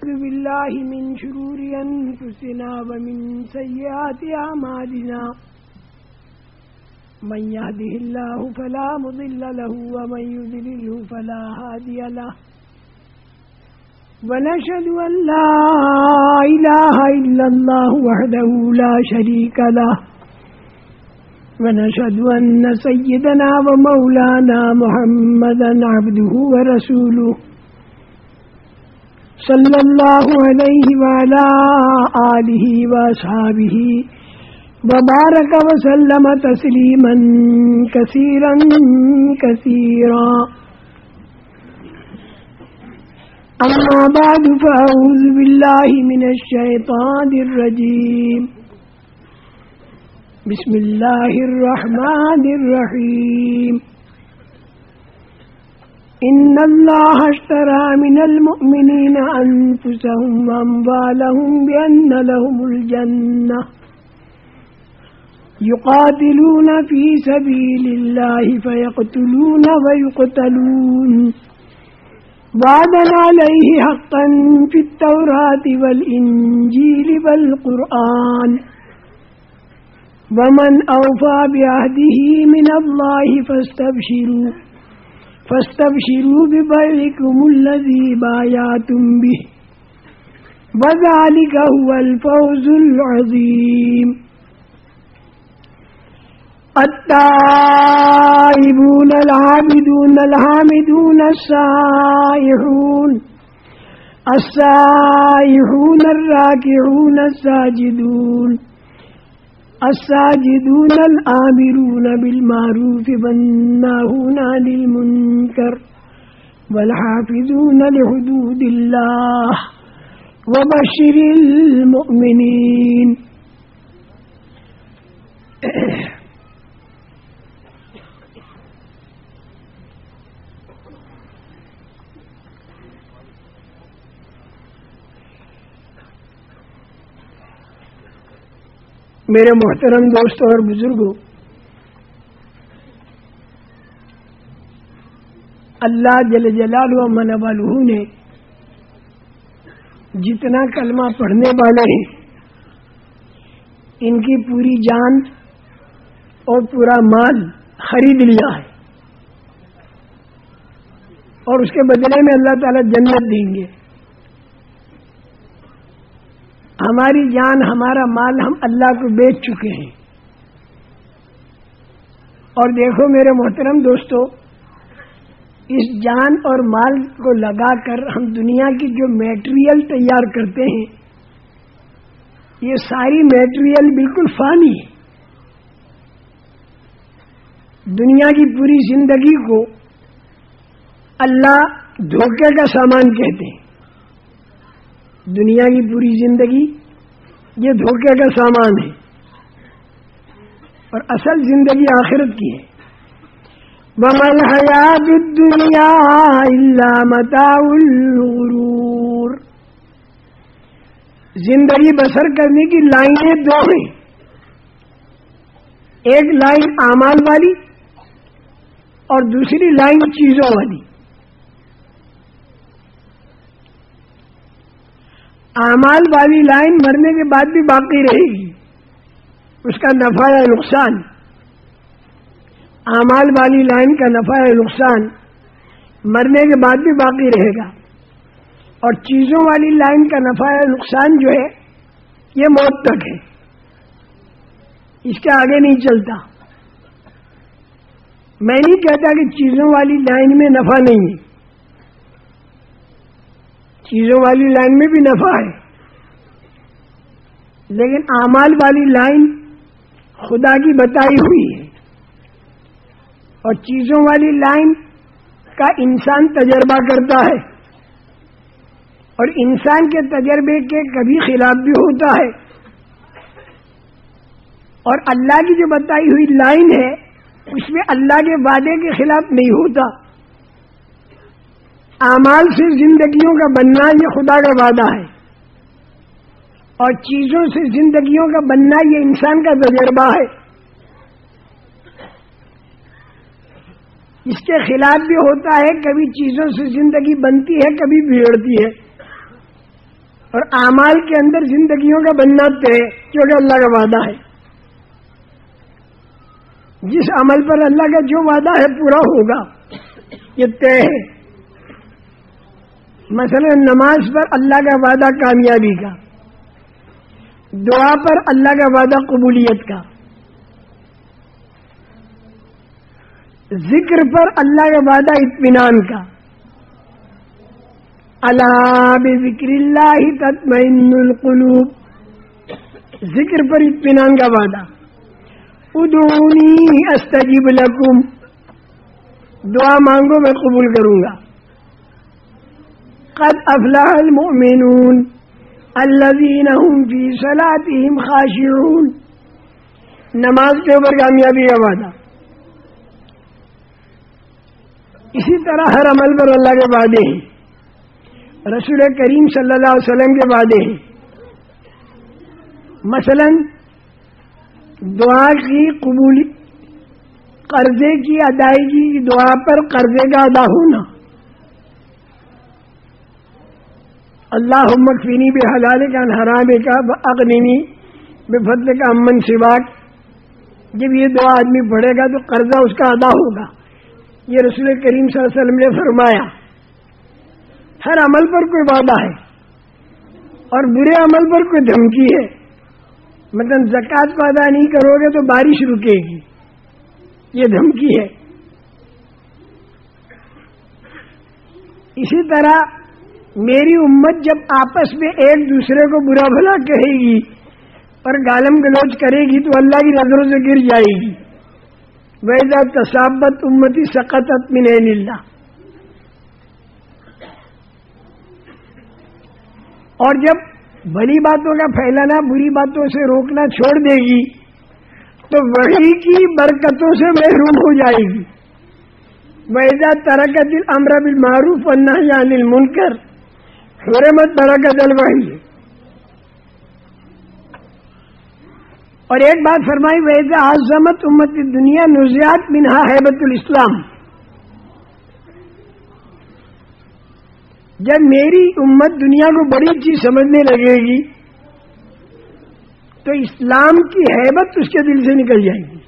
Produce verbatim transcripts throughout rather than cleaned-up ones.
بالله من شرور أنفسنا ومن سيئات أعمالنا من يهده الله فلا مضل له ومن يضلله فلا هادي له ونشهد أن لا إله إلا الله وحده لا شريك له ونشهد أن سيدنا ومولانا محمدا عبده ورسوله صلى الله عليه وعلى آله وأصحابه وبارك وسلم تسليما كثيرا كثيرا أما بعد فأعوذ بالله من الشيطان الرجيم بسم الله الرحمن الرحيم إن الله اشترى من المؤمنين أنفسهم وأموالهم بأن لهم الجنة يقاتلون في سبيل الله فيقتلون ويقتلون وعدا عليه حقا في التوراة والإنجيل والقرآن ومن أوفى بعهده من الله فاستبشروا فاستبشروا ببيعكم الذي بايعتم به وذلك هو الفوز العظيم التائبون العابدون الحامدون السائحون السائحون الراكعون الساجدون الساجدون الآمرون بالمعروف والناهون عن المنكر والحافظون لحدود الله وبشر المؤمنين. میرے محترم دوستوں اور بزرگوں، اللہ جل جلالہ و من والہ نے جتنا کلمہ پڑھنے والے ہیں ان کی پوری جان اور پورا مال خرید لیا ہے، اور اس کے بدلے میں اللہ تعالی جنت دیں گے. ہماری جان ہمارا مال ہم اللہ کو بیچ چکے ہیں. اور دیکھو میرے محترم دوستو، اس جان اور مال کو لگا کر ہم دنیا کی جو میٹیریل تیار کرتے ہیں، یہ ساری میٹیریل بالکل فانی ہے. دنیا کی پوری زندگی کو اللہ دھوکے کا سامان کہتے ہیں. دنیا کی پوری زندگی یہ دھوکے کا سامان ہے، اور اصل زندگی آخرت کی ہے. وَمَا الْحَيَاةُ الدُّنْيَا إِلَّا مَتَاعُ الْغُرُورِ. زندگی بسر کرنے کی لائنیں دو ہیں، ایک لائن اعمال والی اور دوسری لائن چیزوں والی. اعمال والی لائن مرنے کے بعد بھی باقی رہے گی، اس کا نفع یا نقصان. اعمال والی لائن کا نفع یا نقصان مرنے کے بعد بھی باقی رہے گا، اور چیزوں والی لائن کا نفع یا نقصان جو ہے یہ موت تک ہے، اس کے آگے نہیں چلتا. میں نہیں کہتا کہ چیزوں والی لائن میں نفع نہیں ہے، چیزوں والی لائن میں بھی نفع ہے، لیکن اعمال والی لائن خدا کی بتائی ہوئی ہے، اور چیزوں والی لائن کا انسان تجربہ کرتا ہے، اور انسان کے تجربے کے کبھی خلاف بھی ہوتا ہے. اور اللہ کی جو بتائی ہوئی لائن ہے اس میں اللہ کے وعدے کے خلاف نہیں ہوتا. اعمال سے زندگیوں کا بننا یہ خدا کا وعدہ ہے، اور چیزوں سے زندگیوں کا بننا یہ انسان کا تجربہ ہے. اس کے خلاف بھی ہوتا ہے، کبھی چیزوں سے زندگی بنتی ہے، کبھی بگڑتی ہے. اور اعمال کے اندر زندگیوں کا بننا طے، کیونکہ اللہ کا وعدہ ہے. جس عمل پر اللہ کا جو وعدہ ہے پورا ہوگا، یہ طے ہے. مثلا نماز پر اللہ کا وعدہ کامیابی کا، دعا پر اللہ کا وعدہ قبولیت کا، ذکر پر اللہ کا وعدہ اطمینان کا. الا بذکر اللہ تطمئن القلوب، ذکر پر اطمینان کا وعدہ. ادعونی استجب لکم، دعا مانگو میں قبول کروں گا. قد افلح المؤمنون الذین هم فی صلاتهم خاشعون، نماز کے اوپر کامیابی کا وعدہ. اسی طرح ہر عمل پر اللہ کے وعدے ہیں، رسول کریم صلی اللہ علیہ وسلم کے وعدے ہیں. مثلا دعا کی قبولی، قرضے کی ادائیگی کی دعا پر قرضے کا ادا ہونا. اللہم اکفینی بحلالک عن حرامک واغننی بفضلک عمن سواک. جب یہ دعا آدمی پڑھے گا تو قرضہ اس کا ادا ہوگا. یہ رسول کریم صلی اللہ علیہ وسلم نے فرمایا. ہر عمل پر کوئی وعدہ ہے اور برے عمل پر کوئی دھمکی ہے. مثلا زکوٰۃ کو ادا نہیں کرو گے تو بارش رکے گی، یہ دھمکی ہے. اسی طرح میری امت جب آپس میں ایک دوسرے کو برا بھلا کہے گی اور گالم گلوچ کرے گی تو اللہ کی نظروں سے گر جائے گی. وَإِذَا تَصَابَتْ أُمَّتِي سَقَطَتْ مِنْ عِنِ اللَّهِ. اور جب بھلی باتوں کا پھیلانا بری باتوں سے روکنا چھوڑ دے گی تو وحی کی برکتوں سے محروم ہو جائے گی. وَإِذَا تَرَكَتِ الْأَمْرَ بِالْمَعْرُوفِ وَالنَّهْيَ عَنِ الْمُنكَرِ حُرِمَتْ بَرَكَةُ الْوَحْيِ. اور ایک بات فرمائی وَإِذَا عَظَّمَتْ أُمَّتِ الدُّنْيَا نُزِعَتْ مِنْهَا هَيْبَةُ الْإِسْلَامِ. جب میری امت دنیا کو بڑی چیز سمجھنے لگے گی تو اسلام کی ہیبت اس کے دل سے نکل جائے گی.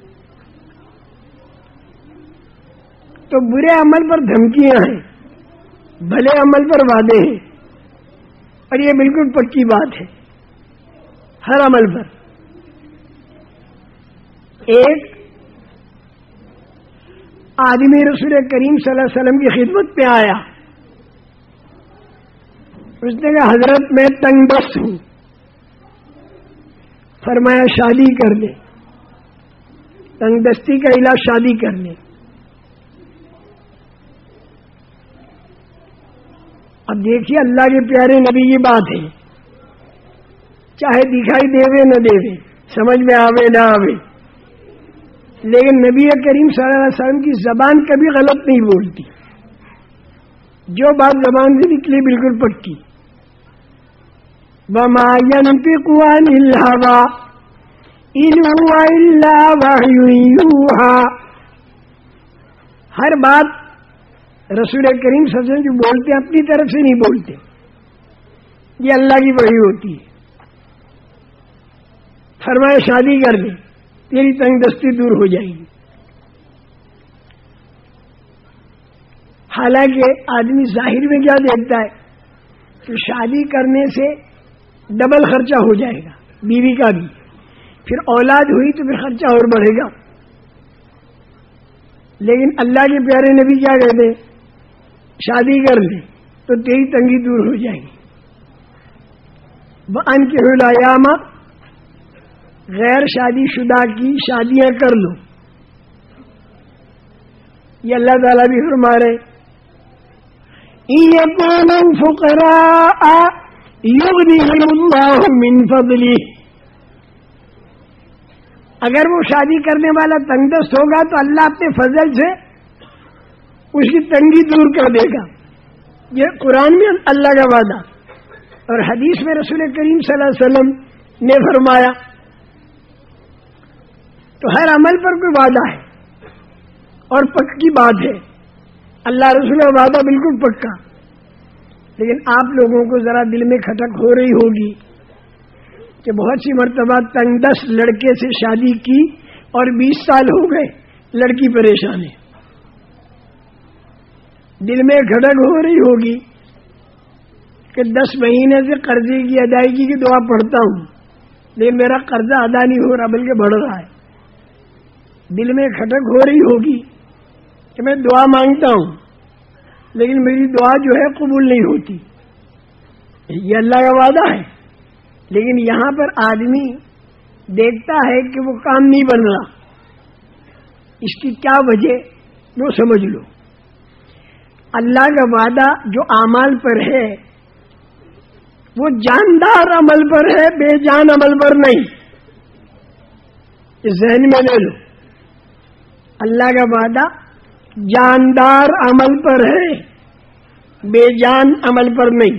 تو برے عمل پر دھمکیاں ہیں، بھلے عمل پر وعدے ہیں، اور یہ بالکل پکی بات ہے. ہر عمل پر ایک آدمی رسول کریم صلی اللہ علیہ وسلم کی خدمت پہ آیا. اس نے کہا حضرت میں تنگ دست ہوں. فرمایا شادی کر لے، تنگ دستی کا علاج شادی کر لے. اب دیکھیے اللہ کے پیارے نبی کی بات ہے، چاہے دکھائی دے نہ دے، سمجھ میں آوے نہ آوے، لیکن نبی کریم صلی اللہ علیہ وسلم کی زبان کبھی غلط نہیں بولتی. جو بات زبان سے نکلی بالکل پکی. وَمَا يَنْطِقُ عَنِ الْهَوَىٰ إِنْ هُوَ إِلَّا وَحْيٌ يُوحَىٰ. ہر بات رسول کریم صلی اللہ علیہ وسلم جو بولتے ہیں اپنی طرف سے نہیں بولتے، یہ اللہ کی وحی ہوتی ہے. فرمایا شادی کر لے، تیری تنگ دستی دور ہو جائے گی. حالانکہ آدمی ظاہر میں کیا دیکھتا ہے کہ شادی کرنے سے ڈبل خرچہ ہو جائے گا، بیوی کا بھی، پھر اولاد ہوئی تو پھر خرچہ اور بڑھے گا. لیکن اللہ کے پیارے نبی کیا کہتے ہیں؟ شادی کر لے تو تیری تنگی دور ہو جائے گی. وَأَنكِحُوا الْأَيَامَ، غیر شادی شدہ کی شادیاں کر لو. یہ اللہ تعالیٰ بھی فرما رہے إِن يَكُونُوا فُقَرَاءَ يُغْنِهِمُ اللَّهُ مِنْ فَضْلِهِ. اگر وہ شادی کرنے والا تنگ دست ہوگا تو اللہ اپنے فضل سے اس کی تنگی دور کر دے گا. یہ قرآن میں اللہ کا وعدہ اور حدیث میں رسول کریم صلی اللہ علیہ وسلم نے فرمایا. تو ہر عمل پر کوئی وعدہ ہے اور پکی بات ہے. اللہ رسول کا وعدہ بالکل پکا. لیکن آپ لوگوں کو ذرا دل میں کھٹک ہو رہی ہوگی کہ بہت سی مرتبہ تنگ دست لڑکے سے شادی کی اور بیس سال ہو گئے، لڑکی پریشان ہے۔ دل میں کھٹک ہو رہی ہوگی کہ دس مہینے سے قرضے کی ادائیگی کی دعا پڑھتا ہوں لیکن میرا قرضہ ادا نہیں ہو رہا بلکہ بڑھ رہا ہے۔ دل میں کھٹک ہو رہی ہوگی کہ میں دعا مانگتا ہوں لیکن میری دعا جو ہے قبول نہیں ہوتی۔ یہ اللہ کا وعدہ ہے، لیکن یہاں پر آدمی دیکھتا ہے کہ وہ کام نہیں بن رہا، اس کی کیا وجہ وہ سمجھ لو۔ اللہ کا وعدہ جو اعمال پر ہے وہ جاندار عمل پر ہے، بے جان عمل پر نہیں۔ اس ذہن میں لے لو، اللہ کا وعدہ جاندار عمل پر ہے، بے جان عمل پر نہیں۔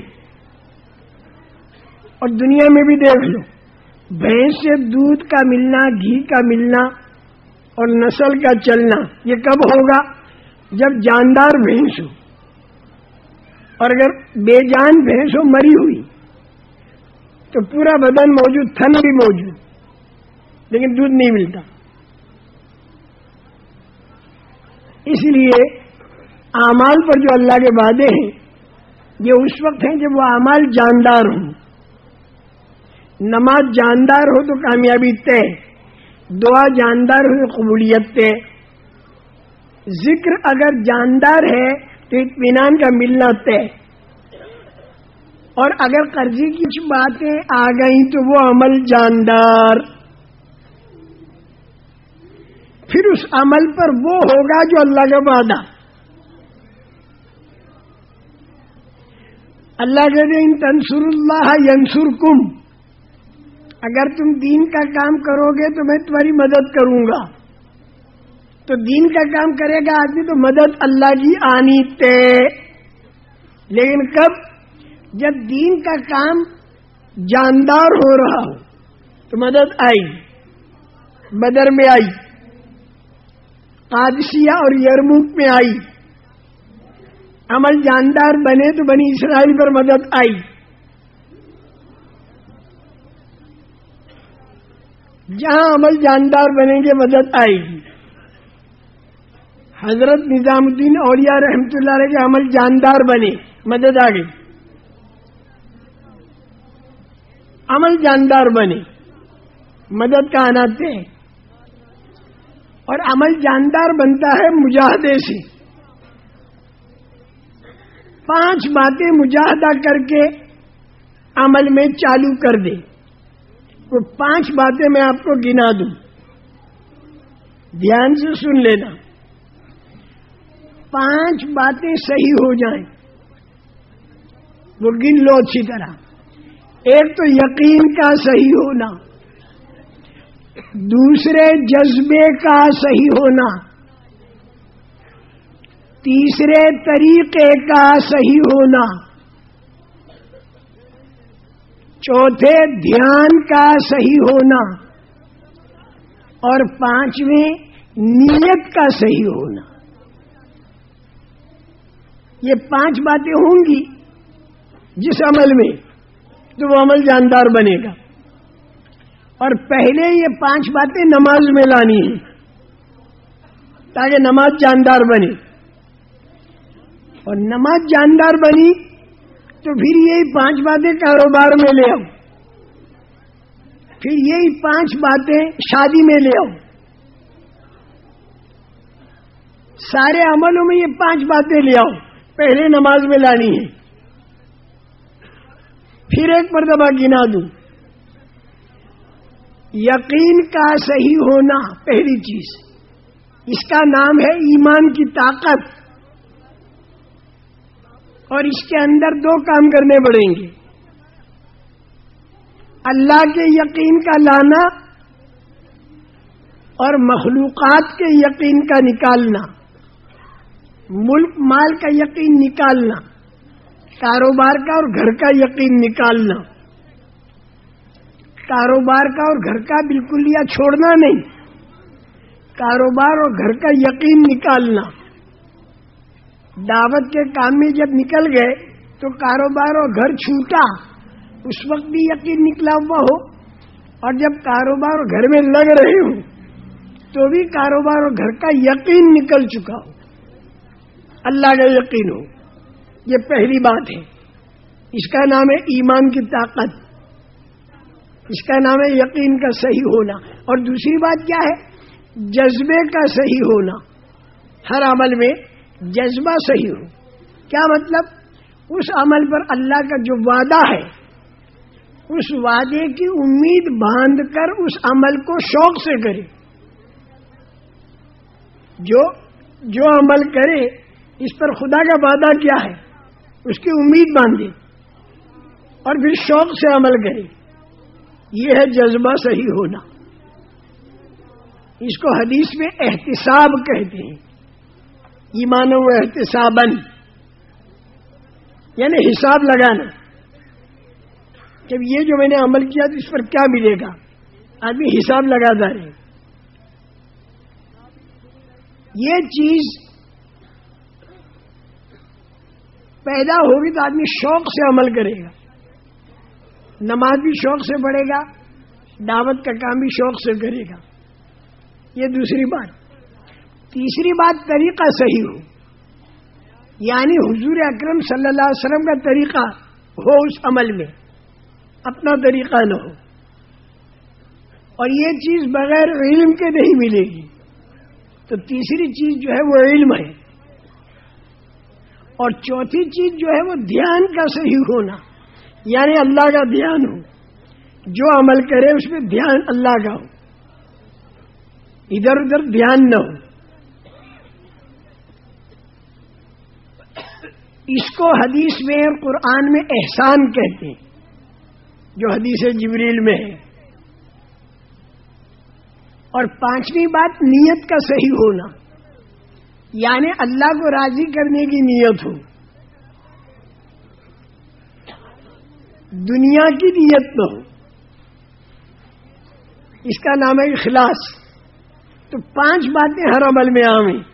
اور دنیا میں بھی دیکھ لو، بھینس سے دودھ کا ملنا، گھی کا ملنا اور نسل کا چلنا یہ کب ہوگا؟ جب جاندار بھینس ہو، اور اگر بے جان بھینس ہو مری ہوئی تو پورا بدن موجود، تھن بھی موجود لیکن دودھ نہیں ملتا۔ اس لیے اعمال پر جو اللہ کے وعدے ہیں یہ اس وقت ہیں جب وہ اعمال جاندار ہوں۔ نماز جاندار ہو تو کامیابی طے، دعا جاندار ہو تو قبولیت طے، ذکر اگر جاندار ہے تو اطمینان کا ملنا طے، اور اگر قرضے کی کچھ باتیں آ گئیں تو وہ عمل جاندار، پھر اس عمل پر وہ ہوگا جو اللہ کا وعدہ۔ اللہ کہتے ہیں ان تنصر اللہ ینصرکم، اگر تم دین کا کام کرو گے تو میں تمہاری مدد کروں گا۔ تو دین کا کام کرے گا آدمی تو مدد اللہ کی آنی طے، لیکن کب؟ جب دین کا کام جاندار ہو رہا ہو تو مدد آئی، بدر میں آئی، قادسیہ اور یرموک میں آئی۔ عمل جاندار بنے تو بنی اسرائیل پر مدد آئی۔ جہاں عمل جاندار بنیں گے مدد آئے گی۔ حضرت نظام الدین اولیاء رحمۃ اللہ علیہ کے عمل جاندار بنے، مدد آ گئی۔ عمل جاندار بنے، مدد کا آنا طے، اور عمل جاندار بنتا ہے مجاہدے سے۔ پانچ باتیں مجاہدہ کر کے عمل میں چالو کر دے، وہ پانچ باتیں میں آپ کو گنا دوں، دھیان سے سن لینا۔ پانچ باتیں صحیح ہو جائیں وہ گن لو اچھی طرح۔ ایک تو یقین کا صحیح ہونا، دوسرے جذبے کا صحیح ہونا، تیسرے طریقے کا صحیح ہونا، چوتھے دھیان کا صحیح ہونا، اور پانچویں نیت کا صحیح ہونا۔ یہ پانچ باتیں ہوں گی جس عمل میں تو وہ عمل جاندار بنے گا۔ اور پہلے یہ پانچ باتیں نماز میں لانی ہیں تاکہ نماز جاندار بنے، اور نماز جاندار بنی تو پھر یہی پانچ باتیں کاروبار میں لے آؤ، پھر یہی پانچ باتیں شادی میں لے آؤ۔ سارے عملوں میں یہ پانچ باتیں لے آؤ، پہلے نماز میں لانی ہے۔ پھر ایک مرتبہ گنا دوں، یقین کا صحیح ہونا پہلی چیز، اس کا نام ہے ایمان کی طاقت، اور اس کے اندر دو کام کرنے پڑیں گے، اللہ کے یقین کا لانا اور مخلوقات کے یقین کا نکالنا، ملک مال کا یقین نکالنا، کاروبار کا اور گھر کا یقین نکالنا۔ کاروبار کا اور گھر کا بالکل یا چھوڑنا نہیں، کاروبار اور گھر کا یقین نکالنا۔ دعوت کے کام میں جب نکل گئے تو کاروبار اور گھر چھوٹا اس وقت بھی یقین نکلا ہوا ہو، اور جب کاروبار اور گھر میں لگ رہے ہوں تو بھی کاروبار اور گھر کا یقین نکل چکا ہو، اللہ کا یقین ہو. یہ پہلی بات ہے، اس کا نام ہے ایمان کی طاقت، اس کا نام ہے یقین کا صحیح ہونا. اور دوسری بات کیا ہے؟ جذبے کا صحیح ہونا. ہر عمل میں جذبہ صحیح ہو. کیا مطلب؟ اس عمل پر اللہ کا جو وعدہ ہے اس وعدے کی امید باندھ کر اس عمل کو شوق سے کرے. جو جو عمل کرے اس پر خدا کا وعدہ کیا ہے اس کی امید باندھے اور پھر شوق سے عمل کرے. یہ ہے جذبہ صحیح ہونا. اس کو حدیث میں احتساب کہتے ہیں. ایمان و احتساباً یعنی حساب لگانا کہ یہ جو میں نے عمل کیا تو اس پر کیا ملے گا. آدمی حساب لگاتا رہے. یہ چیز پیدا ہوگی تو آدمی شوق سے عمل کرے گا. نماز بھی شوق سے پڑھے گا، دعوت کا کام بھی شوق سے کرے گا. یہ دوسری بات. تیسری بات طریقہ صحیح ہو، یعنی حضور اکرم صلی اللہ علیہ وسلم کا طریقہ ہو اس عمل میں، اپنا طریقہ نہ ہو. اور یہ چیز بغیر علم کے نہیں ملے گی. تو تیسری چیز جو ہے وہ علم ہے. اور چوتھی چیز جو ہے وہ دھیان کا صحیح ہونا، یعنی اللہ کا دھیان ہو. جو عمل کرے اس میں دھیان اللہ کا ہو، ادھر ادھر دھیان نہ ہو. اس کو حدیث میں اور قرآن میں احسان کہتے ہیں، جو حدیث جبریل میں ہے. اور پانچویں بات نیت کا صحیح ہونا، یعنی اللہ کو راضی کرنے کی نیت ہو، دنیا کی نیت نہ ہو. اس کا نام ہے اخلاص. تو پانچ باتیں ہر عمل میں عام ہیں.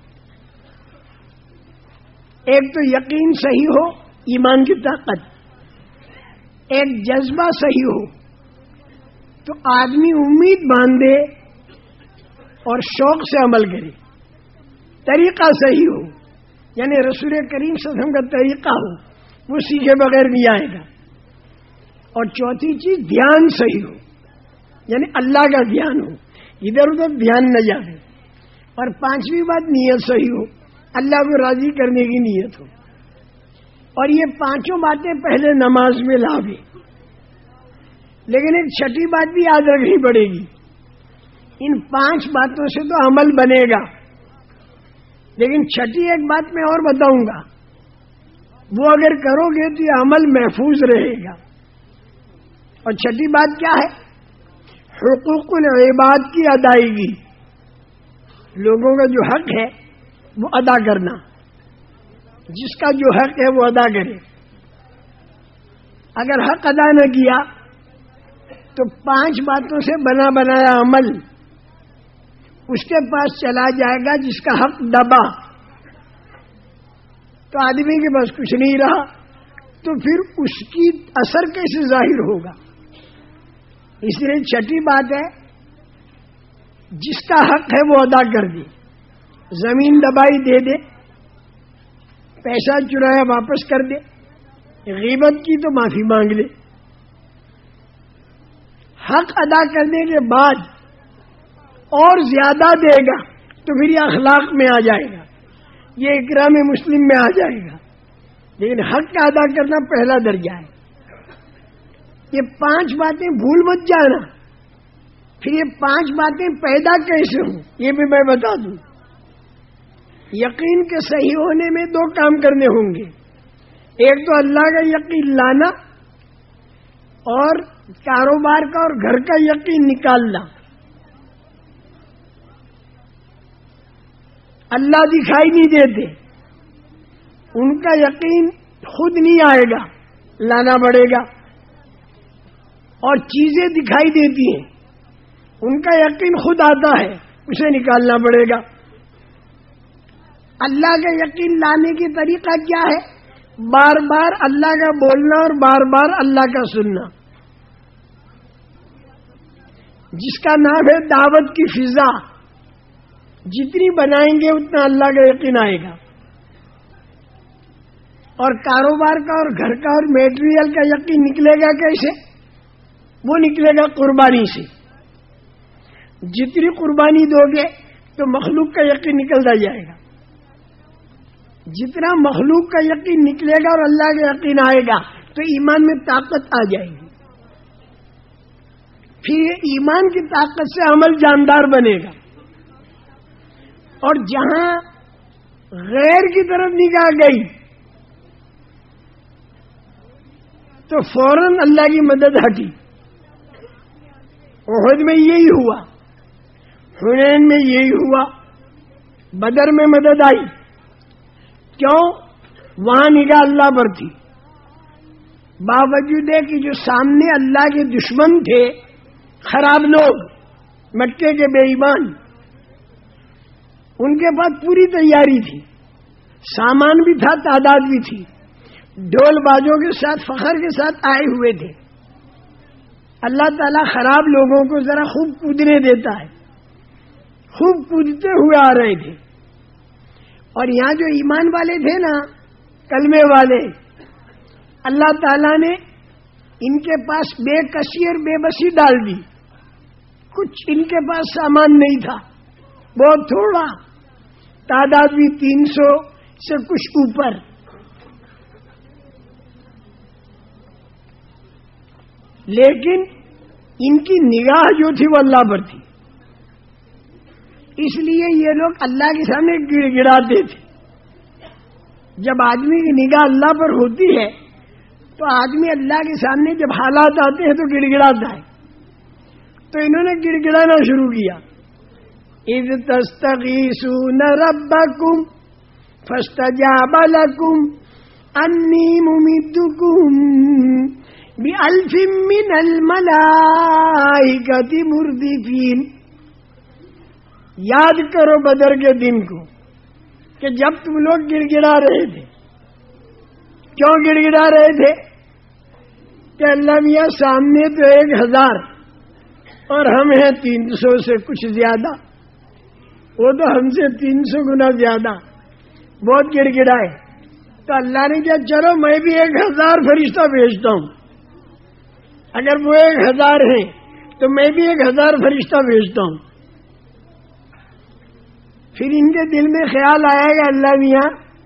ایک تو یقین صحیح ہو، ایمان کی طاقت. ایک جذبہ صحیح ہو تو آدمی امید باندھے اور شوق سے عمل کرے. طریقہ صحیح ہو، یعنی رسول کریم صلی اللہ علیہ وسلم کا طریقہ ہو، وہ سیکھے بغیر نہیں آئے گا. اور چوتھی چیز دھیان صحیح ہو، یعنی اللہ کا دھیان ہو، ادھر ادھر دھیان نہ جائے. اور پانچویں بات نیت صحیح ہو، اللہ کو راضی کرنے کی نیت ہو. اور یہ پانچوں باتیں پہلے نماز میں لاوے. لیکن ایک چھٹی بات بھی یاد رکھنی پڑے گی. ان پانچ باتوں سے تو عمل بنے گا، لیکن چھٹی ایک بات میں اور بتاؤں گا، وہ اگر کرو گے تو یہ عمل محفوظ رہے گا. اور چھٹی بات کیا ہے؟ حقوق العباد کی ادائیگی. لوگوں کا جو حق ہے وہ ادا کرنا. جس کا جو حق ہے وہ ادا کرے. اگر حق ادا نہ کیا تو پانچ باتوں سے بنا بنایا عمل اس کے پاس چلا جائے گا جس کا حق دبا. تو آدمی کے پاس کچھ نہیں رہا، تو پھر اس کی اثر کیسے ظاہر ہوگا؟ اس لیے چھٹی بات ہے جس کا حق ہے وہ ادا کر دے. زمین دبائی دے دے، پیسہ چرایا واپس کر دے، غیبت کی تو معافی مانگ لے. حق ادا کرنے کے بعد اور زیادہ دے گا تو پھر یہ اخلاق میں آ جائے گا، یہ اکرام مسلم میں آ جائے گا. لیکن حق کا ادا کرنا پہلا درجہ ہے. یہ پانچ باتیں بھول مت جانا. پھر یہ پانچ باتیں پیدا کیسے ہوں یہ بھی میں بتا دوں. یقین کے صحیح ہونے میں دو کام کرنے ہوں گے. ایک تو اللہ کا یقین لانا، اور کاروبار کا اور گھر کا یقین نکالنا. اللہ دکھائی نہیں دیتے، ان کا یقین خود نہیں آئے گا، لانا پڑے گا. اور چیزیں دکھائی دیتی ہیں، ان کا یقین خود آتا ہے، اسے نکالنا پڑے گا. اللہ کا یقین لانے کی طریقہ کیا ہے؟ بار بار اللہ کا بولنا اور بار بار اللہ کا سننا، جس کا نام ہے دعوت کی فضا. جتنی بنائیں گے اتنا اللہ کا یقین آئے گا. اور کاروبار کا اور گھر کا اور میٹیریل کا یقین نکلے گا کیسے؟ وہ نکلے گا قربانی سے. جتنی قربانی دو گے تو مخلوق کا یقین نکلتا جائے گا. جتنا مخلوق کا یقین نکلے گا اور اللہ کا یقین آئے گا تو ایمان میں طاقت آ جائے گی. پھر یہ ایمان کی طاقت سے عمل جاندار بنے گا. اور جہاں غیر کی طرف نگاہ گئی تو فوراً اللہ کی مدد ہٹی. احد میں یہی ہوا، حنین میں یہی ہوا، بدر میں مدد آئی. کیوں؟ وہاں نگاہ اللہ پر تھی. باوجود ہے کہ جو سامنے اللہ کے دشمن تھے، خراب لوگ، مکے کے بے ایمان، ان کے پاس پوری تیاری تھی، سامان بھی تھا، تعداد بھی تھی، ڈھول بازوں کے ساتھ فخر کے ساتھ آئے ہوئے تھے. اللہ تعالیٰ خراب لوگوں کو ذرا خوب کودنے دیتا ہے. خوب کودتے ہوئے آ رہے تھے. اور یہاں جو ایمان والے تھے نا، کلمے والے، اللہ تعالیٰ نے ان کے پاس بے کسی اور بے بسی ڈال دی. کچھ ان کے پاس سامان نہیں تھا، بہت تھوڑا، تعداد بھی تین سو سے کچھ اوپر. لیکن ان کی نگاہ جو تھی وہ اللہ پر تھی. اس لیے یہ لوگ اللہ کے سامنے گڑ گڑاتے تھے. جب آدمی کی نگاہ اللہ پر ہوتی ہے تو آدمی اللہ کے سامنے جب حالات آتے ہیں تو گڑ گڑاتا ہے. تو انہوں نے گڑ گڑانا شروع کیا. اذ تستغیثون ربکم فاستجاب لکم انی ممدکم بألف من الملائکۃ مردفین. یاد کرو بدر کے دن کو کہ جب تم لوگ گڑ گڑا رہے تھے. کیوں گڑ گڑا رہے تھے؟ کہ اللہ میاں سامنے تو ایک ہزار اور ہم ہیں تین سو سے کچھ زیادہ. وہ تو ہم سے تین سو گنا زیادہ. بہت گڑ گڑائے. تو اللہ نے کہا چلو میں بھی ایک ہزار فرشتہ بھیجتا ہوں. اگر وہ ایک ہزار ہیں تو میں بھی ایک ہزار فرشتہ بھیجتا ہوں. پھر ان کے دل میں خیال آیا کہ اللہ میاں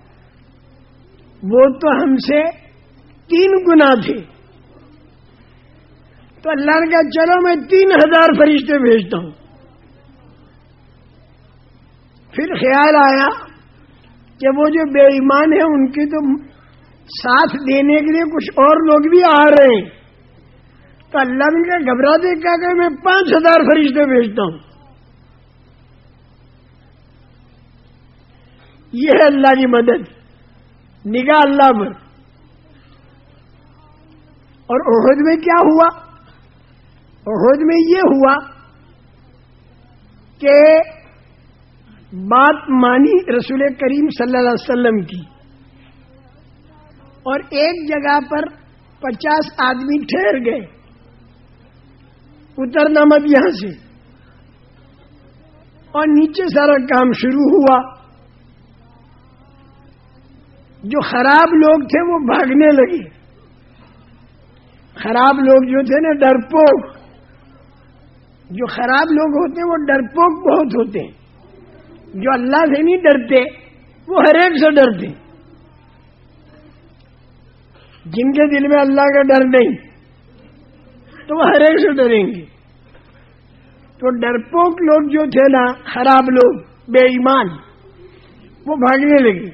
وہ تو ہم سے تین گنا تھے. تو اللہ نے کہا چلو میں تین ہزار فرشتے بھیجتا ہوں. پھر خیال آیا کہ وہ جو بے ایمان ہیں ان کی تو ساتھ دینے کے لیے کچھ اور لوگ بھی آ رہے ہیں. تو اللہ نے کہا گھبرا دے کہا کہ میں پانچ ہزار فرشتے بھیجتا ہوں. یہ ہے اللہ کی مدد، نگاہ اللہ پر. اور احد میں کیا ہوا؟ احد میں یہ ہوا کہ بات مانی رسول کریم صلی اللہ علیہ وسلم کی، اور ایک جگہ پر پچاس آدمی ٹھہر گئے. اترنا مت یہاں سے. اور نیچے سارا کام شروع ہوا. جو خراب لوگ تھے وہ بھاگنے لگے. خراب لوگ جو تھے نا ڈرپوک، جو خراب لوگ ہوتے ہیں وہ ڈرپوک بہت ہوتے ہیں. جو اللہ سے نہیں ڈرتے وہ ہر ایک سے ڈرتے. جن کے دل میں اللہ کا ڈر نہیں تو وہ ہر ایک سے ڈریں گے. تو ڈرپوک لوگ جو تھے نا، خراب لوگ، بے ایمان، وہ بھاگنے لگے.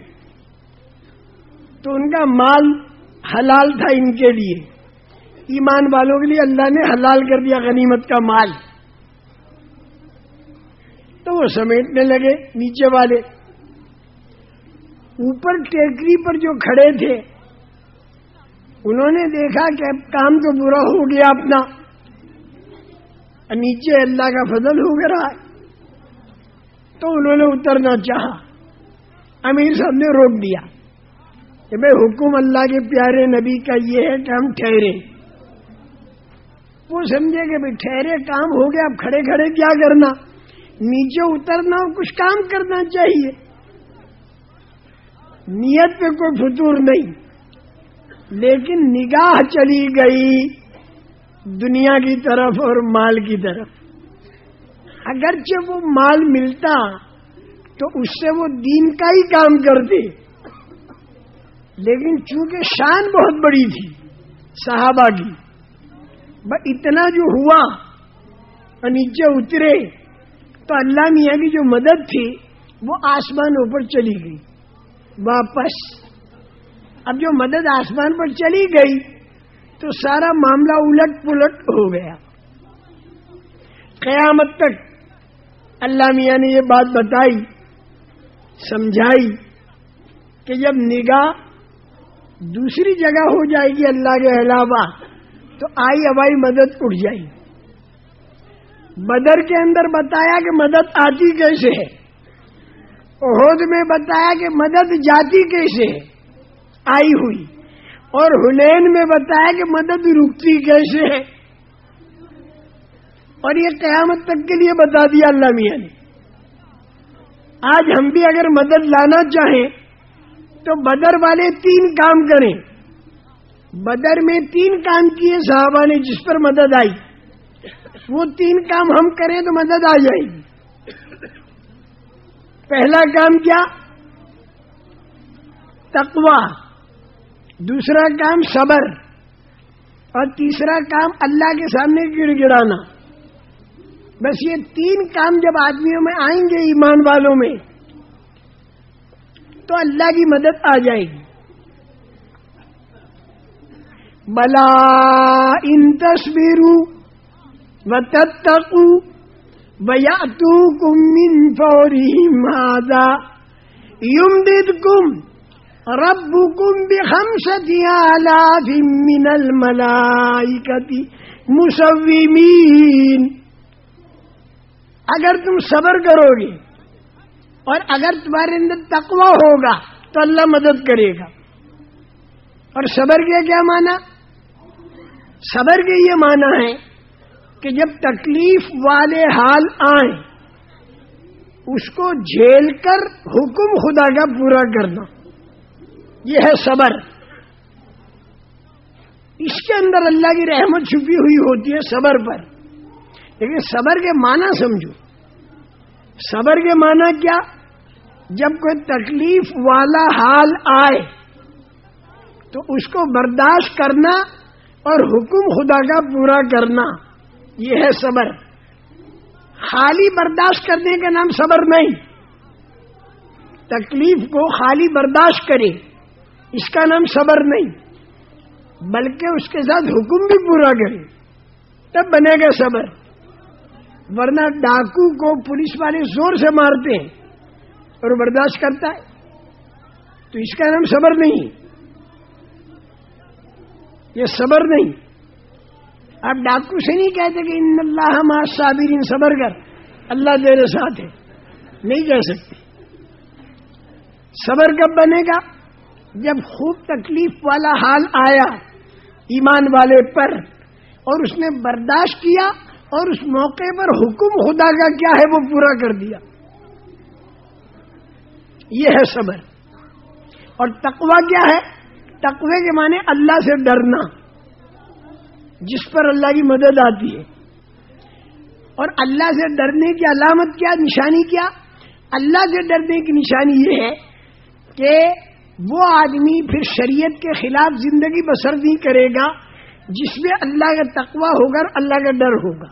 تو ان کا مال حلال تھا ان کے لیے. ایمان والوں کے لیے اللہ نے حلال کر دیا غنیمت کا مال. تو وہ سمیٹنے لگے نیچے والے. اوپر ٹیکری پر جو کھڑے تھے انہوں نے دیکھا کہ اب کام تو برا ہو گیا اپنا، نیچے اللہ کا فضل ہو گیا ہے. تو انہوں نے اترنا چاہا. امیر صاحب نے روک دیا. کہ بھئی حکم اللہ کے پیارے نبی کا یہ ہے کہ ہم ٹھہرے. وہ سمجھے کہ بھئی ٹھہرے کام ہو گیا، اب کھڑے کھڑے کیا کرنا، نیچے اترنا اور کچھ کام کرنا چاہیے. نیت پہ کوئی فطور نہیں، لیکن نگاہ چلی گئی دنیا کی طرف اور مال کی طرف. اگرچہ وہ مال ملتا تو اس سے وہ دین کا ہی کام کرتے، لیکن چونکہ شان بہت بڑی تھی صحابہ کی، بس اتنا جو ہوا اور نیچے اترے تو اللہ میاں کی جو مدد تھی وہ آسمانوں پر چلی گئی واپس. اب جو مدد آسمان پر چلی گئی تو سارا معاملہ الٹ پلٹ ہو گیا. قیامت تک اللہ میاں نے یہ بات بتائی، سمجھائی کہ جب نگاہ دوسری جگہ ہو جائے گی اللہ کے علاوہ تو آئی ہوائی مدد اٹھ جائے گی. بدر کے اندر بتایا کہ مدد آتی کیسے ہے، احد میں بتایا کہ مدد جاتی کیسے ہے، آئی ہوئی، اور حنین میں بتایا کہ مدد رکتی کیسے ہے. اور یہ قیامت تک کے لیے بتا دیا اللہ میاں نے. آج ہم بھی اگر مدد لانا چاہیں تو بدر والے تین کام کریں. بدر میں تین کام کیے صحابہ نے جس پر مدد آئی، وہ تین کام ہم کریں تو مدد آ جائے گی. پہلا کام کیا؟ تقوی. دوسرا کام صبر، اور تیسرا کام اللہ کے سامنے گڑ گڑانا. بس یہ تین کام جب آدمیوں میں آئیں گے ایمان والوں میں تو اللہ کی مدد آ جائے گی. بلا ان تصبروا وتتقوا ويأتوكم من فورهم هذا يمددكم ربكم بخمسة آلاف من الملائكة مسومين. اگر تم صبر کرو گے اور اگر تمہارے اندر تقوی ہوگا تو اللہ مدد کرے گا. اور صبر کے کیا معنی؟ صبر کے یہ معنی ہے کہ جب تکلیف والے حال آئیں اس کو جھیل کر حکم خدا کا پورا کرنا، یہ ہے صبر. اس کے اندر اللہ کی رحمت چھپی ہوئی ہوتی ہے صبر پر. لیکن صبر کے معنی سمجھو. صبر کے معنی کیا؟ جب کوئی تکلیف والا حال آئے تو اس کو برداشت کرنا اور حکم خدا کا پورا کرنا، یہ ہے صبر. خالی برداشت کرنے کا نام صبر نہیں. تکلیف کو خالی برداشت کرے اس کا نام صبر نہیں، بلکہ اس کے ساتھ حکم بھی پورا کرے تب بنے گا صبر. ورنہ ڈاکو کو پولیس والے زور سے مارتے ہیں اور برداشت کرتا ہے تو اس کا نام صبر نہیں، یہ صبر نہیں. آپ ڈاکو سے نہیں کہتے کہ ان اللہ مع الصابرین، صبر کر اللہ تیرے ساتھ ہے، نہیں کہہ سکتے. صبر کب بنے گا؟ جب خوب تکلیف والا حال آیا ایمان والے پر اور اس نے برداشت کیا اور اس موقع پر حکم خدا کا کیا ہے وہ پورا کر دیا، یہ ہے صبر. اور تقوی کیا ہے؟ تقوی کے معنی اللہ سے ڈرنا، جس پر اللہ کی مدد آتی ہے. اور اللہ سے ڈرنے کی علامت کیا، نشانی کیا؟ اللہ سے ڈرنے کی نشانی یہ ہے کہ وہ آدمی پھر شریعت کے خلاف زندگی بسر نہیں کرے گا جس میں اللہ کا تقوی ہوگا اور اللہ کا ڈر ہوگا.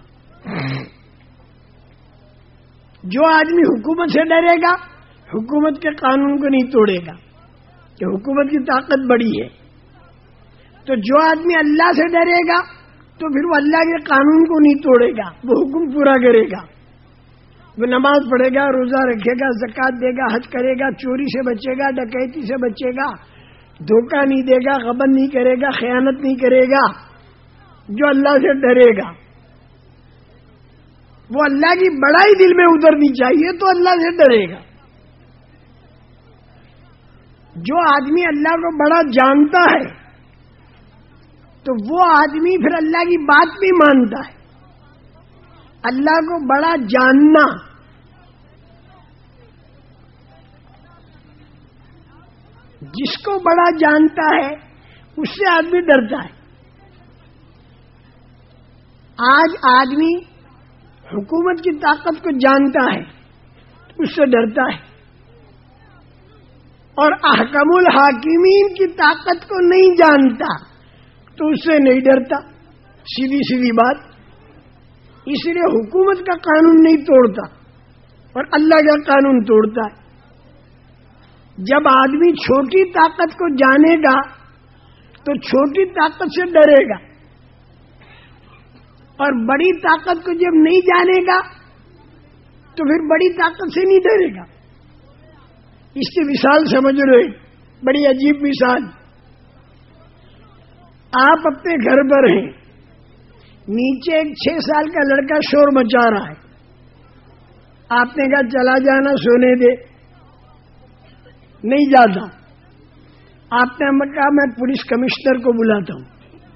جو آدمی حکومت سے ڈرے گا حکومت کے قانون کو نہیں توڑے گا کہ حکومت کی طاقت بڑی ہے. تو جو آدمی اللہ سے ڈرے گا تو پھر وہ اللہ کے قانون کو نہیں توڑے گا، وہ حکم پورا کرے گا. وہ نماز پڑھے گا، روزہ رکھے گا، زکوٰۃ دے گا، حج کرے گا، چوری سے بچے گا، ڈکیتی سے بچے گا، دھوکہ نہیں دے گا، غبن نہیں کرے گا، خیانت نہیں کرے گا. جو اللہ سے ڈرے گا وہ اللہ کی بڑائی دل میں اترنی چاہیے تو اللہ سے ڈرے گا. جو آدمی اللہ کو بڑا جانتا ہے تو وہ آدمی پھر اللہ کی بات بھی مانتا ہے. اللہ کو بڑا جاننا جس کو بڑا جانتا ہے اس سے آدمی ڈرتا ہے. آج آدمی حکومت کی طاقت کو جانتا ہے اس سے ڈرتا ہے اور احکم الحاکمین کی طاقت کو نہیں جانتا تو اس سے نہیں ڈرتا. سیدھی سیدھی بات. اس لیے حکومت کا قانون نہیں توڑتا اور اللہ کا قانون توڑتا ہے. جب آدمی چھوٹی طاقت کو جانے گا تو چھوٹی طاقت سے ڈرے گا اور بڑی طاقت کو جب نہیں جانے گا تو پھر بڑی طاقت سے نہیں ڈرے گا. اس کی مثال سمجھ رہے, بڑی عجیب مثال. آپ اپنے گھر پر ہیں, نیچے ایک چھ سال کا لڑکا شور مچا رہا ہے. آپ نے کہا چلا جانا سونے دے, نہیں جاتا. آپ نے کہا میں پولیس کمشنر کو بلاتا ہوں.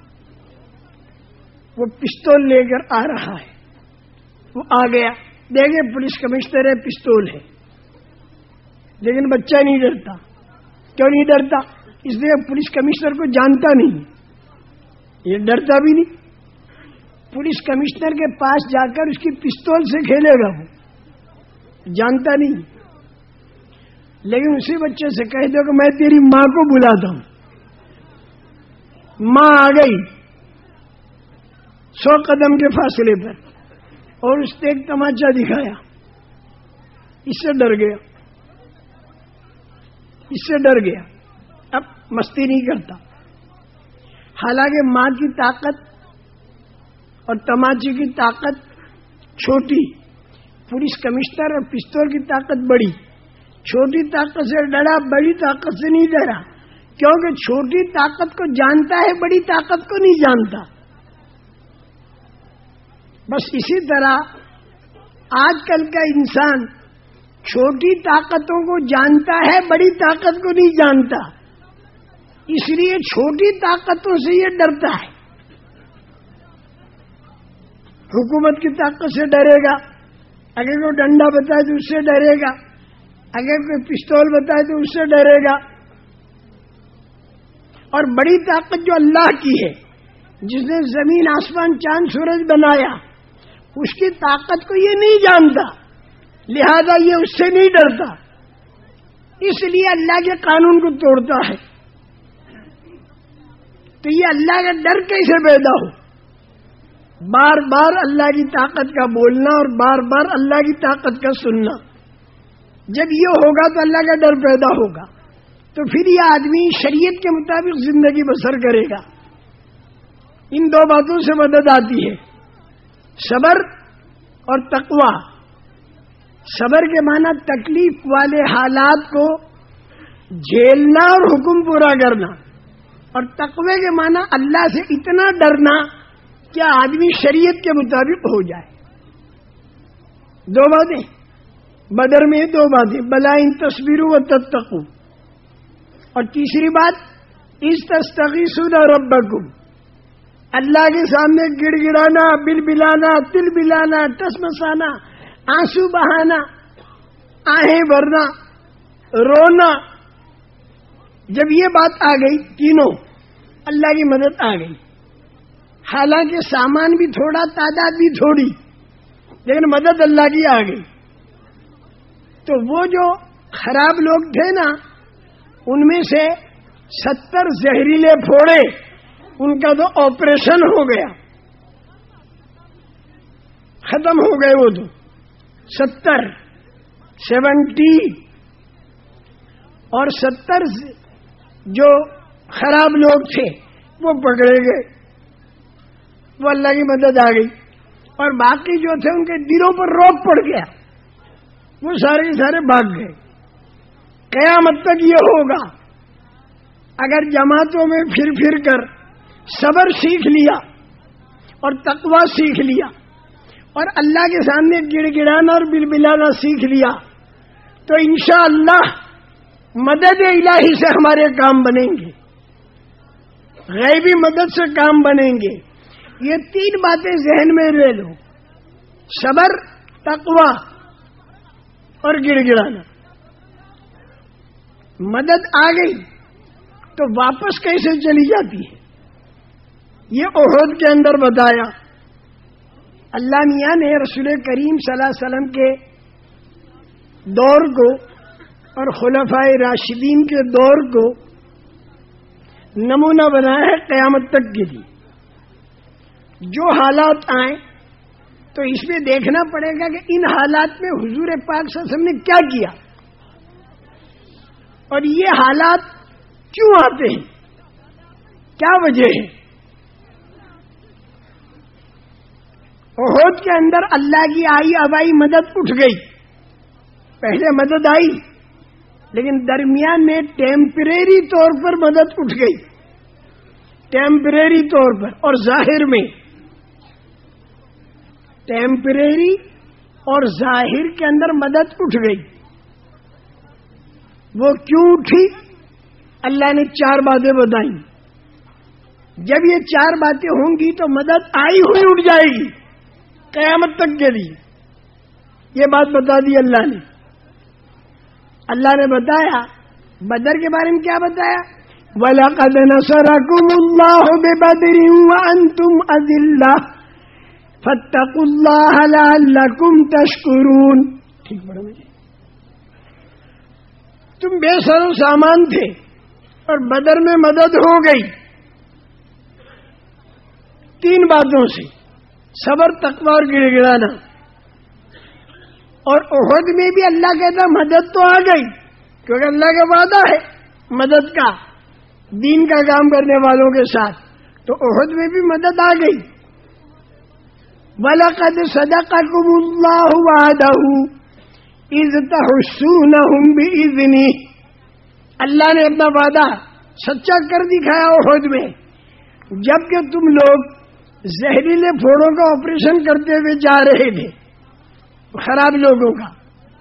وہ پستول لے کر آ رہا ہے. وہ آ گیا, دیکھے پولیس کمشنر ہے, پستول ہے, لیکن بچہ نہیں ڈرتا. کیوں نہیں ڈرتا؟ اس لیے پولیس کمشنر کو جانتا نہیں, یہ ڈرتا بھی نہیں. پولیس کمشنر کے پاس جا کر اس کی پستول سے کھیلے گا, وہ جانتا نہیں. لیکن اسی بچے سے کہہ دو کہ میں تیری ماں کو بلاتا ہوں. ماں آ گئی سو قدم کے فاصلے پر اور اس نے ایک تماچا دکھایا. اس سے ڈر گیا, اس سے ڈر گیا. اب مستی نہیں کرتا. حالانکہ ماں کی طاقت اور تماچے کی طاقت چھوٹی, پولیس کمشنر اور پستول کی طاقت بڑی. چھوٹی طاقت سے ڈرا, بڑی طاقت سے نہیں ڈرا, کیونکہ چھوٹی طاقت کو جانتا ہے, بڑی طاقت کو نہیں جانتا. بس اسی طرح آج کل کا انسان چھوٹی طاقتوں کو جانتا ہے, بڑی طاقت کو نہیں جانتا. اس لیے چھوٹی طاقتوں سے یہ ڈرتا ہے. حکومت کی طاقت سے ڈرے گا, اگر کوئی ڈنڈا بتائے تو اس سے ڈرے گا, اگر کوئی پستول بتائے تو اس سے ڈرے گا. اور بڑی طاقت جو اللہ کی ہے, جس نے زمین آسمان چاند سورج بنایا, اس کی طاقت کو یہ نہیں جانتا, لہذا یہ اس سے نہیں ڈرتا. اس لیے اللہ کے قانون کو توڑتا ہے. تو یہ اللہ کا ڈر کیسے پیدا ہو؟ بار بار اللہ کی طاقت کا بولنا اور بار بار اللہ کی طاقت کا سننا. جب یہ ہوگا تو اللہ کا ڈر پیدا ہوگا, تو پھر یہ آدمی شریعت کے مطابق زندگی بسر کرے گا. ان دو باتوں سے مدد آتی ہے, صبر اور تقوی. صبر کے معنی تکلیف والے حالات کو جھیلنا اور حکم پورا کرنا, اور تقوی کے معنی اللہ سے اتنا ڈرنا کہ آدمی شریعت کے مطابق ہو جائے. دو باتیں بدر میں, دو باتیں, بلا ان تصویروں و تتقوا, اور تیسری بات اس تستغیثون ربکم, اللہ کے سامنے گڑ گڑانا, بل بلانا, تل بلانا, ٹسمسانا, آنسو بہانا, آہیں بھرنا, رونا. جب یہ بات آ گئی تینوں, اللہ کی مدد آ گئی. حالانکہ سامان بھی تھوڑا, تعداد بھی تھوڑی, لیکن مدد اللہ کی آ گئی. تو وہ جو خراب لوگ تھے نا, ان میں سے ستر زہریلے پھوڑے, ان کا تو آپریشن ہو گیا, ختم ہو گئے. وہ تو ستر سیونٹی اور ستر جو خراب لوگ تھے وہ پکڑے گئے, وہ اللہ کی مدد آ گئی. اور باقی جو تھے ان کے دلوں پر روک پڑ گیا, وہ سارے کے سارے بھاگ گئے. قیامت تک یہ ہوگا اگر جماعتوں میں پھر پھر کر صبر سیکھ لیا اور تقوی سیکھ لیا اور اللہ کے سامنے گڑ گڑانا اور بل بلانا سیکھ لیا, تو انشاءاللہ مدد الہی سے ہمارے کام بنیں گے، غیبی مدد سے کام بنیں گے. یہ تین باتیں ذہن میں لے لو، صبر، تقوی اور گڑ گڑانا. مدد آ گئی تو واپس کیسے چلی جاتی ہے یہ احد کے اندر بتایا. اللہ میاں نے رسول کریم صلی اللہ علیہ وسلم کے دور کو اور خلفائے راشدین کے دور کو نمونہ بنایا ہے قیامت تک کے لیے. جو حالات آئیں تو اس میں دیکھنا پڑے گا کہ ان حالات میں حضور پاک صلی اللہ علیہ وسلم نے کیا کیا اور یہ حالات کیوں آتے ہیں، کیا وجہ ہے. احد کے اندر اللہ کی آئی ابائی مدد اٹھ گئی. پہلے مدد آئی لیکن درمیان میں ٹیمپریری طور پر مدد اٹھ گئی، ٹیمپریری طور پر اور ظاہر میں. ٹیمپریری اور ظاہر کے اندر مدد اٹھ گئی. وہ کیوں اٹھی؟ اللہ نے چار باتیں بتائیں. جب یہ چار باتیں ہوں گی تو مدد آئی ہوئی اٹھ جائے گی قیامت تک کے لیے. یہ بات بتا دی اللہ نے. اللہ نے بتایا بدر کے بارے میں کیا بتایا؟ وَلَقَدْ نَصَرَكُمُ اللَّهُ بِبَدْرٍ وَأَنْتُمْ أَذِلَّةٌ فَاتَّقُوا اللَّهَ لَعَلَّكُمْ تَشْكُرُونَ. ٹھیک پڑھا مجھے. تم بے سر و سامان تھے اور بدر میں مدد ہو گئی تین باتوں سے، صبر، تقوی اور گڑ گڑانا. اور احد میں بھی اللہ کہتا مدد تو آ گئی کیونکہ اللہ کا وعدہ ہے مدد کا دین کا کام کرنے والوں کے ساتھ. تو احد میں بھی مدد آ گئی. وَلَقَدْ صَدَقَكُمُ اللَّهُ وَعْدَهُ إِذْ تَحُسُّونَهُمْ بِإِذْنِهِ. اللہ نے اپنا وعدہ سچا کر دکھایا احد میں، جبکہ تم لوگ زہریلے پھوڑوں کا آپریشن کرتے ہوئے جا رہے تھے، خراب لوگوں کا.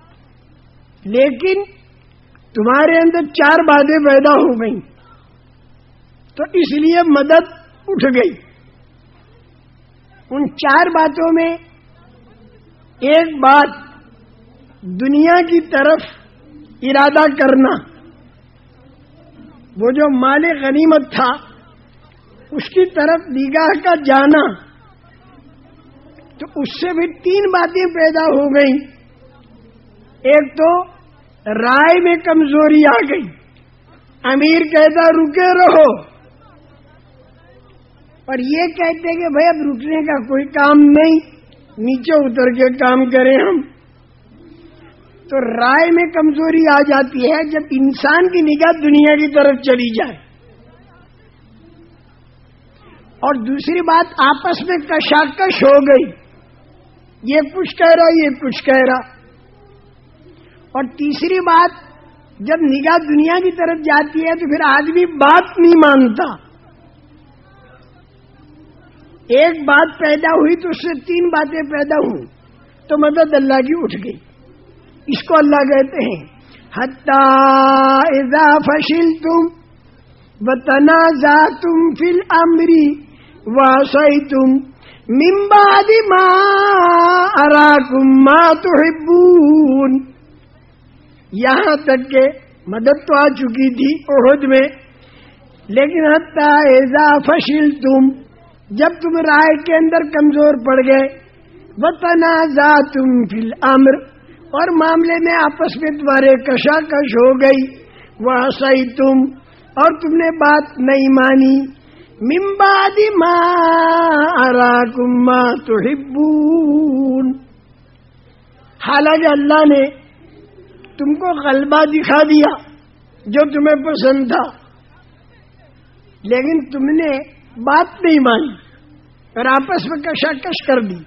لیکن تمہارے اندر چار باتیں پیدا ہو گئیں تو اس لیے مدد اٹھ گئی. ان چار باتوں میں ایک بات دنیا کی طرف ارادہ کرنا، وہ جو مال غنیمت تھا اس کی طرف نگاہ کا جانا، تو اس سے بھی تین باتیں پیدا ہو گئیں. ایک تو رائے میں کمزوری آ گئی. امیر کہتا رکے رہو اور یہ کہتے کہ بھائی اب رکنے کا کوئی کام نہیں، نیچے اتر کے کام کریں ہم. تو رائے میں کمزوری آ جاتی ہے جب انسان کی نگاہ دنیا کی طرف چلی جائے. اور دوسری بات آپس میں کشاکش ہو گئی، یہ کچھ کہہ رہا یہ کچھ کہہ رہا. اور تیسری بات جب نگاہ دنیا کی طرف جاتی ہے تو پھر آدمی بات نہیں مانتا. ایک بات پیدا ہوئی تو اس سے تین باتیں پیدا ہوئی تو مدد اللہ کی اٹھ گئی. اس کو اللہ کہتے ہیں حتی اذا فشلتم وتنازعتم فی الامر وعصیتم من بعد ما اراکم ما تحبون. یہاں تک کہ مدد تو آ چکی تھی احد میں، لیکن حتی اذا فشلتم، جب تم رائے کے اندر کمزور پڑ گئے، وتنازعتم فی الامر، اور معاملے میں آپس میں تمہارے کشاکش ہو گئی، وعصیتم، اور تم نے بات نہیں مانی، من بعد ما اراکم ما تحبون، حالانکہ اللہ نے تم کو غلبہ دکھا دیا جو تمہیں پسند تھا، لیکن تم نے بات نہیں مانی اور آپس میں کشاکش کر دی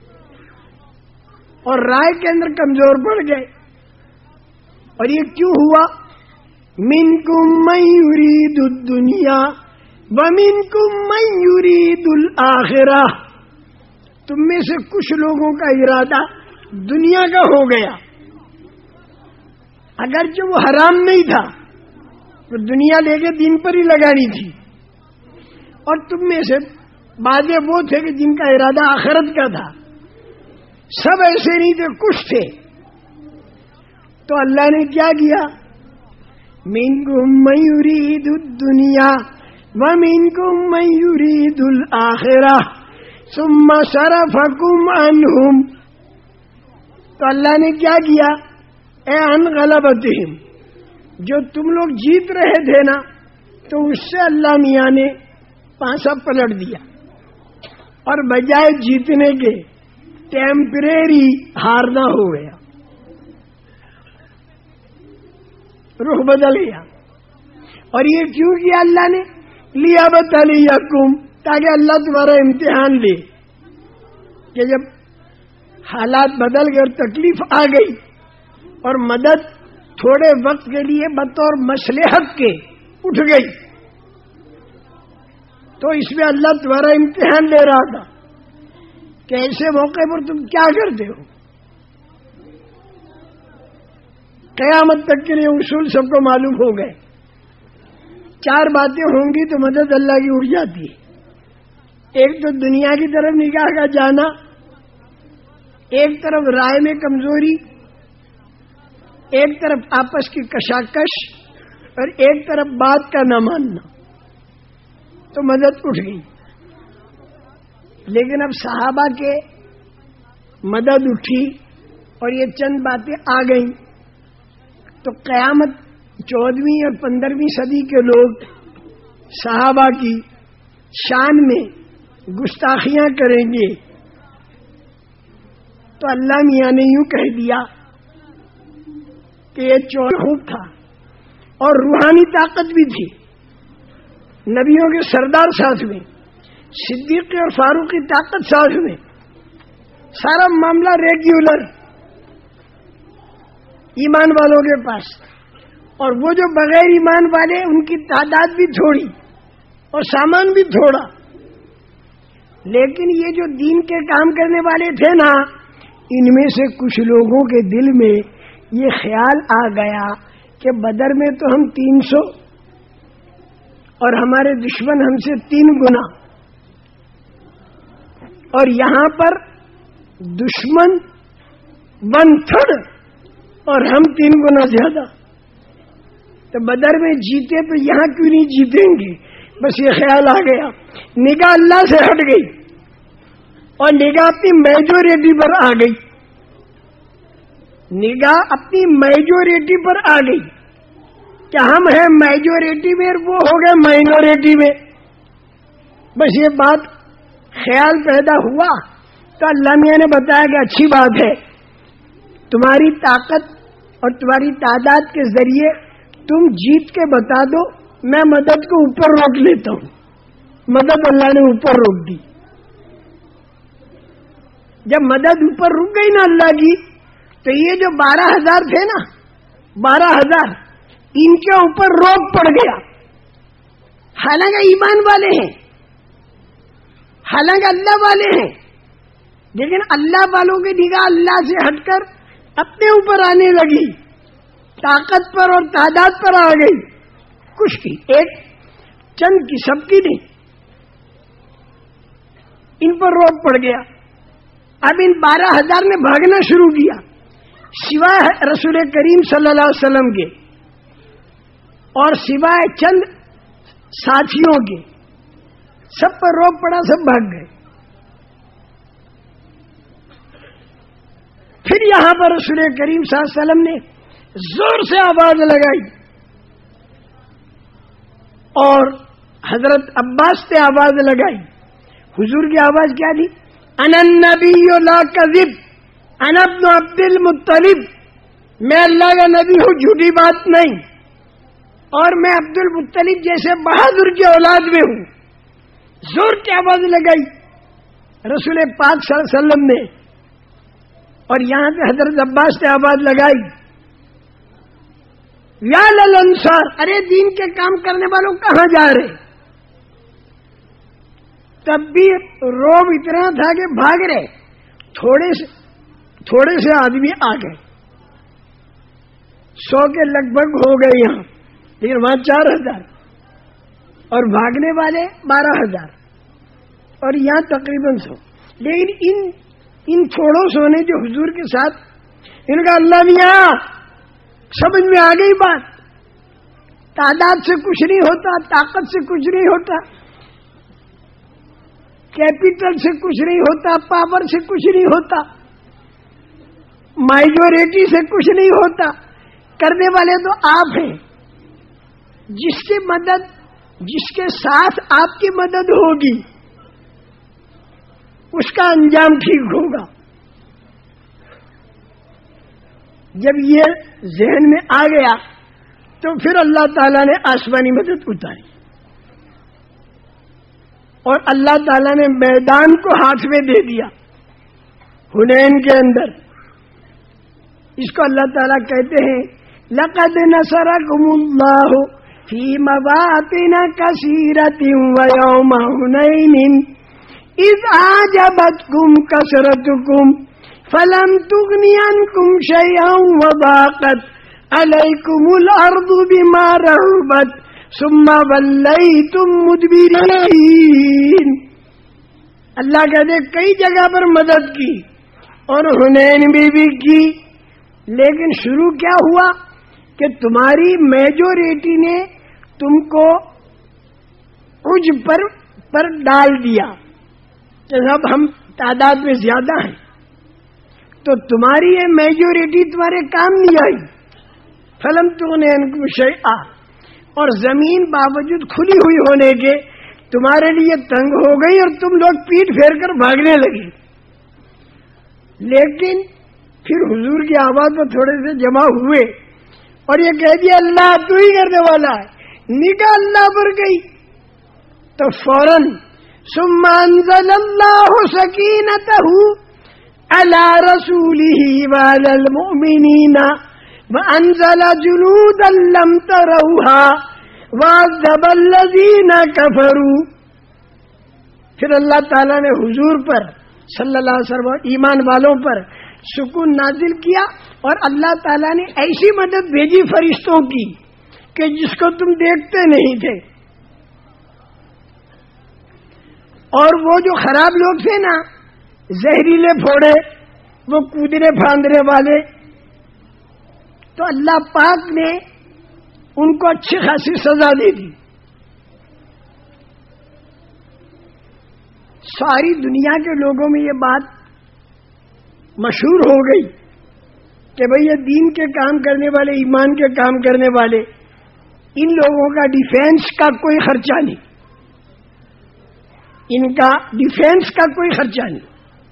اور رائے کے اندر کمزور پڑ گئے. اور یہ کیوں ہوا؟ منکم من یرید الدنیا ومنکم من یرید الآخرہ، تم میں سے کچھ لوگوں کا ارادہ دنیا کا ہو گیا، اگرچہ وہ حرام نہیں تھا تو دنیا لے کے دین پر ہی لگانی تھی، اور تم میں سے بعض وہ تھے کہ جن کا ارادہ آخرت کا تھا، سب ایسے نہیں تھے، کچھ تھے۔ تو اللہ نے کیا کیا؟ منکم من یرید الدنیا ومنکم من یرید الآخرہ ثم صرفکم عنہم۔ تو اللہ نے کیا کیا؟ اے ان غلبتہم، جو تم لوگ جیت رہے تھے نا، تو اس سے اللہ میاں نے پانسا پلٹ دیا، اور بجائے جیتنے کے ٹیمپریری ہارنا ہو گیا، رخ بدل گیا۔ اور یہ کیوں کیا اللہ نے؟ لیبتلیکم، تاکہ اللہ تمہارا امتحان لے کہ جب حالات بدل گئے اور تکلیف آ گئی اور مدد تھوڑے وقت کے لیے بطور مصلحت کے اٹھ گئی، تو اس میں اللہ تمہارا امتحان لے رہا تھا کہ ایسے موقع پر تم کیا کرتے ہو۔ قیامت تک کے لیے اصول سب کو معلوم ہو گئے، چار باتیں ہوں گی تو مدد اللہ کی اٹھ جاتی ہے۔ ایک تو دنیا کی طرف نگاہ کا جانا، ایک طرف رائے میں کمزوری، ایک طرف آپس کی کشاکش، اور ایک طرف بات کا نہ ماننا، تو مدد اٹھ گئی۔ لیکن اب صحابہ کے مدد اٹھی اور یہ چند باتیں آ گئیں، تو قیامت چودہویں اور پندرہویں صدی کے لوگ صحابہ کی شان میں گستاخیاں کریں گے، تو اللہ میاں نے یوں کہہ دیا کہ یہ چور خوب تھا اور روحانی طاقت بھی تھی، نبیوں کے سردار ساتھ میں، صدیق اور فاروق کی طاقت ساتھ میں، سارا معاملہ ریگولر ایمان والوں کے پاس، اور وہ جو بغیر ایمان والے ان کی تعداد بھی تھوڑی اور سامان بھی تھوڑا، لیکن یہ جو دین کے کام کرنے والے تھے نا، ان میں سے کچھ لوگوں کے دل میں یہ خیال آ گیا کہ بدر میں تو ہم تین سو اور ہمارے دشمن ہم سے تین گنا، اور یہاں پر دشمن ون تھرڈ اور ہم تین گنا زیادہ، تو بدر میں جیتے تو یہاں کیوں نہیں جیتیں گے؟ بس یہ خیال آ گیا، نگاہ اللہ سے ہٹ گئی اور نگاہ اپنی میجورٹی پر آ گئی، نگاہ اپنی میجورٹی پر آ گئی کہ ہم ہیں میجورٹی میں اور وہ ہو گئے مائنورٹی میں۔ بس یہ بات خیال پیدا ہوا تو اللہ میاں نے بتایا کہ اچھی بات ہے، تمہاری طاقت اور تمہاری تعداد کے ذریعے تم جیت کے بتا دو، میں مدد کو اوپر روک لیتا ہوں۔ مدد اللہ نے اوپر روک دی۔ جب مدد اوپر رک گئی نا اللہ کی، تو یہ جو بارہ ہزار تھے نا، بارہ ہزار ان کے اوپر روک پڑ گیا، حالانکہ ایمان والے ہیں، حالانکہ اللہ والے ہیں، لیکن اللہ والوں کی نگاہ اللہ سے ہٹ کر اپنے اوپر آنے لگی، طاقت پر اور تعداد پر آ گئی، کچھ کی ایک چند کی، سب کی نہیں، ان پر روک پڑ گیا۔ اب ان بارہ ہزار نے بھاگنا شروع کیا، سوائے رسول کریم صلی اللہ علیہ وسلم کے اور سوائے چند ساتھیوں کے، سب پر روک پڑا، سب بھاگ گئے۔ پھر یہاں پر رسول کریم صلی اللہ علیہ وسلم نے زور سے آواز لگائی، اور حضرت عباس نے آواز لگائی۔ حضور کی آواز کیا تھی؟ انا النبی لا کذب، انا ابن عبد المطلب، میں اللہ کا نبی ہوں، جھوٹی بات نہیں، اور میں عبد المطلب جیسے بہادر کی اولاد میں ہوں۔ زور کی آواز لگائی رسول پاک صلی اللہ علیہ وسلم نے، اور یہاں پہ حضرت عباس نے آواز لگائی، یا للانصار، ارے دین کے کام کرنے والوں کہاں جا رہے؟ تب بھی روب اتنا تھا کہ بھاگ رہے، تھوڑے سے تھوڑے سے آدمی آ گئے، سو کے لگ بھگ ہو گئے یہاں، لیکن وہاں چار ہزار اور بھاگنے والے بارہ ہزار اور یہاں تقریباً سو. لیکن ان ان تھوڑوں سو نے جو حضور کے ساتھ، ان کا اللہ بھی یہاں سمجھ میں آ گئی بات. تعداد سے کچھ نہیں ہوتا، طاقت سے کچھ نہیں ہوتا، کیپٹل سے کچھ نہیں ہوتا، پاور سے کچھ نہیں ہوتا، مائجورٹی سے کچھ نہیں ہوتا. کرنے والے تو آپ ہیں. جس کی مدد، جس کے ساتھ آپ کی مدد ہوگی اس کا انجام ٹھیک ہوگا. جب یہ ذہن میں آ گیا تو پھر اللہ تعالیٰ نے آسمانی مدد اتاری اور اللہ تعالیٰ نے میدان کو ہاتھ میں دے دیا حنین کے اندر. اس کو اللہ تعالیٰ کہتے ہیں لقد نصرکم اللہ فی مواطن کثیرۃ ویوم حنین اذ اعجبتکم کثرتکم فلم تغن عنکم شیئا وضاقت علیکم الارض بما رحبت ثم ولیتم مدبرین. اللہ کہتے کئی جگہ پر مدد کی اور حنین میں بھی کی، لیکن شروع کیا ہوا کہ تمہاری میجورٹی نے تم کو عجب پر پر ڈال دیا کہ اب ہم تعداد میں زیادہ ہیں، تو تمہاری یہ میجورٹی تمہارے کام نہیں آئی. فلم تغن عنکم شیئا، اور زمین باوجود کھلی ہوئی ہونے کے تمہارے لیے تنگ ہو گئی اور تم لوگ پیٹ پھیر کر بھاگنے لگے. لیکن پھر حضور کی آواز میں تھوڑے سے جمع ہوئے اور یہ کہہ دیا اللہ تو ہی کرنے والا ہے. نگاہ اللہ پر گئی تو فوراً ثم انزل اللہ سکینتہ علی رسولہ وعلی المؤمنین وانزل جنودا لم تروها وعذب الذین کفروا. پھر اللہ تعالیٰ نے حضور پر صلی اللہ علیہ وسلم ایمان والوں پر سکون نازل کیا اور اللہ تعالیٰ نے ایسی مدد بھیجی فرشتوں کی کہ جس کو تم دیکھتے نہیں تھے. اور وہ جو خراب لوگ تھے نا، زہریلے پھوڑے، وہ کودنے پھاندنے والے، تو اللہ پاک نے ان کو اچھی خاصی سزا دے دی. ساری دنیا کے لوگوں میں یہ بات مشہور ہو گئی کہ بھئی یہ دین کے کام کرنے والے، ایمان کے کام کرنے والے، ان لوگوں کا ڈیفینس کا کوئی خرچہ نہیں، ان کا ڈیفینس کا کوئی خرچہ نہیں.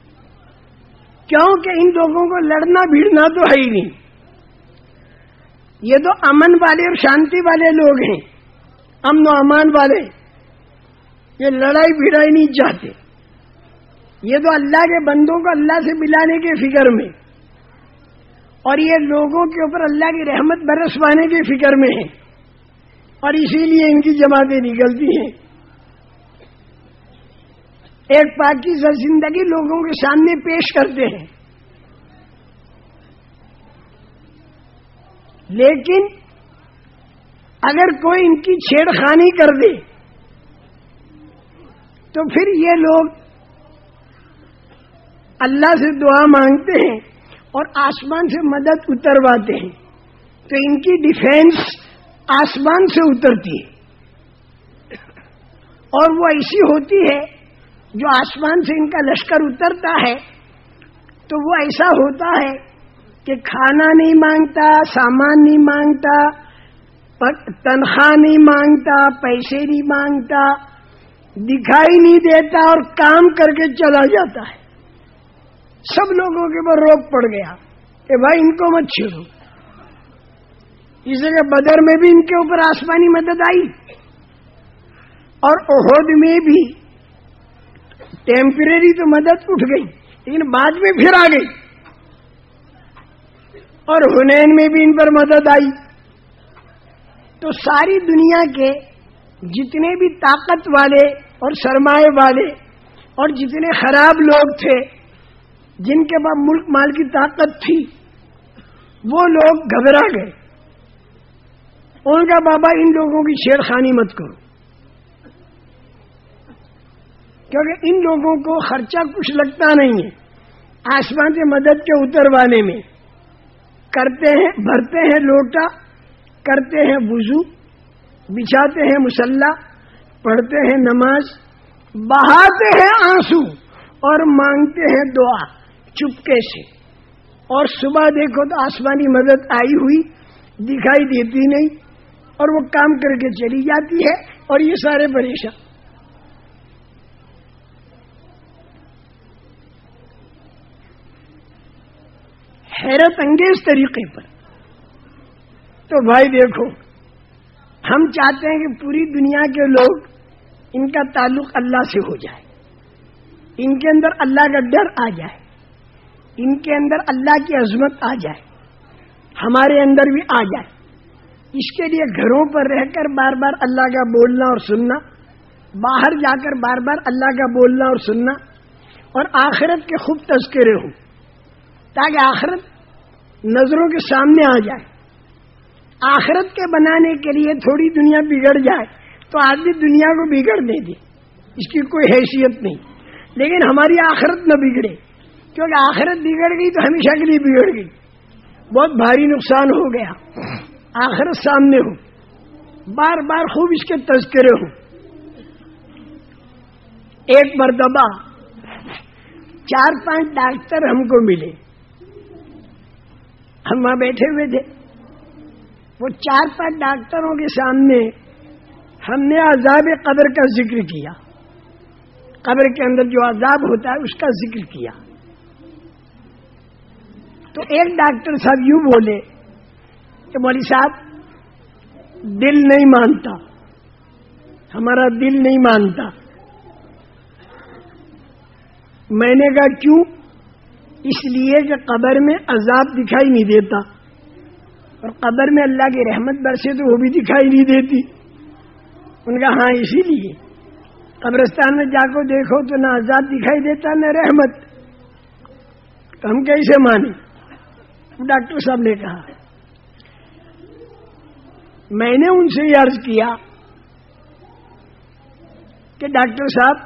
کیونکہ ان لوگوں کو لڑنا بھیڑنا تو ہے ہی نہیں. یہ تو امن والے اور شانتی والے لوگ ہیں، امن و امان والے. یہ لڑائی بھیڑائی نہیں چاہتے. یہ تو اللہ کے بندوں کو اللہ سے ملانے کے فکر میں اور یہ لوگوں کے اوپر اللہ کی رحمت برسوانے کے فکر میں ہیں، اور اسی لیے ان کی جماعتیں نکلتی ہیں. ایک پاکیزہ زندگی لوگوں کے سامنے پیش کرتے ہیں، لیکن اگر کوئی ان کی چھیڑ خانی کر دے تو پھر یہ لوگ اللہ سے دعا مانگتے ہیں اور آسمان سے مدد اترواتے ہیں. تو ان کی ڈیفینس آسمان سے اترتی ہے، اور وہ ایسی ہوتی ہے جو آسمان سے ان کا لشکر اترتا ہے تو وہ ایسا ہوتا ہے کہ کھانا نہیں مانگتا، سامان نہیں مانگتا، تنخواہ نہیں مانگتا، پیسے نہیں مانگتا، دکھائی نہیں دیتا اور کام کر کے چلا جاتا ہے. سب لوگوں کے اوپر روک پڑ گیا کہ بھائی ان کو مت چھیڑو. اس لیے بدر میں بھی ان کے اوپر آسمانی مدد آئی اور احد میں بھی ٹیمپریری تو مدد اٹھ گئی لیکن بعد میں پھر آ گئی، اور حنین میں بھی ان پر مدد آئی. تو ساری دنیا کے جتنے بھی طاقت والے اور سرمایہ والے اور جتنے خراب لوگ تھے جن کے پاس ملک مال کی طاقت تھی، وہ لوگ گھبرا گئے ان کا بابا ان لوگوں کی چھیڑخانی مت کرو، کیونکہ ان لوگوں کو خرچہ کچھ لگتا نہیں ہے، آسمان سے مدد کے اتروانے میں کرتے ہیں، بھرتے ہیں لوٹا، کرتے ہیں وضو، بچھاتے ہیں مصلی، پڑھتے ہیں نماز، بہاتے ہیں آنسو اور مانگتے ہیں دعا چپکے سے، اور صبح دیکھو تو آسمانی مدد آئی ہوئی دکھائی دیتی نہیں، اور وہ کام کر کے چلی جاتی ہے، اور یہ سارے پریشان۔ حیرت انگیز طریقے پر۔ تو بھائی دیکھو، ہم چاہتے ہیں کہ پوری دنیا کے لوگ ان کا تعلق اللہ سے ہو جائے، ان کے اندر اللہ کا ڈر آ جائے، ان کے اندر اللہ کی عظمت آ جائے، ہمارے اندر بھی آ جائے۔ اس کے لیے گھروں پر رہ کر بار بار اللہ کا بولنا اور سننا، باہر جا کر بار بار اللہ کا بولنا اور سننا، اور آخرت کے خوب تذکرے ہوں، تاکہ آخرت نظروں کے سامنے آ جائے۔ آخرت کے بنانے کے لیے تھوڑی دنیا بگڑ جائے تو آدمی دنیا کو بگڑنے دے، اس کی کوئی حیثیت نہیں، لیکن ہماری آخرت نہ بگڑے، کیونکہ آخرت بگڑ گئی تو ہمیشہ کے لیے بگڑ گئی، بہت بھاری نقصان ہو گیا۔ آخرت سامنے ہو، بار بار خوب اس کے تذکرے ہوں۔ ایک مرتبہ چار پانچ ڈاکٹر ہم کو ملے، ہم وہاں بیٹھے ہوئے تھے، وہ چار پانچ ڈاکٹروں کے سامنے ہم نے عذاب قبر کا ذکر کیا، قبر کے اندر جو عذاب ہوتا ہے اس کا ذکر کیا۔ تو ایک ڈاکٹر صاحب یوں بولے کہ مولوی صاحب دل نہیں مانتا، ہمارا دل نہیں مانتا۔ میں نے کہا کیوں؟ اس لیے کہ قبر میں عذاب دکھائی نہیں دیتا، اور قبر میں اللہ کی رحمت برسے تو وہ بھی دکھائی نہیں دیتی۔ ان کا ہاں اسی لیے قبرستان میں جا کو دیکھو تو نہ عذاب دکھائی دیتا نہ رحمت، تو ہم کیسے مانیں؟ ڈاکٹر صاحب نے کہا، میں نے ان سے یہ عرض کیا کہ ڈاکٹر صاحب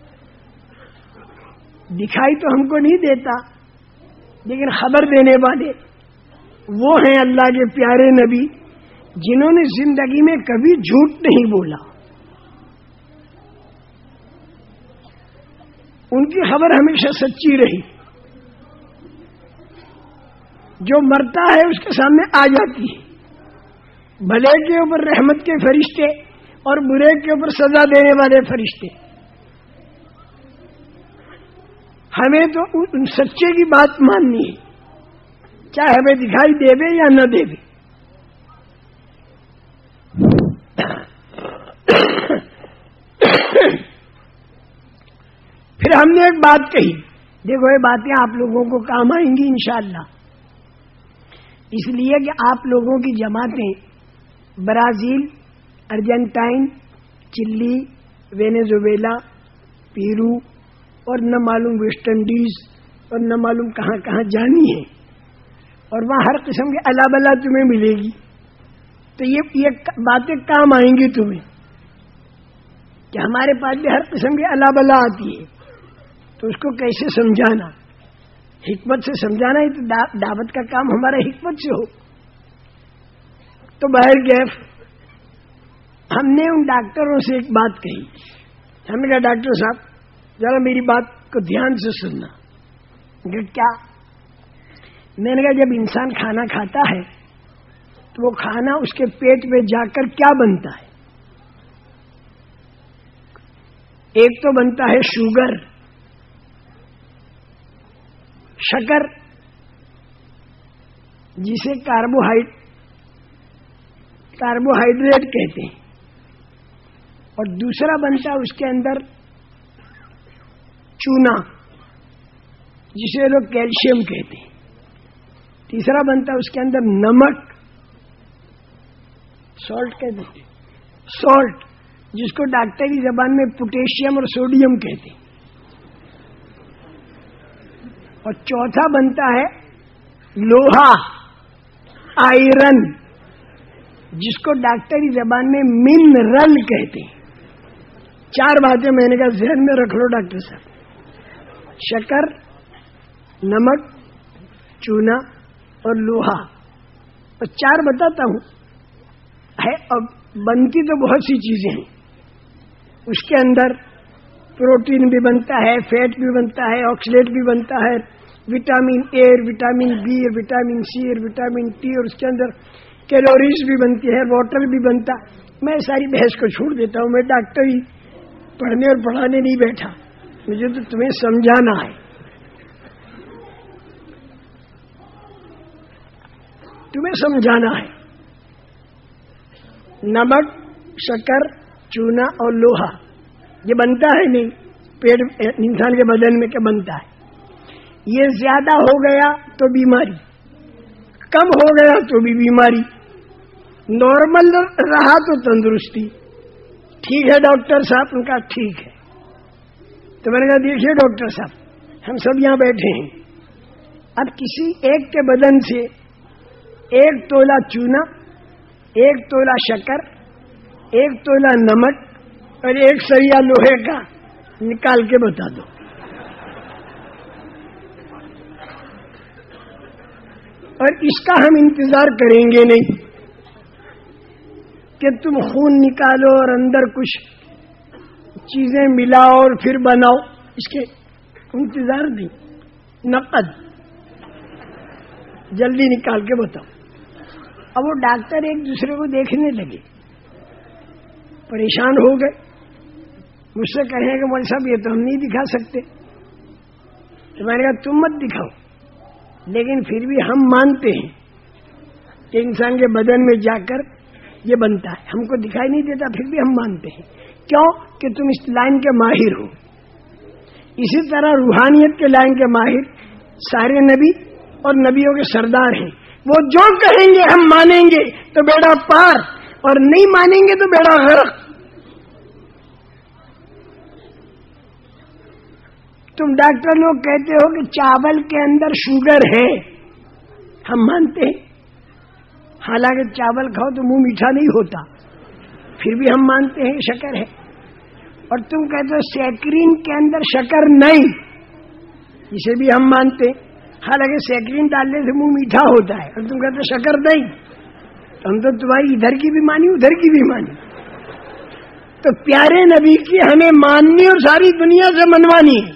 دکھائی تو ہم کو نہیں دیتا، لیکن خبر دینے والے وہ ہیں اللہ کے پیارے نبی جنہوں نے زندگی میں کبھی جھوٹ نہیں بولا، ان کی خبر ہمیشہ سچی رہی، جو مرتا ہے اس کے سامنے آ جاتی ہے، بھلے کے اوپر رحمت کے فرشتے اور برے کے اوپر سزا دینے والے فرشتے۔ ہمیں تو ان سچے کی بات ماننی ہے، چاہے ہمیں دکھائی دے دے یا نہ دے دے۔ پھر ہم نے ایک بات کہی، دیکھو یہ باتیں آپ لوگوں کو کام آئیں گی انشاءاللہ، اس لیے کہ آپ لوگوں کی جماعتیں Brazil, Argentine, Chile, Venezuela, Peru اور نہ معلوم ویسٹ انڈیز اور نہ معلوم کہاں کہاں جانی ہے، اور وہاں ہر قسم کے اللہ بلا تمہیں ملے گی، تو یہ یہ باتیں کام آئیں گی تمہیں کہ ہمارے پاس بھی ہر قسم کی اللہ بلا آتی ہے، تو اس کو کیسے سمجھانا، حکمت سے سمجھانا ہی تو دعوت کا کام ہمارا حکمت سے ہو۔ تو باہر گئے، ہم نے ان ڈاکٹروں سے ایک بات کہی، ہم نے کہا ڈاکٹر صاحب ذرا میری بات کو دھیان سے سننا۔ کہ کیا؟ میں نے کہا جب انسان کھانا کھاتا ہے تو وہ کھانا اس کے پیٹ میں جا کر کیا بنتا ہے؟ ایک تو بنتا ہے شوگر، شکر، جسے کاربوہائڈ کاربوہائیڈریٹ کہتے ہیں، اور دوسرا بنتا ہے اس کے اندر چونا جسے لوگ کیلشیم کہتے ہیں، تیسرا بنتا ہے اس کے اندر نمک، سالٹ کہتے ہیں، سالٹ جس کو ڈاکٹری زبان میں پوٹیشیم اور سوڈیم کہتے ہیں، اور چوتھا بنتا ہے لوہا، آئرن، جس کو ڈاکٹری زبان میں منرل کہتے ہیں. چار باتیں میں نے کہا ذہن میں رکھ لو ڈاکٹر صاحب: شکر، نمک، چونا اور لوہا. اور چار بتاتا ہوں ہے. اب بنتی تو بہت سی چیزیں ہیں. اس کے اندر پروٹین بھی بنتا ہے، فیٹ بھی بنتا ہے، آکسیلیٹ بھی بنتا ہے، vitamin A, vitamin B, vitamin C اور وٹامن ٹی، اور اس کے اندر کیلوریز بھی بنتی ہے، واٹر بھی بنتا. میں ساری بحث کو چھوڑ دیتا ہوں. میں ڈاکٹری پڑھنے اور پڑھانے نہیں بیٹھا، مجھے تو تمہیں سمجھانا ہے. تمہیں سمجھانا ہے. نمک، شکر، چونا اور لوہا یہ بنتا ہے نہیں پیٹ انسان کے بدن میں، کیا بنتا ہے؟ یہ زیادہ ہو گیا تو بیماری، کم ہو گیا تو بھی بیماری، نارمل رہا تو تندرستی. ٹھیک ہے ڈاکٹر صاحب؟ ان کا ٹھیک ہے. تو میں نے کہا دیکھیے ڈاکٹر صاحب، ہم سب یہاں بیٹھے ہیں. اب کسی ایک کے بدن سے ایک تولا چونا، ایک تولا شکر، ایک تولا نمک اور ایک سریا لوہے کا نکال کے بتا دو. اور اس کا ہم انتظار کریں گے نہیں کہ تم خون نکالو اور اندر کچھ چیزیں ملاؤ اور پھر بناؤ. اس کے انتظار نہیں، نقد جلدی نکال کے بتاؤ. اب وہ ڈاکٹر ایک دوسرے کو دیکھنے لگے، پریشان ہو گئے. مجھ سے کہیں کہ مول صاحب یہ تو ہم نہیں دکھا سکتے. تو میں نے کہا تم مت دکھاؤ، لیکن پھر بھی ہم مانتے ہیں کہ انسان کے بدن میں جا کر یہ بنتا ہے. ہم کو دکھائی نہیں دیتا پھر بھی ہم مانتے ہیں. کیوں؟ کہ تم اس لائن کے ماہر ہو. اسی طرح روحانیت کے لائن کے ماہر سارے نبی اور نبیوں کے سردار ہیں. وہ جو کہیں گے ہم مانیں گے تو بیڑا پار، اور نہیں مانیں گے تو بیڑا غرق. تم ڈاکٹر لوگ کہتے ہو کہ چاول کے اندر شوگر ہے، ہم مانتے ہیں. حالانکہ چاول کھاؤ تو منہ میٹھا نہیں ہوتا، پھر بھی ہم مانتے ہیں شکر ہے. اور تم کہتے ہو سیکرین کے اندر شکر نہیں، اسے بھی ہم مانتے ہیں. حالانکہ سیکرین ڈالنے سے منہ میٹھا ہوتا ہے، اور تم کہتے ہو شکر نہیں. ہم تو تمہاری ادھر کی بھی مانی ادھر کی بھی مانی. تو پیارے نبی کی ہمیں ماننی اور ساری دنیا سے منوانی ہے.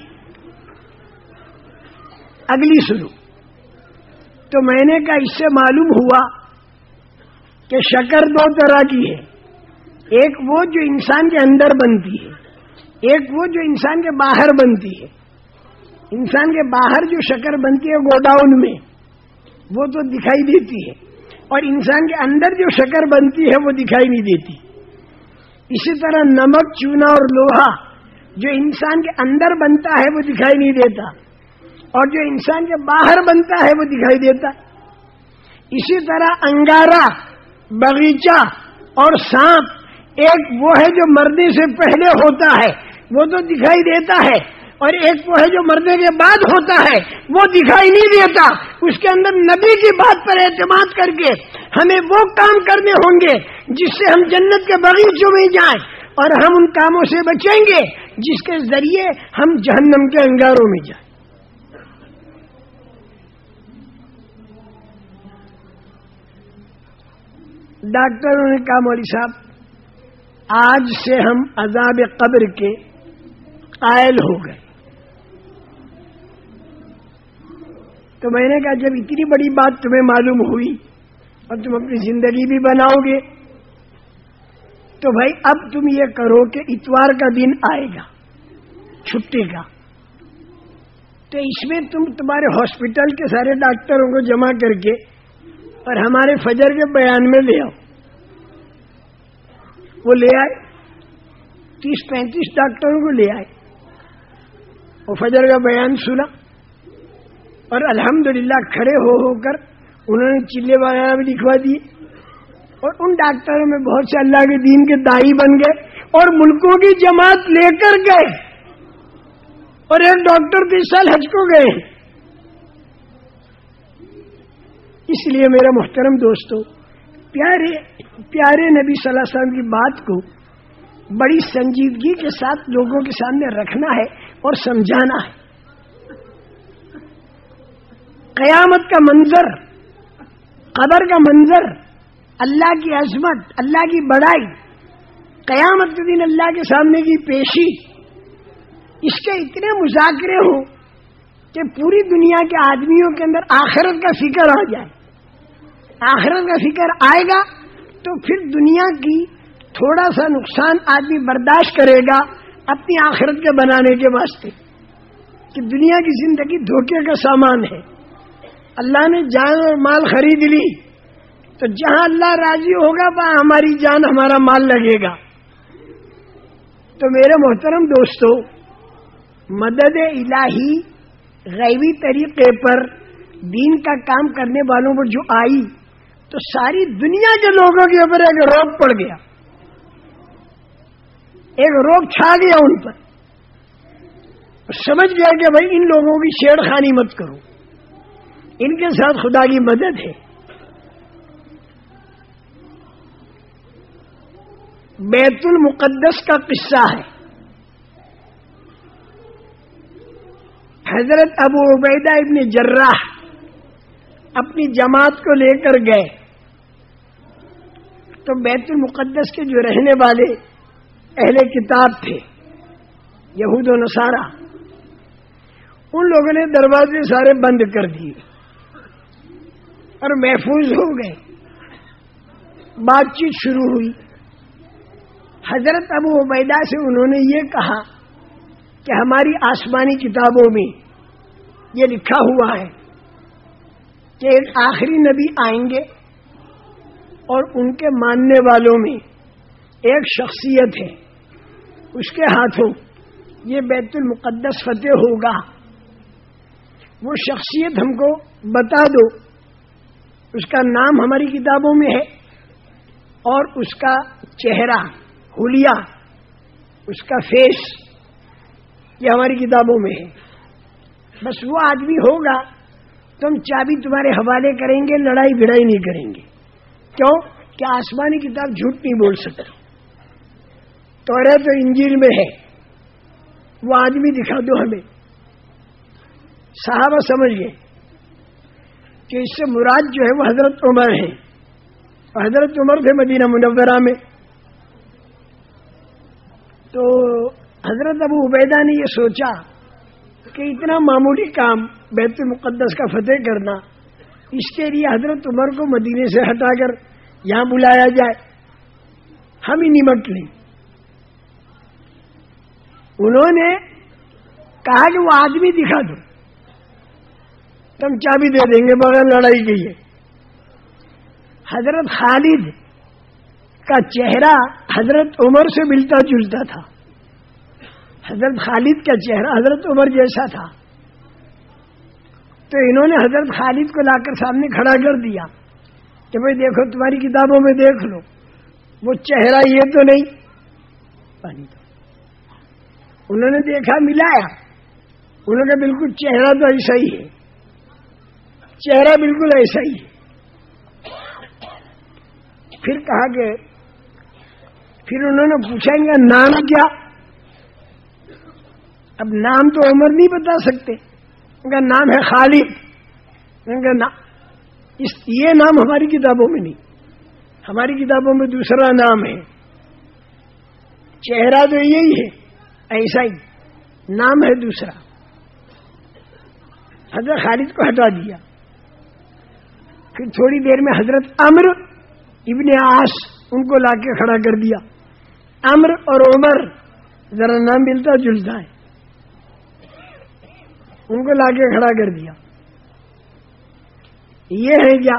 اگلی سنو. تو میں نے کہا اس سے معلوم ہوا کہ شکر دو طرح کی ہے. ایک وہ جو انسان کے اندر بنتی ہے، ایک وہ جو انسان کے باہر بنتی ہے. انسان کے باہر جو شکر بنتی ہے گوڈاؤن میں، وہ تو دکھائی دیتی ہے، اور انسان کے اندر جو شکر بنتی ہے وہ دکھائی نہیں دیتی. اسی طرح نمک، چونا اور لوہا جو انسان کے اندر بنتا ہے وہ دکھائی نہیں دیتا، اور جو انسان کے باہر بنتا ہے وہ دکھائی دیتا. اسی طرح انگارا، باغیچہ اور سانپ، ایک وہ ہے جو مرنے سے پہلے ہوتا ہے وہ تو دکھائی دیتا ہے، اور ایک وہ ہے جو مرنے کے بعد ہوتا ہے وہ دکھائی نہیں دیتا. اس کے اندر نبی کی بات پر اعتماد کر کے ہمیں وہ کام کرنے ہوں گے جس سے ہم جنت کے باغیچوں میں جائیں، اور ہم ان کاموں سے بچیں گے جس کے ذریعے ہم جہنم کے انگاروں میں جائیں. ڈاکٹروں نے کہا مولوی صاحب آج سے ہم عذاب قبر کے قائل ہو گئے. تو میں نے کہا جب اتنی بڑی بات تمہیں معلوم ہوئی اور تم اپنی زندگی بھی بناؤ گے تو بھائی اب تم یہ کرو کہ اتوار کا دن آئے گا چھٹی کا، تو اس میں تم تمہارے ہاسپٹل کے سارے ڈاکٹروں کو جمع کر کے اور ہمارے فجر کے بیان میں لے آؤ. وہ لے آئے، تیس پینتیس ڈاکٹروں کو لے آئے، وہ فجر کا بیان سنا، اور الحمدللہ کھڑے ہو ہو کر انہوں نے چلے وغیرہ بھی لکھوا دیے. اور ان ڈاکٹروں میں بہت سے اللہ کے دین کے داعی بن گئے اور ملکوں کی جماعت لے کر گئے، اور ایک ڈاکٹر تو اس سال حج کو گئے. اس لیے میرا محترم دوستو، پیارے پیارے نبی صلی اللہ علیہ وسلم کی بات کو بڑی سنجیدگی کے ساتھ لوگوں کے سامنے رکھنا ہے اور سمجھانا ہے. قیامت کا منظر، قبر کا منظر، اللہ کی عظمت، اللہ کی بڑائی، قیامت کے دن اللہ کے سامنے کی پیشی، اس کے اتنے مذاکرے ہوں کہ پوری دنیا کے آدمیوں کے اندر آخرت کا فکر آ جائے. آخرت کا فکر آئے گا تو پھر دنیا کی تھوڑا سا نقصان آدمی برداشت کرے گا اپنی آخرت کے بنانے کے واسطے، کہ دنیا کی زندگی دھوکے کا سامان ہے. اللہ نے جان اور مال خرید لی تو جہاں اللہ راضی ہوگا وہاں ہماری جان ہمارا مال لگے گا. تو میرے محترم دوستو، مدد الہی غیبی طریقے پر دین کا کام کرنے والوں پر جو آئی تو ساری دنیا کے لوگوں کے اوپر ایک روک پڑ گیا، ایک روک چھا گیا ان پر. سمجھ گیا کہ بھائی ان لوگوں کی چھیڑ خانی مت کرو، ان کے ساتھ خدا کی مدد ہے. بیت المقدس کا قصہ ہے. حضرت ابو عبیدہ ابن جراح اپنی جماعت کو لے کر گئے تو بیت المقدس کے جو رہنے والے اہل کتاب تھے، یہود و نصارہ، ان لوگوں نے دروازے سارے بند کر دیے اور محفوظ ہو گئے. بات چیت شروع ہوئی. حضرت ابو عبیدہ سے انہوں نے یہ کہا کہ ہماری آسمانی کتابوں میں یہ لکھا ہوا ہے کہ ایک آخری نبی آئیں گے اور ان کے ماننے والوں میں ایک شخصیت ہے، اس کے ہاتھوں یہ بیت المقدس فتح ہوگا. وہ شخصیت ہم کو بتا دو. اس کا نام ہماری کتابوں میں ہے اور اس کا چہرہ، حلیہ، اس کا فیس یہ ہماری کتابوں میں ہے. بس وہ آدمی ہوگا تو ہم چابی تمہارے حوالے کریں گے، لڑائی بھڑائی نہیں کریں گے. کیوں کہ آسمانی کتاب جھوٹ نہیں بول سکتی. توریت تو انجیل میں ہے، وہ آدمی دکھا دو ہمیں. صحابہ سمجھ گئے کہ اس سے مراد جو ہے وہ حضرت عمر ہے. حضرت عمر تھے مدینہ منورہ میں. تو حضرت ابو عبیدہ نے یہ سوچا کہ اتنا معمولی کام بیت المقدس کا فتح کرنا، اس کے لیے حضرت عمر کو مدینے سے ہٹا کر یہاں بلایا جائے، ہم ہی نمٹ لیں. انہوں نے کہا کہ وہ آدمی دکھا دو، تم چابی دے دیں گے بغیر لڑائی کے. ہے حضرت خالد کا چہرہ حضرت عمر سے ملتا جلتا تھا. حضرت خالد کا چہرہ حضرت عمر جیسا تھا. تو انہوں نے حضرت خالد کو لا کر سامنے کھڑا کر دیا کہ بھائی دیکھو تمہاری کتابوں میں دیکھ لو، وہ چہرہ یہ تو نہیں. پانی تو انہوں نے دیکھا، ملایا، انہوں نے بالکل چہرہ تو ایسا ہی ہے، چہرہ بالکل ایسا ہی ہے. پھر کہا کہ پھر انہوں نے پوچھا ان کا نام کیا؟ اب نام تو عمر نہیں بتا سکتے، ان کا نام ہے خالد. ان کا نام اس یہ نام ہماری کتابوں میں نہیں، ہماری کتابوں میں دوسرا نام ہے. چہرہ تو یہی ہے، ایسا ہی نام ہے دوسرا. حضرت خالد کو ہٹا دیا. پھر تھوڑی دیر میں حضرت عمرو ابن عاص ان کو لا کے کھڑا کر دیا. عمرو اور عمر ذرا نام ملتا جلتا ہے، ان کو لا کے کھڑا کر دیا. یہ ہے کیا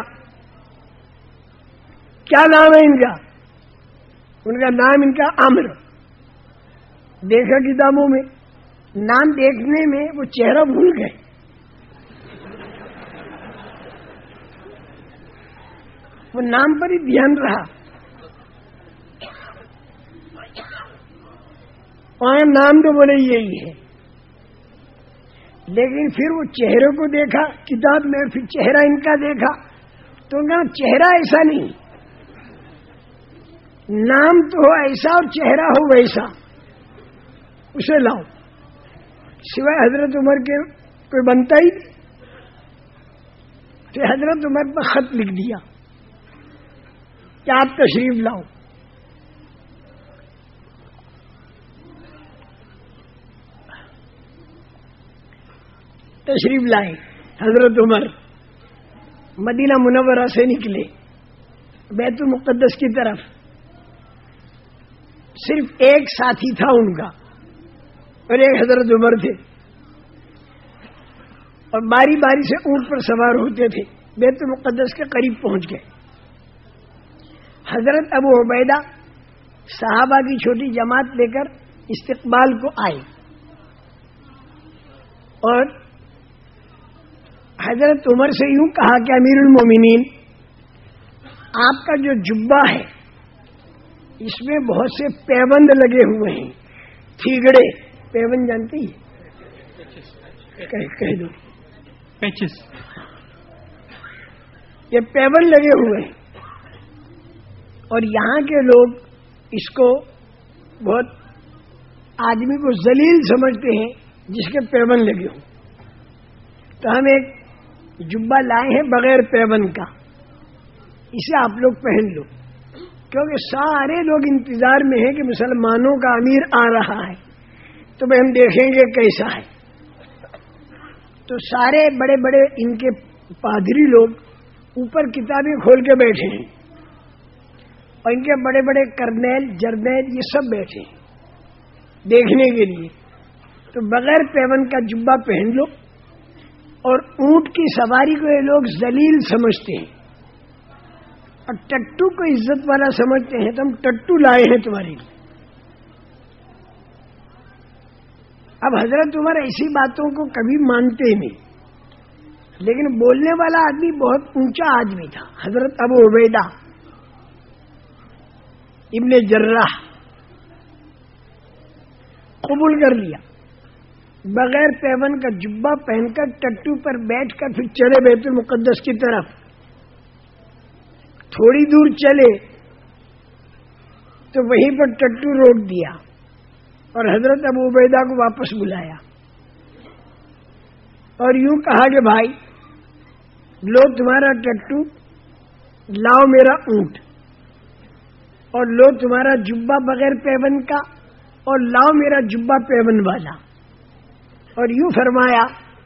کیا نام ہے ان کا؟ ان کا نام ان کا عمرو. دیکھا کتابوں میں، نام دیکھنے میں وہ چہرہ بھول گئے. وہ نام پر ہی دھیان رہا. اور نام تو بولے یہی ہے، لیکن پھر وہ چہرے کو دیکھا کتاب میں، پھر چہرہ ان کا دیکھا تو ان کا چہرہ ایسا نہیں، نام تو ہو ایسا اور چہرہ ہو ویسا، اسے لاؤ. سوائے حضرت عمر کے کوئی بنتا ہی نہیں. تو حضرت عمر پر خط لکھ دیا کہ آپ تشریف لاؤ. تشریف لائے حضرت عمر، مدینہ منورہ سے نکلے بیت المقدس کی طرف. صرف ایک ساتھی تھا ان کا اور ایک حضرت عمر تھے، اور باری باری سے اونٹ پر سوار ہوتے تھے. بیت المقدس کے قریب پہنچ گئے. حضرت ابو عبیدہ صحابہ کی چھوٹی جماعت لے کر استقبال کو آئے، اور حضرت عمر سے یوں کہا کہ امیر المومنین، آپ کا جو جبہ ہے اس میں بہت سے پیبند لگے ہوئے ہیں، تھیگڑے. پیبند جانتے ہی؟ کہہ دو. پیچز. یہ پیبند لگے ہوئے ہیں، اور یہاں کے لوگ اس کو بہت آدمی کو ذلیل سمجھتے ہیں جس کے پیبند لگے ہوں. تو ہم ایک جبہ لائے ہیں بغیر پیبند کا، اسے آپ لوگ پہن لو، کیونکہ سارے لوگ انتظار میں ہیں کہ مسلمانوں کا امیر آ رہا ہے، تو ہم دیکھیں گے کیسا ہے. تو سارے بڑے بڑے ان کے پادری لوگ اوپر کتابیں کھول کے بیٹھے ہیں، اور ان کے بڑے بڑے کرنیل جرنیل یہ سب بیٹھے ہیں دیکھنے کے لیے. تو بغیر پیبند کا جبہ پہن لو. اور اونٹ کی سواری کو یہ لوگ ذلیل سمجھتے ہیں اور ٹٹو کو عزت والا سمجھتے ہیں، تو ہم ٹٹو لائے ہیں تمہارے لیے. اب حضرت عمر ایسی باتوں کو کبھی مانتے نہیں، لیکن بولنے والا آدمی بہت اونچا آدمی تھا. حضرت ابو عبیدہ ابن جراح قبول کر لیا. بغیر پیبند کا جبہ پہن کر ٹٹو پر بیٹھ کر پھر چلے بیت المقدس کی طرف. تھوڑی دور چلے تو وہیں پر ٹٹو روک دیا اور حضرت ابو عبیدہ کو واپس بلایا، اور یوں کہا کہ بھائی لو تمہارا ٹٹو، لاؤ میرا اونٹ، اور لو تمہارا جبہ بغیر پیبند کا، اور لاؤ میرا جبہ پیبند والا. اور یوں فرمایا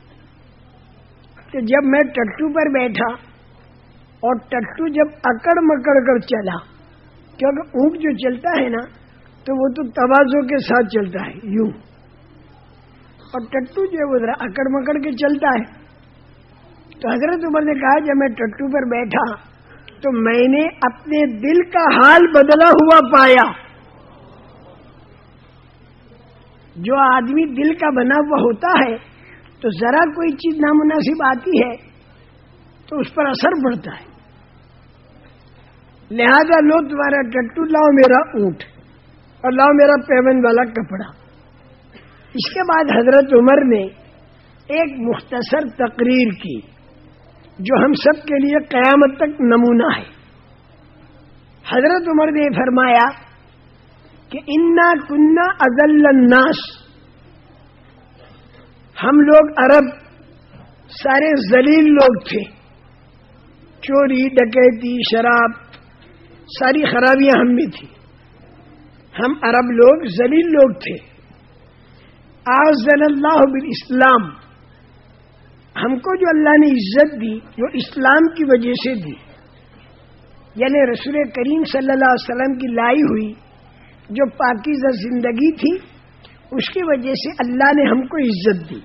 کہ جب میں ٹٹو پر بیٹھا اور ٹٹو جب اکڑ مکڑ کر چلا، کیونکہ اونٹ جو چلتا ہے نا تو وہ تو تواضع کے ساتھ چلتا ہے یوں، اور ٹٹو جو ہے وہ ذرا اکڑ مکڑ کے چلتا ہے. تو حضرت عمر نے کہا جب میں ٹٹو پر بیٹھا تو میں نے اپنے دل کا حال بدلا ہوا پایا. جو آدمی دل کا بنا ہوا ہوتا ہے تو ذرا کوئی چیز نامناسب آتی ہے تو اس پر اثر پڑتا ہے. لہذا لو تمہارا ٹٹو، لاؤ میرا اونٹ، اور لاؤ میرا پیبند والا کپڑا. اس کے بعد حضرت عمر نے ایک مختصر تقریر کی جو ہم سب کے لیے قیامت تک نمونہ ہے. حضرت عمر نے فرمایا کہ انا کننا اذل الناس، ہم لوگ عرب سارے ذلیل لوگ تھے. چوری ڈکیتی شراب ساری خرابیاں ہم میں تھی. ہم عرب لوگ ذلیل لوگ تھے. اعزنا اللہ بالاسلام، ہم کو جو اللہ نے عزت دی وہ اسلام کی وجہ سے دی، یعنی رسول کریم صلی اللہ علیہ وسلم کی لائی ہوئی جو پاکیزہ زندگی تھی اس کی وجہ سے اللہ نے ہم کو عزت دی.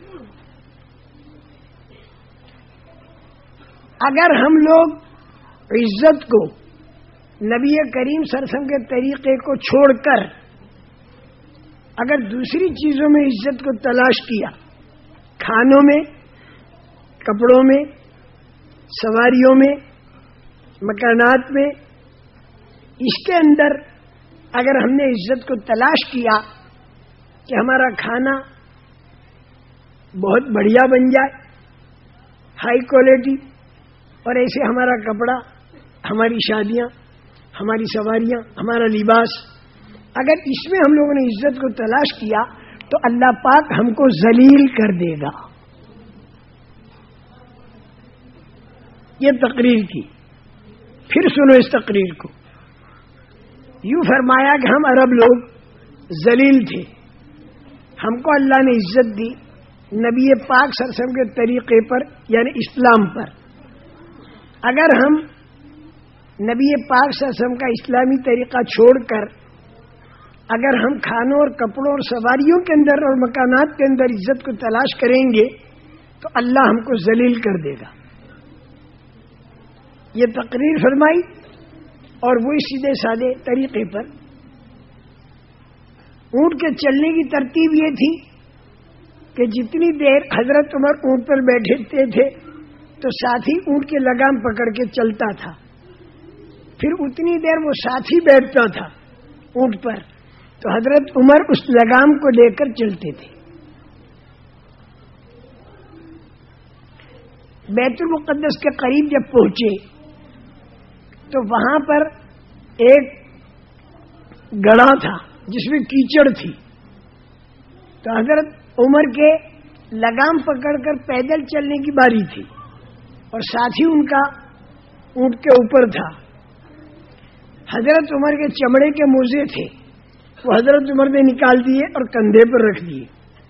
اگر ہم لوگ عزت کو نبی کریم صلی اللہ علیہ وسلم کے طریقے کو چھوڑ کر اگر دوسری چیزوں میں عزت کو تلاش کیا، کھانوں میں، کپڑوں میں، سواریوں میں، مکانات میں، اس کے اندر اگر ہم نے عزت کو تلاش کیا کہ ہمارا کھانا بہت بڑھیا بن جائے، ہائی کوالٹی، اور ایسے ہمارا کپڑا، ہماری شادیاں، ہماری سواریاں، ہمارا لباس، اگر اس میں ہم لوگوں نے عزت کو تلاش کیا تو اللہ پاک ہم کو ذلیل کر دے گا. یہ تقریر کی. پھر سنو اس تقریر کو. یوں فرمایا کہ ہم عرب لوگ ذلیل تھے، ہم کو اللہ نے عزت دی نبی پاک صلی اللہ علیہ وسلم کے طریقے پر، یعنی اسلام پر. اگر ہم نبی پاک صلی اللہ علیہ وسلم کا اسلامی طریقہ چھوڑ کر اگر ہم کھانوں اور کپڑوں اور سواریوں کے اندر اور مکانات کے اندر عزت کو تلاش کریں گے تو اللہ ہم کو ذلیل کر دے گا. یہ تقریر فرمائی اور وہی سیدھے سادے طریقے پر. اونٹ کے چلنے کی ترتیب یہ تھی کہ جتنی دیر حضرت عمر اونٹ پر بیٹھتے تھے تو ساتھی اونٹ کے لگام پکڑ کے چلتا تھا، پھر اتنی دیر وہ ساتھی بیٹھتا تھا اونٹ پر تو حضرت عمر اس لگام کو لے کر چلتے تھے. بیت المقدس کے قریب جب پہنچے تو وہاں پر ایک گڑھا تھا جس میں کیچڑ تھی، تو حضرت عمر کے لگام پکڑ کر پیدل چلنے کی باری تھی اور ساتھ ہی ان کا اونٹ کے اوپر تھا. حضرت عمر کے چمڑے کے موزے تھے، وہ حضرت عمر نے نکال دیے اور کندھے پر رکھ دیے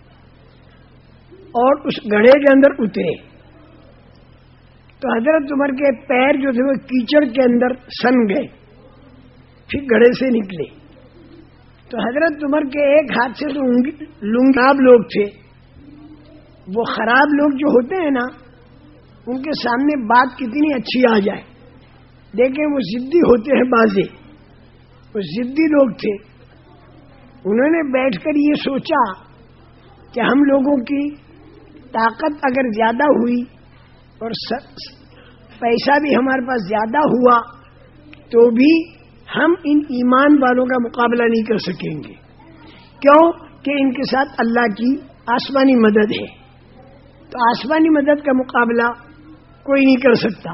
اور اس گڑھے کے اندر اترے. تو حضرت عمر کے پیر جو تھے وہ کیچڑ کے اندر سن گئے، پھر گڑھے سے نکلے. تو حضرت عمر کے ایک ہاتھ سے جو لنگاب لوگ تھے، وہ خراب لوگ جو ہوتے ہیں نا، ان کے سامنے بات کتنی اچھی آ جائے، دیکھیں وہ ضدی ہوتے ہیں بازے، وہ ضدی لوگ تھے. انہوں نے بیٹھ کر یہ سوچا کہ ہم لوگوں کی طاقت اگر زیادہ ہوئی اور پیسہ بھی ہمارے پاس زیادہ ہوا تو بھی ہم ان ایمان والوں کا مقابلہ نہیں کر سکیں گے. کیوں کہ ان کے ساتھ اللہ کی آسمانی مدد ہے، تو آسمانی مدد کا مقابلہ کوئی نہیں کر سکتا.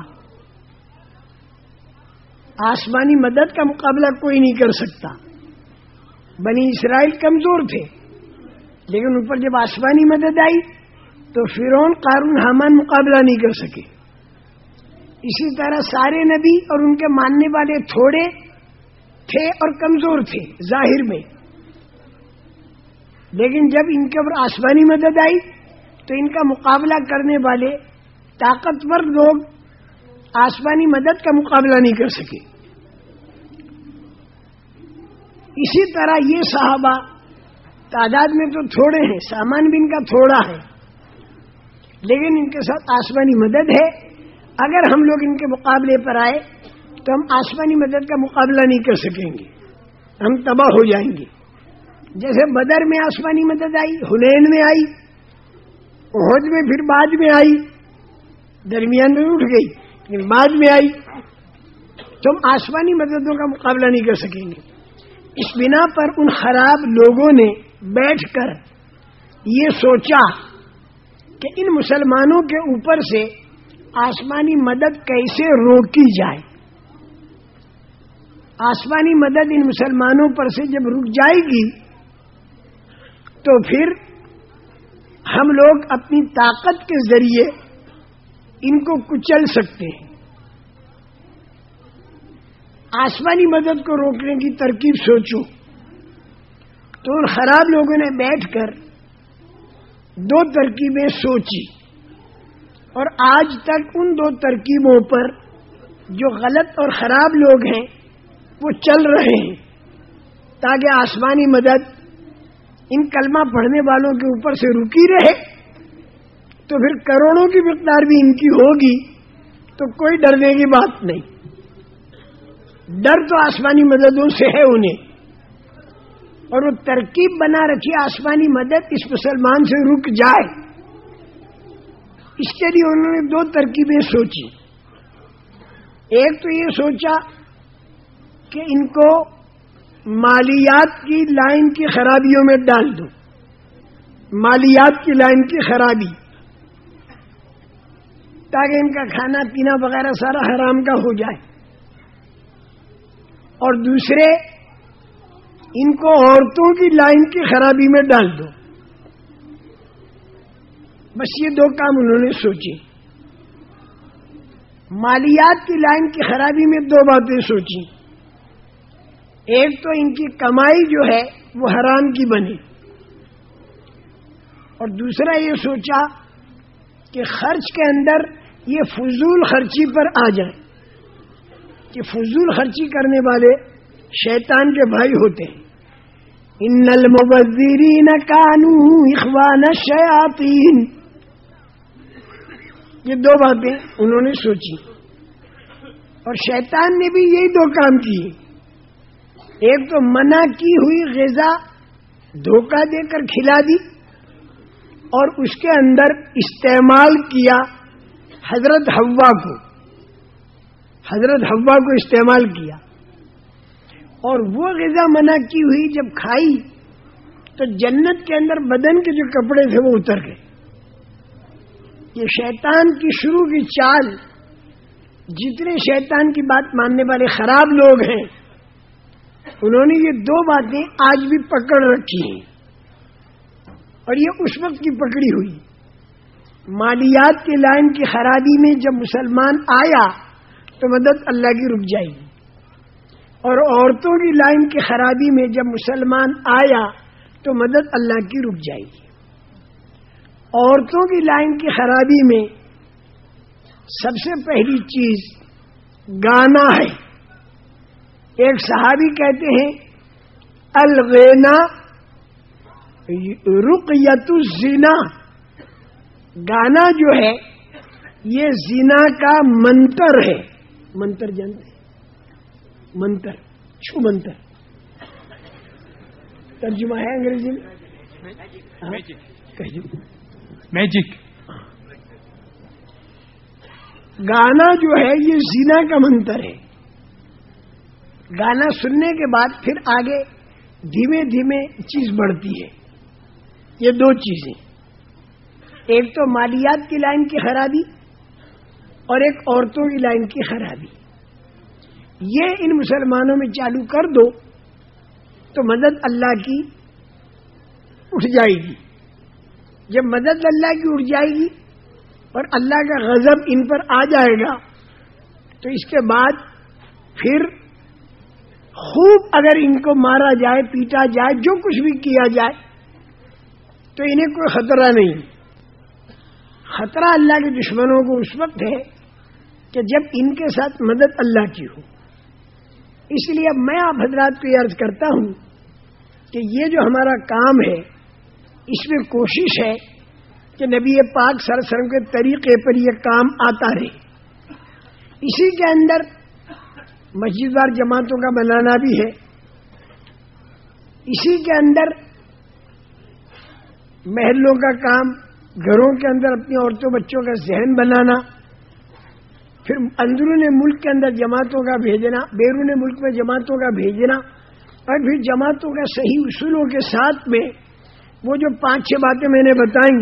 آسمانی مدد کا مقابلہ کوئی نہیں کر سکتا. بنی اسرائیل کمزور تھے، لیکن ان پر جب آسمانی مدد آئی تو فرعون قارون حامان مقابلہ نہیں کر سکے. اسی طرح سارے نبی اور ان کے ماننے والے تھوڑے تھے اور کمزور تھے ظاہر میں، لیکن جب ان کے اوپر آسمانی مدد آئی تو ان کا مقابلہ کرنے والے طاقتور لوگ آسمانی مدد کا مقابلہ نہیں کر سکے. اسی طرح یہ صحابہ تعداد میں تو تھوڑے ہیں، سامان بھی ان کا تھوڑا ہے، لیکن ان کے ساتھ آسمانی مدد ہے. اگر ہم لوگ ان کے مقابلے پر آئے تو ہم آسمانی مدد کا مقابلہ نہیں کر سکیں گے، ہم تباہ ہو جائیں گے. جیسے بدر میں آسمانی مدد آئی، حنین میں آئی، احد میں پھر بعد میں آئی، درمیان میں اٹھ گئی لیکن بعد میں آئی، تو ہم آسمانی مددوں کا مقابلہ نہیں کر سکیں گے. اس بنا پر ان خراب لوگوں نے بیٹھ کر یہ سوچا کہ ان مسلمانوں کے اوپر سے آسمانی مدد کیسے روکی جائے. آسمانی مدد ان مسلمانوں پر سے جب رک جائے گی تو پھر ہم لوگ اپنی طاقت کے ذریعے ان کو کچل سکتے ہیں. آسمانی مدد کو روکنے کی ترکیب سوچو. تو ان خراب لوگوں نے بیٹھ کر دو ترکیبیں سوچی اور آج تک ان دو ترکیبوں پر جو غلط اور خراب لوگ ہیں وہ چل رہے ہیں تاکہ آسمانی مدد ان کلمہ پڑھنے والوں کے اوپر سے رکی رہے. تو پھر کروڑوں کی مقدار بھی ان کی ہوگی تو کوئی ڈرنے کی بات نہیں. ڈر تو آسمانی مددوں سے ہے انہیں، اور وہ ترکیب بنا رکھی آسمانی مدد اس مسلمان سے رک جائے. اس کے لیے انہوں نے دو ترکیبیں سوچی. ایک تو یہ سوچا کہ ان کو مالیات کی لائن کی خرابیوں میں ڈال دو، مالیات کی لائن کی خرابی، تاکہ ان کا کھانا پینا وغیرہ سارا حرام کا ہو جائے. اور دوسرے ان کو عورتوں کی لائن کی خرابی میں ڈال دو. بس یہ دو کام انہوں نے سوچے. مالیات کی لائن کی خرابی میں دو باتیں سوچی. ایک تو ان کی کمائی جو ہے وہ حرام کی بنے، اور دوسرا یہ سوچا کہ خرچ کے اندر یہ فضول خرچی پر آ جائیں، کہ فضول خرچی کرنے والے شیطان کے بھائی ہوتے ہیں. ان المبذرین کانوا اخوان الشیاطین. یہ دو باتیں انہوں نے سوچی، اور شیطان نے بھی یہی دو کام کیے. ایک تو منع کی ہوئی غذا دھوکہ دے کر کھلا دی، اور اس کے اندر استعمال کیا حضرت حوا کو حضرت حوا کو استعمال کیا. اور وہ غذا منع کی ہوئی جب کھائی تو جنت کے اندر بدن کے جو کپڑے تھے وہ اتر گئے. یہ شیطان کی شروع کی چال. جتنے شیطان کی بات ماننے والے خراب لوگ ہیں انہوں نے یہ دو باتیں آج بھی پکڑ رکھی ہیں، اور یہ اس وقت کی پکڑی ہوئی. مالیات کی لائن کی خرابی میں جب مسلمان آیا تو مدد اللہ کی رک جائے گی، اور عورتوں کی لائن کی خرابی میں جب مسلمان آیا تو مدد اللہ کی رک جائے گی. عورتوں کی لائن کی خرابی میں سب سے پہلی چیز گانا ہے. ایک صحابی کہتے ہیں الغنا رقیت الزنا. گانا جو ہے یہ زنا کا منتر ہے. منتر جانتے ہیں؟ منتر، چھو منتر ترجمہ ہے انگریزی میں میجک. گانا جو ہے یہ زنا کا منتر ہے. گانا سننے کے بعد پھر آگے دھیمے دھیمے چیز بڑھتی ہے. یہ دو چیزیں، ایک تو مالیات کی لائن کی خرابی اور ایک عورتوں کی لائن کی خرابی. یہ ان مسلمانوں میں چالو کر دو تو مدد اللہ کی اٹھ جائے گی. جب مدد اللہ کی اٹھ جائے گی اور اللہ کا غضب ان پر آ جائے گا تو اس کے بعد پھر خوب اگر ان کو مارا جائے، پیٹا جائے، جو کچھ بھی کیا جائے تو انہیں کوئی خطرہ نہیں. خطرہ اللہ کے دشمنوں کو اس وقت ہے کہ جب ان کے ساتھ مدد اللہ کی ہو. اس لیے اب میں آپ حضرات کو یہ عرض کرتا ہوں کہ یہ جو ہمارا کام ہے اس میں کوشش ہے کہ نبی پاک صلی اللہ علیہ وسلم کے طریقے پر یہ کام آتا رہے. اسی کے اندر مسجد وار جماعتوں کا بنانا بھی ہے. اسی کے اندر محلوں کا کام، گھروں کے اندر اپنی عورتوں بچوں کا ذہن بنانا، پھر اندرون ملک کے اندر جماعتوں کا بھیجنا، بیرون ملک میں جماعتوں کا بھیجنا، اور پھر جماعتوں کا صحیح اصولوں کے ساتھ میں وہ جو پانچ چھ باتیں میں نے بتائیں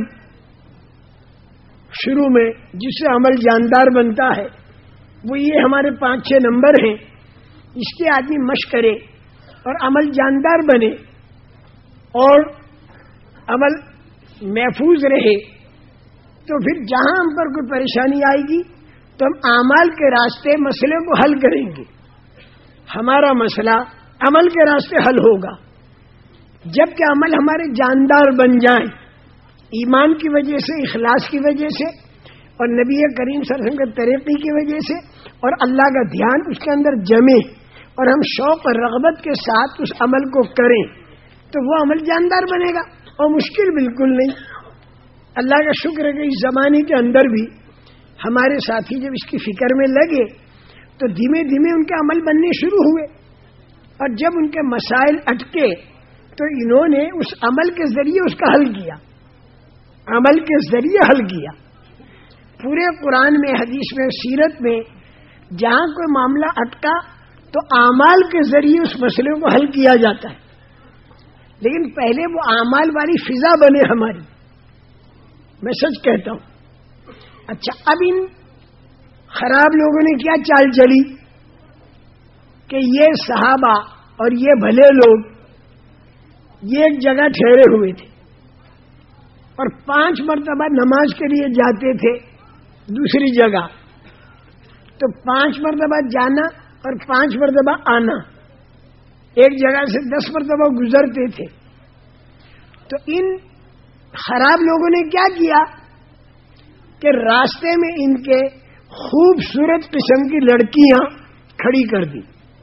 شروع میں جس سے عمل جاندار بنتا ہے، وہ یہ ہمارے پانچ چھ نمبر ہیں. اس کے آدمی مشق کرے اور عمل جاندار بنے اور عمل محفوظ رہے تو پھر جہاں ہم پر کوئی پریشانی آئے گی تو ہم اعمال کے راستے مسئلے کو حل کریں گے. ہمارا مسئلہ عمل کے راستے حل ہوگا. جب کہ عمل ہمارے جاندار بن جائیں ایمان کی وجہ سے، اخلاص کی وجہ سے، اور نبی کریم صلی اللہ علیہ وسلم کے طریقے کی وجہ سے، اور اللہ کا دھیان اس کے اندر جمے اور ہم شوق اور رغبت کے ساتھ اس عمل کو کریں تو وہ عمل جاندار بنے گا اور مشکل بالکل نہیں. اللہ کا شکر ہے کہ اس زمانے کے اندر بھی ہمارے ساتھی جب اس کی فکر میں لگے تو دھیمے دھیمے ان کے عمل بننے شروع ہوئے، اور جب ان کے مسائل اٹکے تو انہوں نے اس عمل کے ذریعے اس کا حل کیا. عمل کے ذریعے حل کیا. پورے قرآن میں، حدیث میں، سیرت میں جہاں کوئی معاملہ اٹکا تو اعمال کے ذریعے اس مسئلے کو حل کیا جاتا ہے. لیکن پہلے وہ اعمال والی فضا بنے ہماری. میں سچ کہتا ہوں. اچھا، اب ان خراب لوگوں نے کیا چال چلی؟ کہ یہ صحابہ اور یہ بھلے لوگ یہ ایک جگہ ٹھہرے ہوئے تھے اور پانچ مرتبہ نماز کے لیے جاتے تھے دوسری جگہ. تو پانچ مرتبہ جانا اور پانچ مرتبہ آنا، ایک جگہ سے دس مرتبہ گزرتے تھے. تو ان خراب لوگوں نے کیا کیا کہ راستے میں ان کے خوبصورت قسم کی لڑکیاں کھڑی کر دی،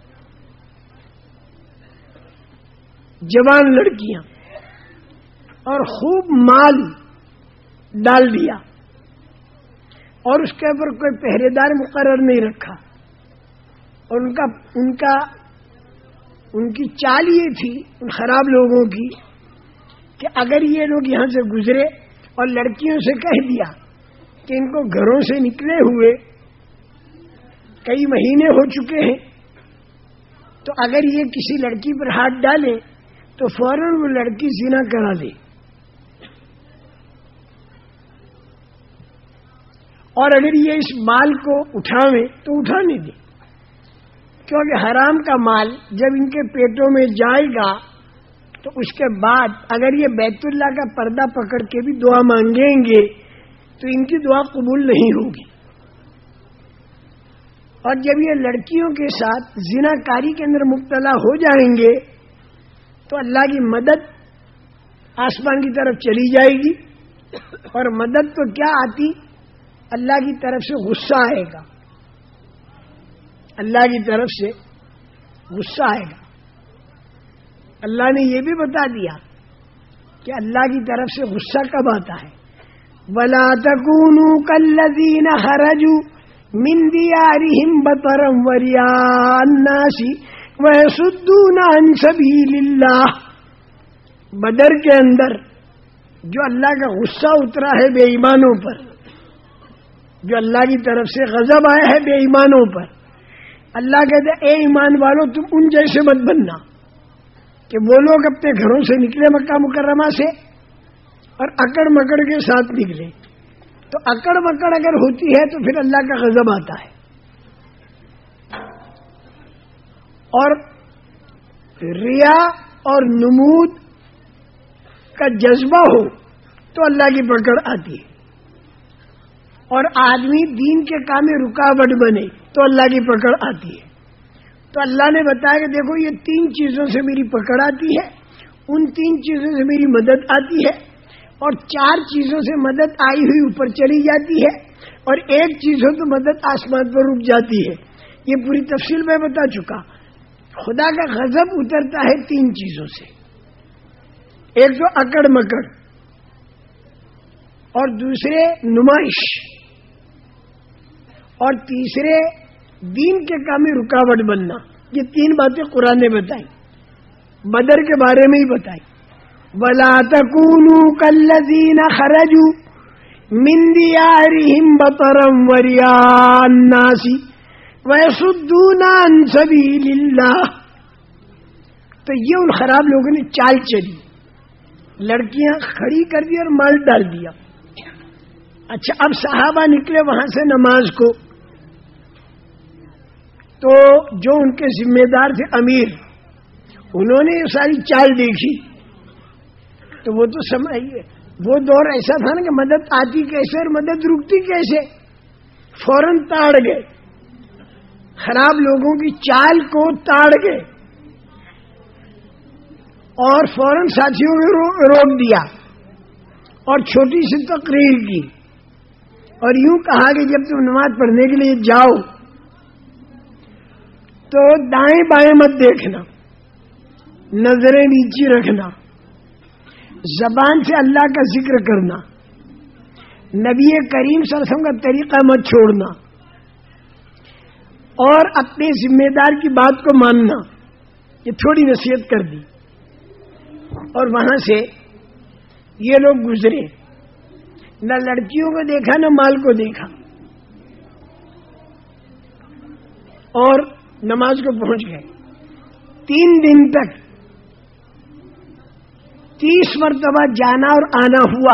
جوان لڑکیاں، اور خوب مال ڈال دیا اور اس کے اوپر کوئی پہرے دار مقرر نہیں رکھا. اور ان کا ان کا ان کی چال یہ تھی ان خراب لوگوں کی کہ اگر یہ لوگ یہاں سے گزرے اور لڑکیوں سے کہہ دیا کہ ان کو گھروں سے نکلے ہوئے کئی مہینے ہو چکے ہیں، تو اگر یہ کسی لڑکی پر ہاتھ ڈالے تو فوراً وہ لڑکی زنا کرا دے. اور اگر یہ اس مال کو اٹھاویں تو اٹھانے دے، کیونکہ حرام کا مال جب ان کے پیٹوں میں جائے گا تو اس کے بعد اگر یہ بیت اللہ کا پردہ پکڑ کے بھی دعا مانگیں گے تو ان کی دعا قبول نہیں ہوگی. اور جب یہ لڑکیوں کے ساتھ زنا کاری کے اندر مبتلا ہو جائیں گے تو اللہ کی مدد آسمان کی طرف چلی جائے گی، اور مدد تو کیا آتی، اللہ کی طرف سے غصہ آئے گا، اللہ کی طرف سے غصہ آئے گا. اللہ نے یہ بھی بتا دیا کہ اللہ کی طرف سے غصہ کب آتا ہے. وَلَا تَكُونُوا كَالَّذِينَ خَرَجُوا مِن دِيَارِهِمْ بَطَرًا وَرِئَاءَ النَّاسِ وَيَصُدُّونَ عَن سَبِيلِ اللَّهِ. بدر کے اندر جو اللہ کا غصہ اترا ہے بے ایمانوں پر، جو اللہ کی طرف سے غضب آیا ہے بے ایمانوں پر، اللہ کہتے اے ایمان والو تم ان جیسے مت بننا کہ وہ لوگ اپنے گھروں سے نکلے مکہ مکرمہ سے اور اکڑ مکڑ کے ساتھ نکلے. تو اکڑ مکڑ اگر ہوتی ہے تو پھر اللہ کا غضب آتا ہے. اور ریا اور نمود کا جذبہ ہو تو اللہ کی پکڑ آتی ہے. اور آدمی دین کے کام میں رکاوٹ بنے تو اللہ کی پکڑ آتی ہے. تو اللہ نے بتایا کہ دیکھو یہ تین چیزوں سے میری پکڑ آتی ہے، ان تین چیزوں سے میری مدد آتی ہے، اور چار چیزوں سے مدد آئی ہوئی اوپر چلی جاتی ہے، اور ایک چیز ہو تو مدد آسمان پر رک جاتی ہے. یہ پوری تفصیل میں بتا چکا. خدا کا غضب اترتا ہے تین چیزوں سے، ایک تو اکڑ مکڑ، اور دوسرے نمائش، اور تیسرے دین کے کام میں رکاوٹ بننا. یہ تین باتیں قرآن نے بتائی، بدر کے بارے میں ہی بتائی. وَلَا تَكُونُوا كَالَّذِينَ خَرَجُوا مِن دِيَارِهِمْ بَطَرًا وَرِئَاءَ النَّاسِ وَيَصُدُّونَ عَن سَبِيلِ اللَّهِ. تو یہ ان خراب لوگوں نے چال چلی، لڑکیاں کھڑی کر دی اور مال ڈال دیا. اچھا اب صحابہ نکلے وہاں سے نماز کو، تو جو ان کے ذمہ دار تھے امیر، انہوں نے یہ ساری چال دیکھی تو وہ تو سمجھئے وہ دور ایسا تھا نا کہ مدد آتی کیسے اور مدد رکتی کیسے، فوراً تاڑ گئے، خراب لوگوں کی چال کو تاڑ گئے اور فوراً ساتھیوں نے روک دیا اور چھوٹی سی تقریر کی اور یوں کہا کہ جب تم نماز پڑھنے کے لیے جاؤ تو دائیں بائیں مت دیکھنا، نظریں نیچی رکھنا، زبان سے اللہ کا ذکر کرنا، نبی کریم صلی اللہ علیہ وسلم کا طریقہ مت چھوڑنا، اور اپنے ذمہ دار کی بات کو ماننا. یہ تھوڑی نصیحت کر دی. اور وہاں سے یہ لوگ گزرے، نہ لڑکیوں کو دیکھا نہ مال کو دیکھا، اور نماز کو پہنچ گئے. تین دن تک تیس مرتبہ جانا اور آنا ہوا،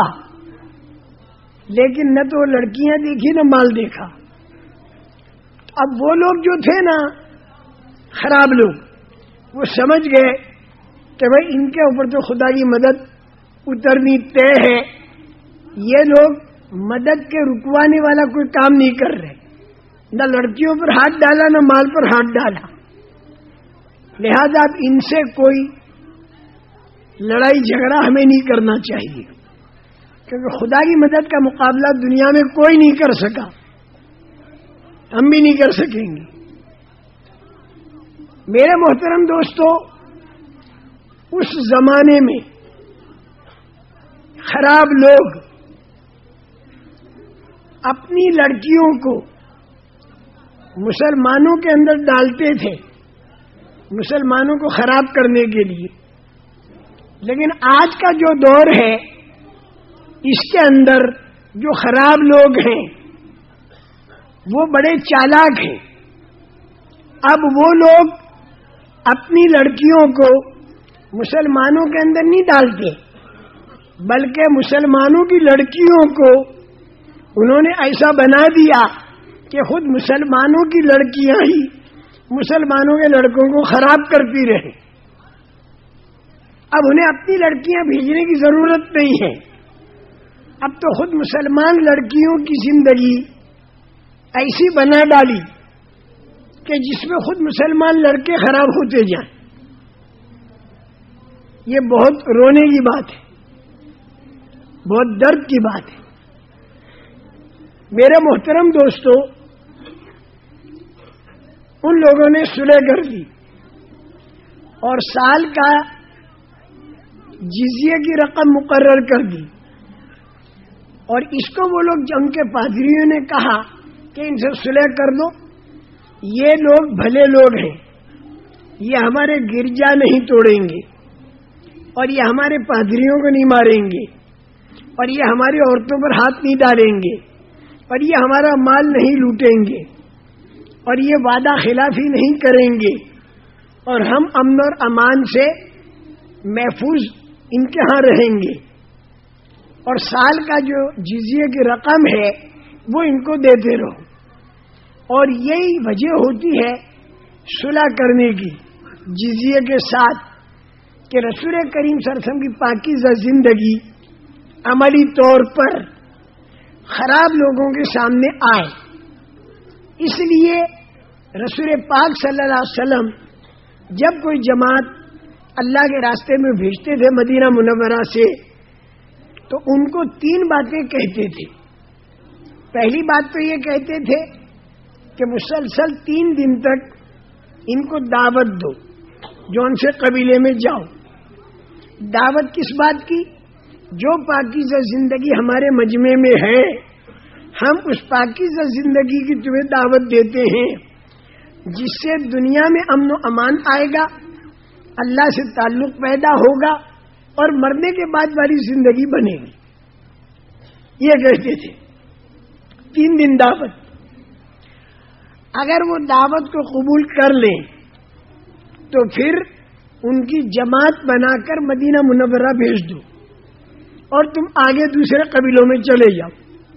لیکن نہ تو لڑکیاں دیکھی نہ مال دیکھا. اب وہ لوگ جو تھے نا خراب لوگ وہ سمجھ گئے کہ بھائی ان کے اوپر تو خدا کی مدد اترنی طے ہے، یہ لوگ مدد کے رکوانے والا کوئی کام نہیں کر رہے، نہ لڑکیوں پر ہاتھ ڈالا نہ مال پر ہاتھ ڈالا، لہذا اب ان سے کوئی لڑائی جھگڑا ہمیں نہیں کرنا چاہیے، کیونکہ خدا کی مدد کا مقابلہ دنیا میں کوئی نہیں کر سکا، ہم بھی نہیں کر سکیں گے۔ میرے محترم دوستو، اس زمانے میں خراب لوگ اپنی لڑکیوں کو مسلمانوں کے اندر ڈالتے تھے مسلمانوں کو خراب کرنے کے لیے، لیکن آج کا جو دور ہے اس کے اندر جو خراب لوگ ہیں وہ بڑے چالاک ہیں۔ اب وہ لوگ اپنی لڑکیوں کو مسلمانوں کے اندر نہیں ڈالتے، بلکہ مسلمانوں کی لڑکیوں کو انہوں نے ایسا بنا دیا کہ خود مسلمانوں کی لڑکیاں ہی مسلمانوں کے لڑکوں کو خراب کرتی رہے۔ اب انہیں اپنی لڑکیاں بھیجنے کی ضرورت نہیں ہے، اب تو خود مسلمان لڑکیوں کی زندگی ایسی بنا ڈالی کہ جس میں خود مسلمان لڑکے خراب ہوتے جائیں۔ یہ بہت رونے کی بات ہے، بہت درد کی بات ہے۔ میرے محترم دوستو، ان لوگوں نے صلح کر دی اور سال کا جزیے کی رقم مقرر کر دی، اور اس کو وہ لوگ جن کے پادریوں نے کہا کہ ان سے صلح کر دو، یہ لوگ بھلے لوگ ہیں، یہ ہمارے گرجا نہیں توڑیں گے، اور یہ ہمارے پادریوں کو نہیں ماریں گے، اور یہ ہماری عورتوں پر ہاتھ نہیں ڈالیں گے، اور یہ ہمارا مال نہیں لوٹیں گے، اور یہ وعدہ خلافی نہیں کریں گے، اور ہم امن اور امان سے محفوظ ان کے ہاں رہیں گے، اور سال کا جو جزیے کی رقم ہے وہ ان کو دیتے رہو۔ اور یہی وجہ ہوتی ہے صلح کرنے کی جزیے کے ساتھ کہ رسول کریم صلی اللہ علیہ وسلم کی پاکیزہ زندگی عملی طور پر خراب لوگوں کے سامنے آئے۔ اس لیے رسول پاک صلی اللہ علیہ وسلم جب کوئی جماعت اللہ کے راستے میں بھیجتے تھے مدینہ منورہ سے، تو ان کو تین باتیں کہتے تھے۔ پہلی بات تو یہ کہتے تھے کہ مسلسل تین دن تک ان کو دعوت دو، جو ان سے قبیلے میں جاؤ۔ دعوت کس بات کی؟ جو پاکیزہ زندگی ہمارے مجمع میں ہے، ہم اس پاکیزہ زندگی کی تمہیں دعوت دیتے ہیں جس سے دنیا میں امن و امان آئے گا، اللہ سے تعلق پیدا ہوگا، اور مرنے کے بعد والی زندگی بنے گی۔ یہ کہتے تھے تین دن دعوت۔ اگر وہ دعوت کو قبول کر لیں تو پھر ان کی جماعت بنا کر مدینہ منورہ بھیج دو، اور تم آگے دوسرے قبیلوں میں چلے جاؤ۔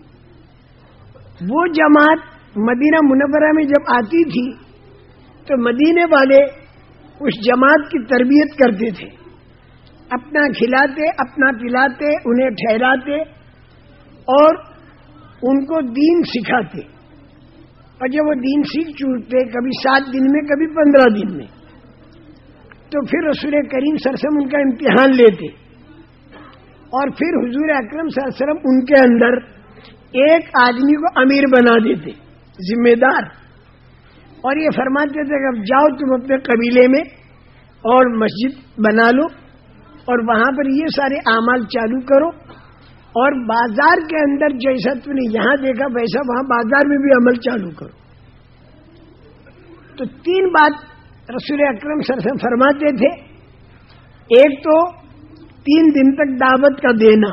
وہ جماعت مدینہ منورہ میں جب آتی تھی تو مدینے والے اس جماعت کی تربیت کرتے تھے، اپنا کھلاتے، اپنا پلاتے، انہیں ٹھہراتے اور ان کو دین سکھاتے، اور جب وہ دین سیکھ چکتے، کبھی سات دن میں کبھی پندرہ دن میں، تو پھر رسول کریم صلی اللہ علیہ وسلم ان کا امتحان لیتے، اور پھر حضور اکرم صلی اللہ علیہ وسلم ان کے اندر ایک آدمی کو امیر بنا دیتے، ذمہ دار، اور یہ فرماتے تھے کہ اب جاؤ تم اپنے قبیلے میں اور مسجد بنا لو، اور وہاں پر یہ سارے اعمال چالو کرو، اور بازار کے اندر جیسا تم نے یہاں دیکھا ویسا وہاں بازار میں بھی عمل چالو کرو۔ تو تین بات رسول اکرم صلی اللہ علیہ وسلم فرماتے تھے۔ ایک تو تین دن تک دعوت کا دینا،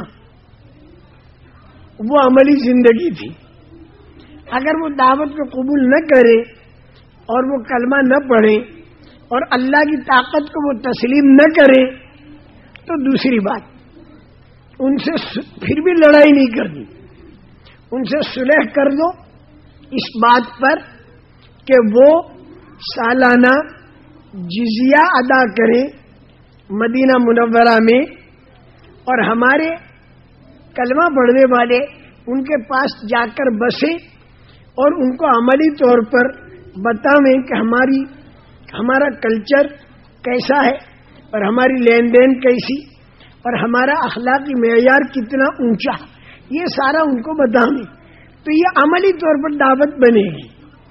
وہ عملی زندگی تھی۔ اگر وہ دعوت کو قبول نہ کرے اور وہ کلمہ نہ پڑھے اور اللہ کی طاقت کو وہ تسلیم نہ کرے تو دوسری بات، ان سے پھر بھی لڑائی نہیں کرنی، ان سے صلح کر دو اس بات پر کہ وہ سالانہ جزیہ ادا کریں مدینہ منورہ میں، اور ہمارے کلمہ پڑھنے والے ان کے پاس جا کر بسیں اور ان کو عملی طور پر بتائیں کہ ہماری ہمارا کلچر کیسا ہے اور ہماری لین دین کیسی اور ہمارا اخلاقی معیار کتنا اونچا، یہ سارا ان کو بتائیں تو یہ عملی طور پر دعوت بنے گی۔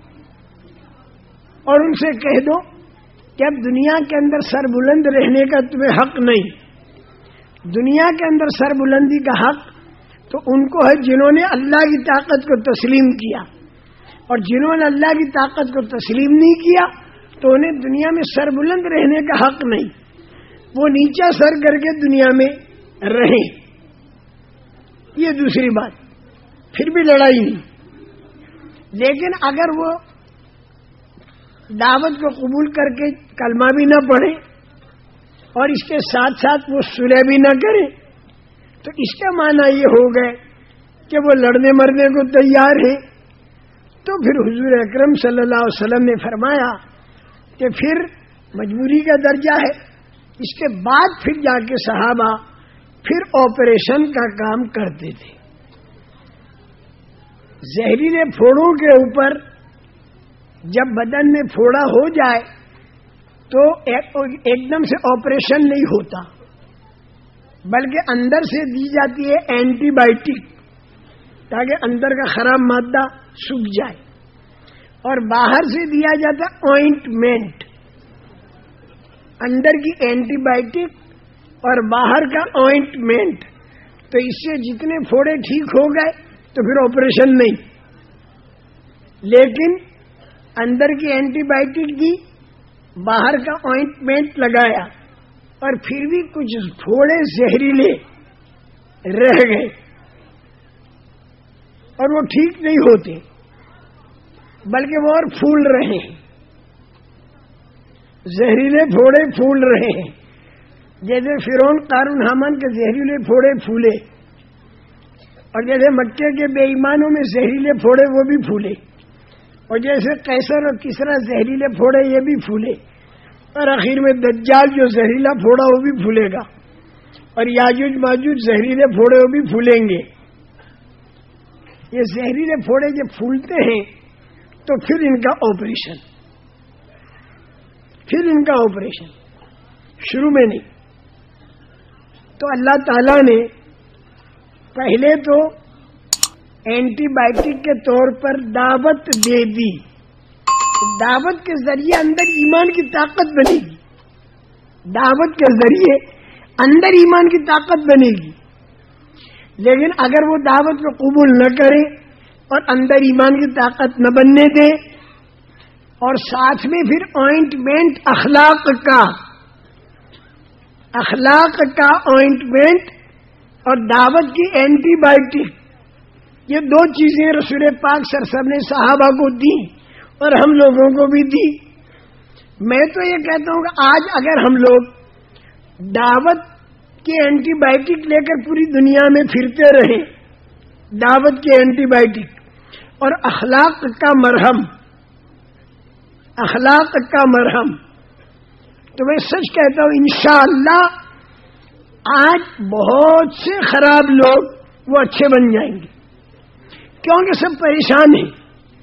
اور ان سے کہہ دو کہ اب دنیا کے اندر سر بلند رہنے کا تمہیں حق نہیں، دنیا کے اندر سر بلندی کا حق تو ان کو ہے جنہوں نے اللہ کی طاقت کو تسلیم کیا، اور جنہوں نے اللہ کی طاقت کو تسلیم نہیں کیا تو انہیں دنیا میں سر بلند رہنے کا حق نہیں، وہ نیچا سر کر کے دنیا میں رہیں۔ یہ دوسری بات، پھر بھی لڑائی نہیں، لیکن اگر وہ دعوت کو قبول کر کے کلمہ بھی نہ پڑھیں اور اس کے ساتھ ساتھ وہ صلح بھی نہ کریں تو اس کا معنی یہ ہو گئے کہ وہ لڑنے مرنے کو تیار ہیں۔ تو پھر حضور اکرم صلی اللہ علیہ وسلم نے فرمایا کہ پھر مجبوری کا درجہ ہے۔ اس کے بعد پھر جا کے صحابہ پھر آپریشن کا کام کرتے تھے۔ زہریلے پھوڑوں کے اوپر جب بدن میں پھوڑا ہو جائے تو ایک دم سے آپریشن نہیں ہوتا، بلکہ اندر سے دی جاتی ہے اینٹی بائیوٹک تاکہ اندر کا خراب مادہ سوکھ جائے، اور باہر سے دیا جاتا آئنٹمنٹ، اندر کی اینٹی بائیوٹک اور باہر کا آئنٹمنٹ، تو اس سے جتنے پھوڑے ٹھیک ہو گئے تو پھر آپریشن نہیں، لیکن اندر کی اینٹی بائیوٹک دی، باہر کا آئنٹمنٹ لگایا، اور پھر بھی کچھ پھوڑے زہریلے رہ گئے اور وہ ٹھیک نہیں ہوتے بلکہ وہ اور پھول رہے ہیں، زہریلے پھوڑے پھول رہے ہیں، جیسے فرعون قارون حامان کے زہریلے پھوڑے پھولے، اور جیسے مکے کے بے ایمانوں میں زہریلے پھوڑے وہ بھی پھولے، اور جیسے قیصر اور کسریٰ زہریلے پھوڑے یہ بھی پھولے، اور آخر میں دجال جو زہریلا پھوڑا وہ بھی پھولے گا، اور یاجوج ماجوج زہریلے پھوڑے وہ بھی پھولیں گے۔ یہ زہریلے پھوڑے جب پھولتے ہیں تو پھر ان کا آپریشن پھر ان کا آپریشن شروع میں نہیں۔ تو اللہ تعالی نے پہلے تو اینٹی بائیوٹک کے طور پر دعوت دے دی، دعوت کے ذریعے اندر ایمان کی طاقت بنے گی، دعوت کے ذریعے اندر ایمان کی طاقت بنے گی، لیکن اگر وہ دعوت کو قبول نہ کرے اور اندر ایمان کی طاقت نہ بننے دے، اور ساتھ میں پھر آئنٹمنٹ اخلاق کا اخلاق کا آئنٹمنٹ اور دعوت کی اینٹی بائیوٹک، یہ دو چیزیں رسول پاک صلی اللہ علیہ وسلم نے صحابہ کو دی اور ہم لوگوں کو بھی دی۔ میں تو یہ کہتا ہوں کہ آج اگر ہم لوگ دعوت کی اینٹی بائیوٹک لے کر پوری دنیا میں پھرتے رہیں، دعوت کی اینٹی بائیوٹک اور اخلاق کا مرہم اخلاق کا مرہم تو میں سچ کہتا ہوں انشاءاللہ آج بہت سے خراب لوگ وہ اچھے بن جائیں گے، کیونکہ سب پریشان ہیں،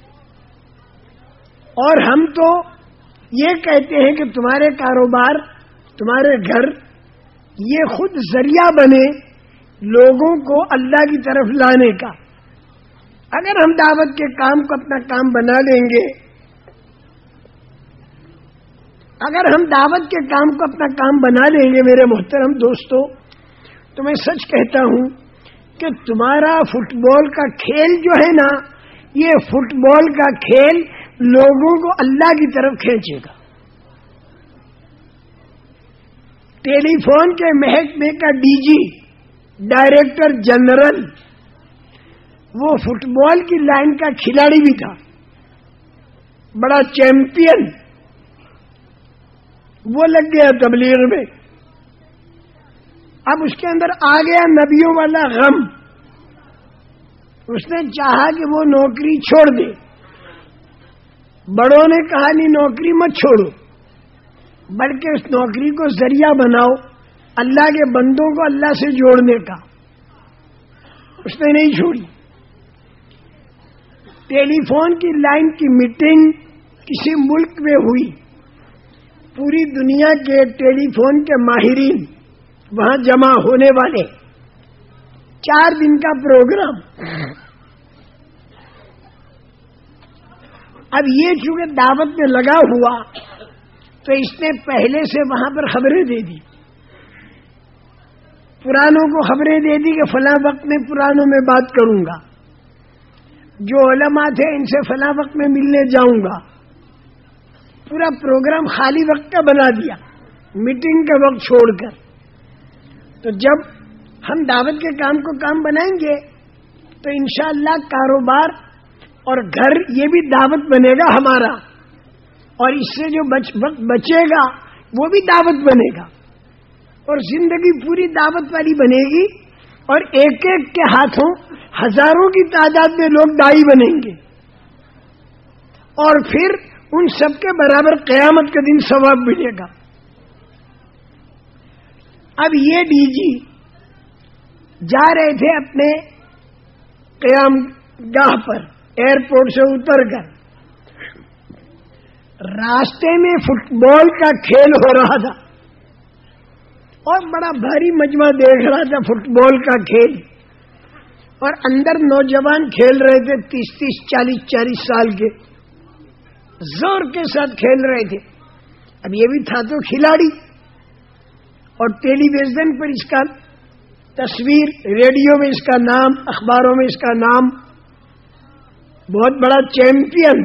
اور ہم تو یہ کہتے ہیں کہ تمہارے کاروبار، تمہارے گھر یہ خود ذریعہ بنے لوگوں کو اللہ کی طرف لانے کا۔ اگر ہم دعوت کے کام کو اپنا کام بنا لیں گے اگر ہم دعوت کے کام کو اپنا کام بنا لیں گے میرے محترم دوستو، تو میں سچ کہتا ہوں کہ تمہارا فٹ بال کا کھیل جو ہے نا، یہ فٹ بال کا کھیل لوگوں کو اللہ کی طرف کھینچے گا۔ ٹیلی فون کے محکمے کا ڈی جی، ڈائریکٹر جنرل، وہ فٹ بال کی لائن کا کھلاڑی بھی تھا، بڑا چیمپئن، وہ لگ گیا تبلیغ میں۔ اب اس کے اندر آ گیا نبیوں والا غم، اس نے چاہا کہ وہ نوکری چھوڑ دے، بڑوں نے کہا نہیں نوکری مت چھوڑو، بلکہ اس نوکری کو ذریعہ بناؤ اللہ کے بندوں کو اللہ سے جوڑنے کا. اس نے نہیں چھوڑی. ٹیلی فون کی لائن کی میٹنگ کسی ملک میں ہوئی، پوری دنیا کے ٹیلی فون کے ماہرین وہاں جمع ہونے والے، چار دن کا پروگرام. اب یہ چونکہ دعوت میں لگا ہوا تو اس نے پہلے سے وہاں پر خبریں دے دی، پرانوں کو خبریں دے دی کہ فلاں وقت میں پرانوں میں بات کروں گا، جو علماء تھے ان سے فلاں وقت میں ملنے جاؤں گا. پورا پروگرام خالی وقت کا بنا دیا، میٹنگ کا وقت چھوڑ کر. تو جب ہم دعوت کے کام کو کام بنائیں گے تو انشاءاللہ کاروبار اور گھر یہ بھی دعوت بنے گا ہمارا، اور اس سے جو بچ وقت بچے گا وہ بھی دعوت بنے گا، اور زندگی پوری دعوت والی بنے گی. اور ایک ایک کے ہاتھوں ہزاروں کی تعداد میں لوگ دائی بنیں گے، اور پھر ان سب کے برابر قیامت کے دن ثواب ملے گا. اب یہ ڈی جی جا رہے تھے اپنے قیام گاہ پر، ایئرپورٹ سے اتر کر. راستے میں فٹ بال کا کھیل ہو رہا تھا اور بڑا بھاری مجمع دیکھ رہا تھا فٹ بال کا کھیل، اور اندر نوجوان کھیل رہے تھے، تیس تیس چالیس چالیس سال کے، زور کے ساتھ کھیل رہے تھے. اب یہ بھی تھا تو کھلاڑی، اور ٹیلی ویژن پر اس کا تصویر، ریڈیو میں اس کا نام، اخباروں میں اس کا نام، بہت بڑا چیمپئن.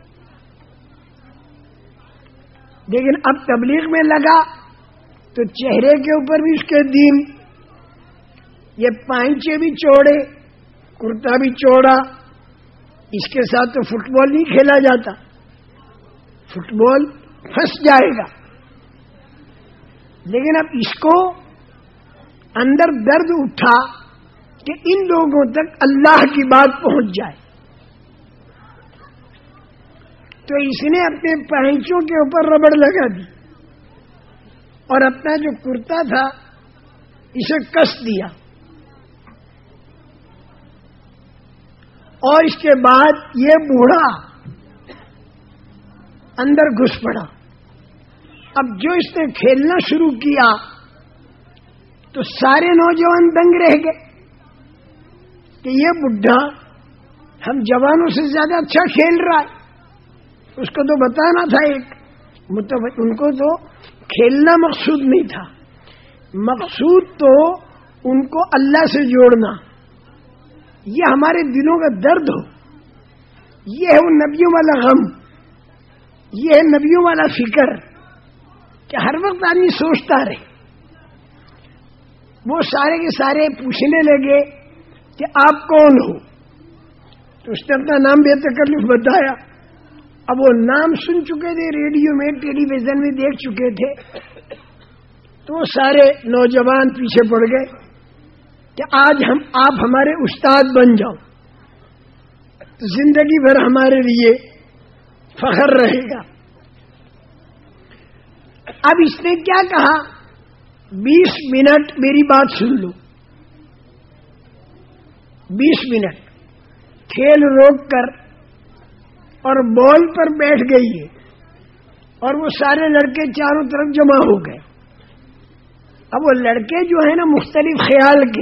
لیکن اب تبلیغ میں لگا تو چہرے کے اوپر بھی اس کے دین، یہ پائنچے بھی چوڑے، کرتا بھی چوڑا. اس کے ساتھ تو فٹ بال نہیں کھیلا جاتا، فٹ بال پھنس جائے گا. لیکن اب اس کو اندر درد اٹھا کہ ان لوگوں تک اللہ کی بات پہنچ جائے، تو اس نے اپنے پہنچوں کے اوپر ربڑ لگا دی اور اپنا جو کرتا تھا اسے کس دیا، اور اس کے بعد یہ بوڑھا اندر گھس پڑا. اب جو اس نے کھیلنا شروع کیا تو سارے نوجوان دنگ رہ گئے کہ یہ بڈھا ہم جوانوں سے زیادہ اچھا کھیل رہا ہے. اس کو تو بتانا تھا، ایک مطلب ان کو تو کھیلنا مقصود نہیں تھا، مقصود تو ان کو اللہ سے جوڑنا. یہ ہمارے دلوں کا درد ہو، یہ ہے وہ نبیوں والا غم، یہ ہے نبیوں والا فکر کہ ہر وقت آدمی سوچتا رہے. وہ سارے کے سارے پوچھنے لگے کہ آپ کون ہو؟ تو اس نے اپنا نام بے تکلف بتایا. اب وہ نام سن چکے تھے، ریڈیو میں ٹیلی ویژن میں دیکھ چکے تھے، تو وہ سارے نوجوان پیچھے پڑ گئے کہ آج ہم آپ ہمارے استاد بن جاؤ تو زندگی بھر ہمارے لیے فخر رہے گا. اب اس نے کیا کہا، بیس منٹ میری بات سن لو. بیس منٹ کھیل روک کر اور بال پر بیٹھ گئی ہے، اور وہ سارے لڑکے چاروں طرف جمع ہو گئے. اب وہ لڑکے جو ہیں نا مختلف خیال کے،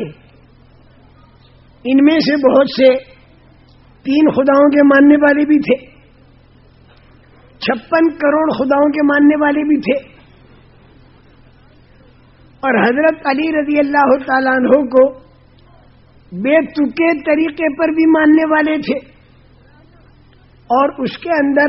ان میں سے بہت سے تین خداؤں کے ماننے والے بھی تھے، چھپن کروڑ خداؤں کے ماننے والے بھی تھے، اور حضرت علی رضی اللہ تعالیٰ عنہ کو بے تکے طریقے پر بھی ماننے والے تھے، اور اس کے اندر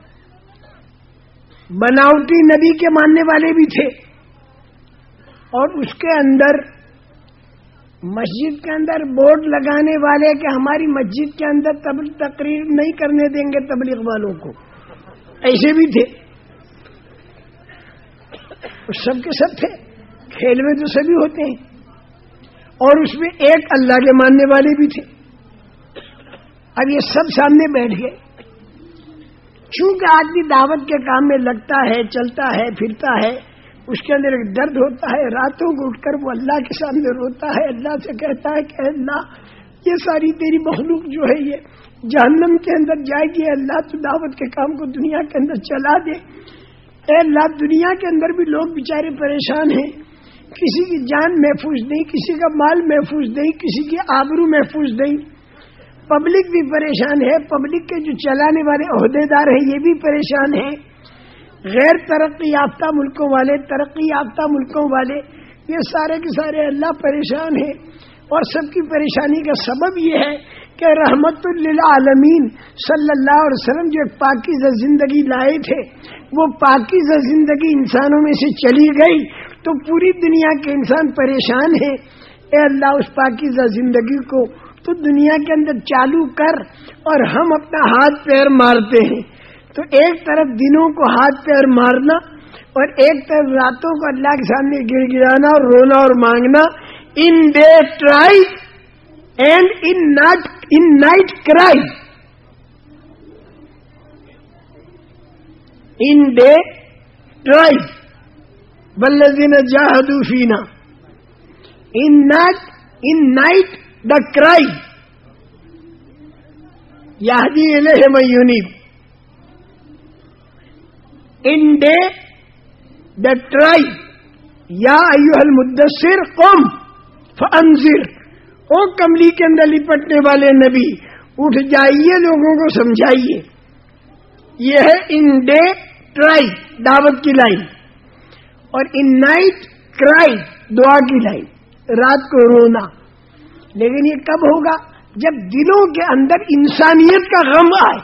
بناوٹی نبی کے ماننے والے بھی تھے، اور اس کے اندر مسجد کے اندر بورڈ لگانے والے کہ ہماری مسجد کے اندر تقریر نہیں کرنے دیں گے تبلیغ والوں کو، ایسے بھی تھے. سب کے سب تھے، کھیل میں تو سبھی ہوتے ہیں، اور اس میں ایک اللہ کے ماننے والے بھی تھے. اب یہ سب سامنے بیٹھ گئے. چونکہ آدمی دعوت کے کام میں لگتا ہے، چلتا ہے، پھرتا ہے، اس کے اندر ایک درد ہوتا ہے، راتوں کو اٹھ کر وہ اللہ کے سامنے روتا ہے، اللہ سے کہتا ہے کہ اللہ یہ ساری تیری مخلوق جو ہے یہ جہنم کے اندر جائے گی، اللہ تو دعوت کے کام کو دنیا کے اندر چلا دے۔ اے اللہ دنیا کے اندر بھی لوگ بیچارے پریشان ہیں، کسی کی جان محفوظ نہیں، کسی کا مال محفوظ نہیں، کسی کی آبرو محفوظ نہیں، پبلک بھی پریشان ہے، پبلک کے جو چلانے والے عہدیدار ہیں یہ بھی پریشان ہیں، غیر ترقی یافتہ ملکوں والے، ترقی یافتہ ملکوں والے، یہ سارے کے سارے اللہ پریشان ہیں۔ اور سب کی پریشانی کا سبب یہ ہے کہ رحمت للعالمین صلی اللہ علیہ وسلم جو ایک پاکیزہ زندگی لائے تھے، وہ پاکیزہ زندگی انسانوں میں سے چلی گئی تو پوری دنیا کے انسان پریشان ہیں۔ اے اللہ اس پاکیزہ زندگی کو تو دنیا کے اندر چالو کر، اور ہم اپنا ہاتھ پیر مارتے ہیں، تو ایک طرف دنوں کو ہاتھ پیر مارنا اور ایک طرف راتوں کو اللہ کے سامنے گر گرانا اور رونا اور مانگنا، in day try and in night in night cry, in day try والذین جاہدوا فینا، ان نائٹ ان نائٹ دا کرائی یہدی الیہ من ینیب، ان ڈے دا ٹرائی یا ایھا المدثر قم فانذر، او کملی کے اندر لپٹنے والے نبی اٹھ جائیے، لوگوں کو سمجھائیے۔ یہ ہے ان ڈے ٹرائی دعوت کی لائن، اور ان نائٹ کرائی دعا کی لائن، رات کو رونا۔ لیکن یہ کب ہوگا؟ جب دلوں کے اندر انسانیت کا غم آئے،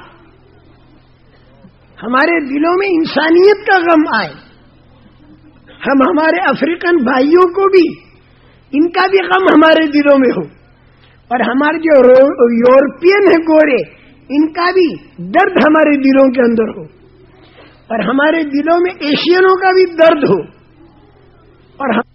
ہمارے دلوں میں انسانیت کا غم آئے، ہم ہمارے افریقن بھائیوں کو بھی ان کا بھی غم ہمارے دلوں میں ہو، اور ہمارے جو یورپین ہیں گورے ان کا بھی درد ہمارے دلوں کے اندر ہو، اور ہمارے دلوں میں ایشینوں کا بھی درد ہو، اور ہم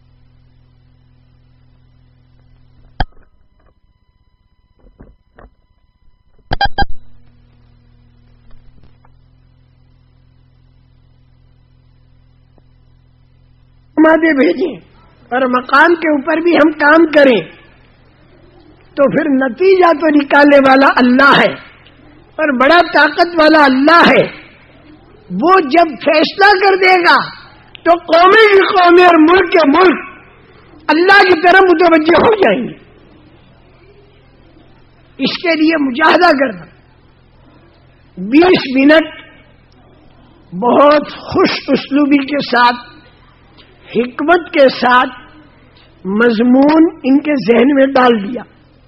مادے بھیجیں اور مقام کے اوپر بھی ہم کام کریں، تو پھر نتیجہ تو نکالنے والا اللہ ہے، اور بڑا طاقت والا اللہ ہے۔ وہ جب فیصلہ کر دے گا تو قومیں کی قومیں اور ملک کے ملک اللہ کی طرف متوجہ ہو جائیں گے۔ اس کے لیے مجاہدہ کرنا، بیس منٹ بہت خوش اسلوبی کے ساتھ، حکمت کے ساتھ مضمون ان کے ذہن میں ڈال دیا،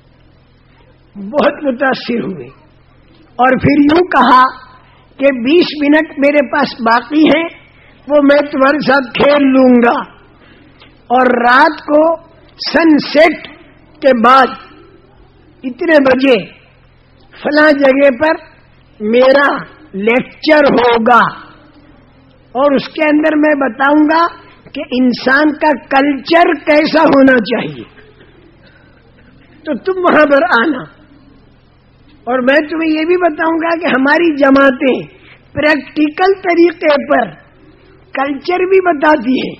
بہت متاثر ہوئے، اور پھر یوں کہا کہ بیس منٹ میرے پاس باقی ہیں، وہ میں تمہارے ساتھ کھیل لوں گا، اور رات کو سن سیٹ کے بعد اتنے بجے فلاں جگہ پر میرا لیکچر ہوگا، اور اس کے اندر میں بتاؤں گا کہ انسان کا کلچر کیسا ہونا چاہیے، تو تم وہاں پر آنا، اور میں تمہیں یہ بھی بتاؤں گا کہ ہماری جماعتیں پریکٹیکل طریقے پر کلچر بھی بتاتی ہیں،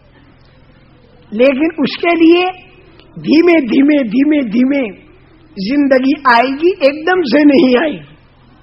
لیکن اس کے لیے دھیمے دھیمے دھیمے دھیمے زندگی آئے گی، ایک دم سے نہیں آئے گی۔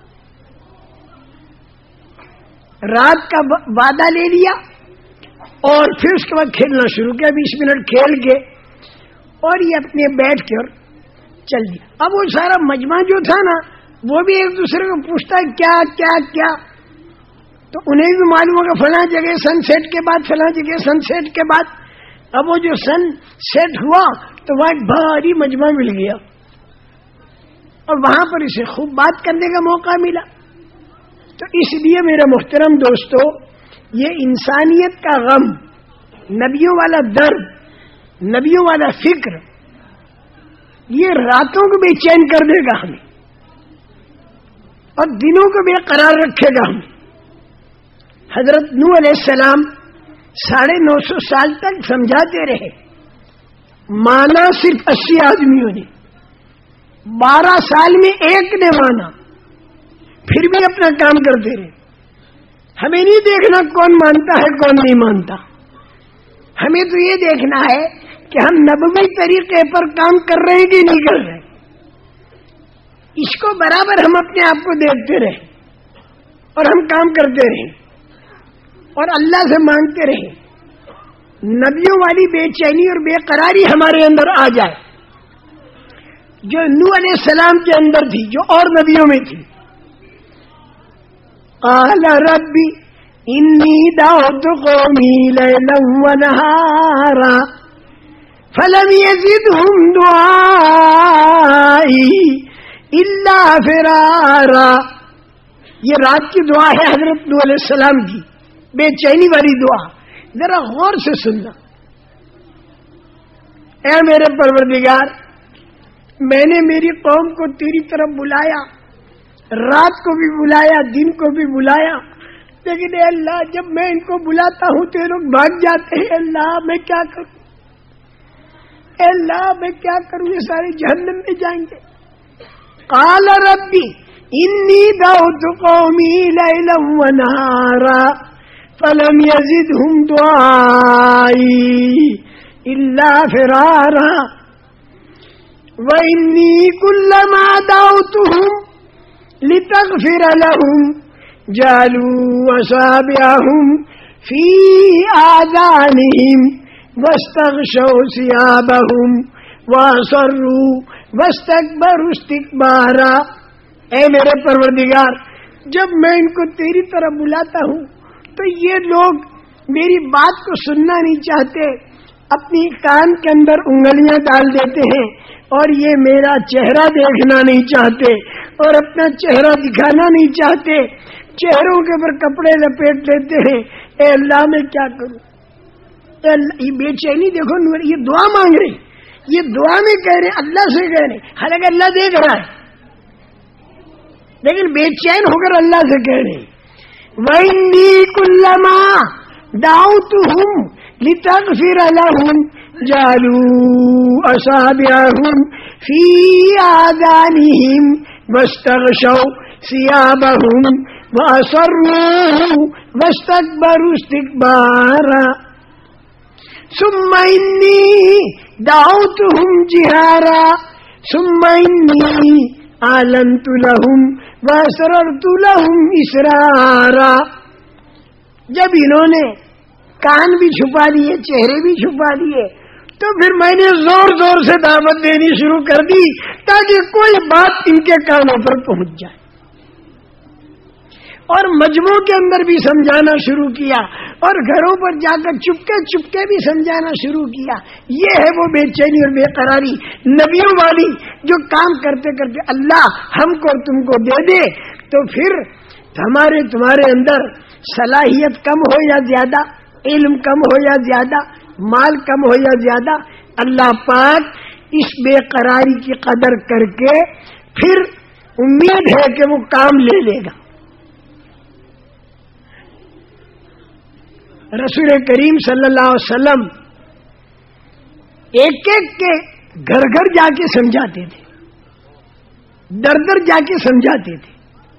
رات کا وعدہ لے لیا اور پھر اس کے بعد کھیلنا شروع کیا، بیس منٹ کھیل کے، اور یہ اپنے بیٹھ کے اور چل دیا۔ اب وہ سارا مجمع جو تھا نا، وہ بھی ایک دوسرے کو پوچھتا ہے کیا کیا کیا، تو انہیں بھی معلوم ہوگا فلاں جگہ سن سیٹ کے بعد، فلاں جگہ سن سیٹ کے بعد۔ اب وہ جو سن سیٹ ہوا تو وہاں ایک بھاری مجمع مل گیا، اور وہاں پر اسے خوب بات کرنے کا موقع ملا۔ تو اس لیے میرے محترم دوستو، یہ انسانیت کا غم، نبیوں والا درد، نبیوں والا فکر، یہ راتوں کو بے چین کر دے گا ہمیں، اور دنوں کو بے قرار رکھے گا ہمیں۔ حضرت نوح علیہ السلام ساڑھے نو سو سال تک سمجھاتے رہے، مانا صرف اسی آدمیوں نے، بارہ سال میں ایک نے مانا، پھر بھی اپنا کام کرتے رہے۔ ہمیں نہیں دیکھنا کون مانتا ہے کون نہیں مانتا، ہمیں تو یہ دیکھنا ہے کہ ہم نبوی طریقے پر کام کر رہے ہیں کہ نہیں کر رہے. اس کو برابر ہم اپنے آپ کو دیکھتے رہے اور ہم کام کرتے رہے اور اللہ سے مانگتے رہے. نبیوں والی بے چینی اور بے قراری ہمارے اندر آ جائے جو نوح علیہ السلام کے اندر تھی، جو اور نبیوں میں تھی. قال ربی انی دعوت قومی لیلا ونہارا فلم یزدہم دعائی الا فرارا. یہ رات کی دعا ہے حضرت نوح علیہ السلام کی، بے چینی والی دعا. ذرا غور سے سننا. اے میرے پروردگار، میں نے میری قوم کو تیری طرف بلایا، رات کو بھی بلایا، دن کو بھی بلایا، لیکن اے اللہ جب میں ان کو بلاتا ہوں تو یہ لوگ بھاگ جاتے ہیں. اللہ میں کیا کروں، اے اللہ میں کیا کروں، یہ سارے جہنم میں جائیں گے. قال ربی انی دعوت قومی لیلا ونہارا فلم یزدہم دعائی الا فرارا وانی کلما دعوتہم لتغفر لہم جعلوا اصابعہم فی آذانہم واستغشوا ثیابہم واصروا واستکبروا استکبارا. اے میرے پروردگار، جب میں ان کو تیری طرف بلاتا ہوں تو یہ لوگ میری بات کو سننا نہیں چاہتے، اپنی کان کے اندر انگلیاں ڈال دیتے ہیں اور یہ میرا چہرہ دیکھنا نہیں چاہتے اور اپنا چہرہ دکھانا نہیں چاہتے، چہروں کے اوپر کپڑے لپیٹ لیتے ہیں. اے اللہ میں کیا کروں. اے اللہ، یہ بے چینی دیکھو، یہ دعا مانگ رہے، یہ دعا میں کہہ رہے، اللہ سے کہہ رہے، حالانکہ اللہ دیکھ رہا ہے لیکن بے چین ہو کر اللہ سے کہہ رہے. وَإِنِّي كُلَّمَا دَعَوْتُهُمْ لِتَغْفِرَ لَهُمْ جَعَلُوا أَصَابِعَهُمْ فِي آذَانِهِمْ وَاسْتَغْشَوْا ثِيَابَهُمْ وَأَصَرُّوا وَاسْتَكْبَرُوا اسْتِكْبَارًا ثُمَّ إِنِّي دَعَوْتُهُمْ جِهَارًا ثُمَّ إِنِّي أَعْلَنْتُ لَهُمْ وَأَسْرَرْتُ لَهُمْ إِسْرَارًا. جب انہوں نے کان بھی چھپا لیے، چہرے بھی چھپا لیے، تو پھر میں نے زور زور سے دعوت دینی شروع کر دی تاکہ کوئی بات ان کے کانوں پر پہنچ جائے، اور مجموع کے اندر بھی سمجھانا شروع کیا اور گھروں پر جا کر چپکے چپکے بھی سمجھانا شروع کیا. یہ ہے وہ بے چینی اور بے قراری نبیوں والی جو کام کرتے کرتے اللہ ہم کو تم کو دے دے تو پھر ہمارے تمہارے اندر صلاحیت کم ہو یا زیادہ، علم کم ہو یا زیادہ، مال کم ہو یا زیادہ، اللہ پاک اس بے قراری کی قدر کر کے پھر امید ہے کہ وہ کام لے لے گا. رسول کریم صلی اللہ علیہ وسلم ایک ایک کے گھر گھر جا کے سمجھاتے تھے، در در جا کے سمجھاتے تھے،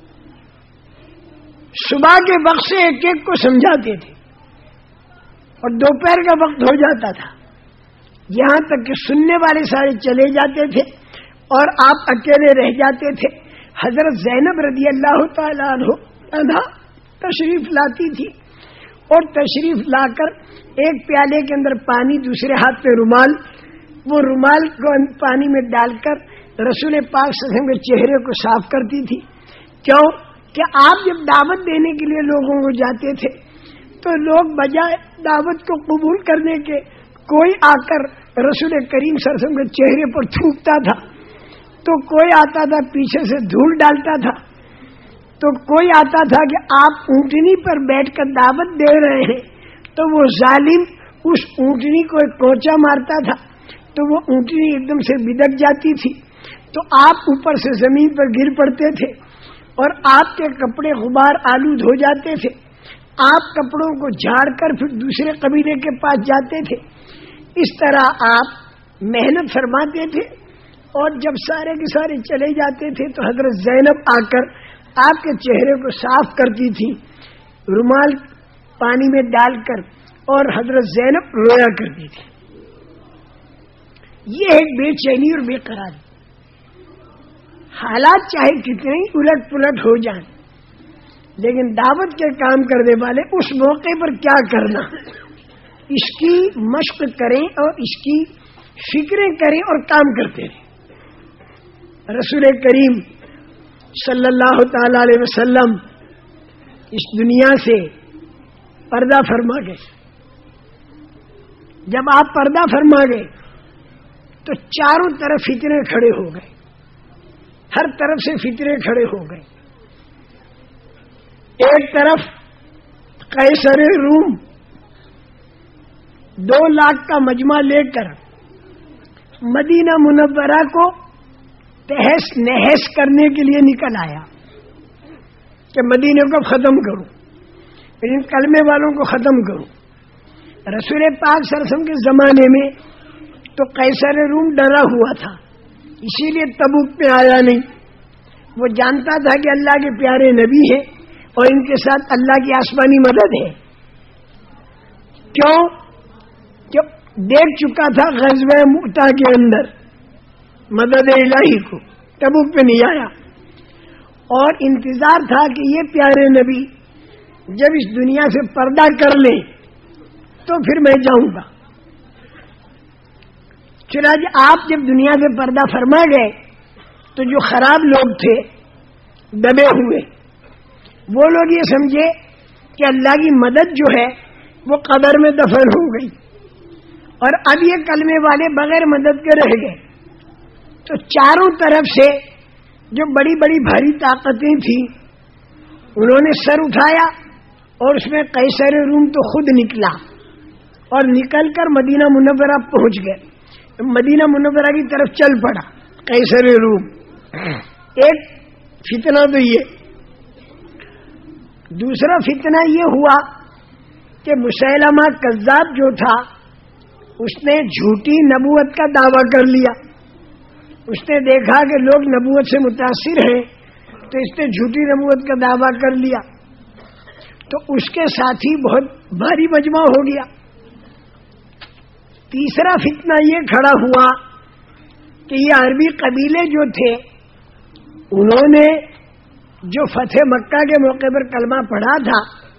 صبح کے وقت سے ایک ایک کو سمجھاتے تھے اور دوپہر کا وقت ہو جاتا تھا، یہاں تک کہ سننے والے سارے چلے جاتے تھے اور آپ اکیلے رہ جاتے تھے. حضرت زینب رضی اللہ تعالیٰ عنہ تشریف لاتی تھی اور تشریف لا کر ایک پیالے کے اندر پانی، دوسرے ہاتھ پہ رومال، وہ رومال کو پانی میں ڈال کر رسول پاک صلی اللہ علیہ وسلم کے چہرے کو صاف کرتی تھی. کیوں کہ آپ جب دعوت دینے کے لیے لوگوں کو جاتے تھے تو لوگ بجائے دعوت کو قبول کرنے کے کوئی آ کر رسول کریم صلی اللہ علیہ وسلم کے چہرے پر تھوکتا تھا، تو کوئی آتا تھا پیچھے سے دھول ڈالتا تھا، تو کوئی آتا تھا کہ آپ اونٹنی پر بیٹھ کر دعوت دے رہے ہیں تو وہ ظالم اس اونٹنی کو ایک کوچا مارتا تھا تو وہ اونٹنی ایک دم سے بدک جاتی تھی، تو آپ اوپر سے زمین پر گر پڑتے تھے اور آپ کے کپڑے غبار آلود ہو جاتے تھے. آپ کپڑوں کو جھاڑ کر پھر دوسرے قبیلے کے پاس جاتے تھے. اس طرح آپ محنت فرماتے تھے اور جب سارے کے سارے چلے جاتے تھے تو حضرت زینب آ کر آپ کے چہرے کو صاف کرتی تھی. رومال پانی میں ڈال کر اور حضرت زینب رویا کرتی تھی. یہ ایک بے چینی اور بے قراری. حالات چاہے کتنے ہی الٹ پلٹ ہو جائیں، لیکن دعوت کے کام کرنے والے اس موقع پر کیا کرنا، اس کی مشق کریں اور اس کی فکریں کریں اور کام کرتے رہیں. رسول کریم صلی اللہ تعالی علیہ وسلم اس دنیا سے پردہ فرما گئے. جب آپ پردہ فرما گئے تو چاروں طرف فتنے کھڑے ہو گئے، ہر طرف سے فتنے کھڑے ہو گئے. ایک طرف قیصر روم دو لاکھ کا مجمع لے کر مدینہ منورہ کو تہس نہس کرنے کے لیے نکل آیا کہ مدینے کو ختم کروں، ان کلمے والوں کو ختم کروں. رسول پاک صلی اللہ علیہ وسلم کے زمانے میں تو قیصر روم ڈرا ہوا تھا، اسی لیے تبوک پہ آیا نہیں. وہ جانتا تھا کہ اللہ کے پیارے نبی ہیں اور ان کے ساتھ اللہ کی آسمانی مدد ہے. کیوں؟ کہ دیکھ چکا تھا غزوہ مؤتہ کے اندر مدد الہی کو، تبوک پہ نہیں آیا. اور انتظار تھا کہ یہ پیارے نبی جب اس دنیا سے پردہ کر لیں تو پھر میں جاؤں گا. چنانچہ آپ جب دنیا سے پردہ فرما گئے تو جو خراب لوگ تھے دبے ہوئے، وہ لوگ یہ سمجھے کہ اللہ کی مدد جو ہے وہ قبر میں دفن ہو گئی، اور اب یہ کلمے والے بغیر مدد کے رہ گئے. تو چاروں طرف سے جو بڑی بڑی بھاری طاقتیں تھیں انہوں نے سر اٹھایا، اور اس میں قیصر روم تو خود نکلا اور نکل کر مدینہ منورہ پہنچ گئے. مدینہ منورہ کی طرف چل پڑا قیصر روم. ایک فتنہ تو یہ. دوسرا فتنہ یہ ہوا کہ مسیلمہ کذاب جو تھا اس نے جھوٹی نبوت کا دعویٰ کر لیا. اس نے دیکھا کہ لوگ نبوت سے متاثر ہیں تو اس نے جھوٹی نبوت کا دعویٰ کر لیا. تو اس کے ساتھ ہی بہت بھاری مجمع ہو گیا. تیسرا فتنہ یہ کھڑا ہوا کہ یہ عربی قبیلے جو تھے انہوں نے جو فتح مکہ کے موقع پر کلمہ پڑھا تھا،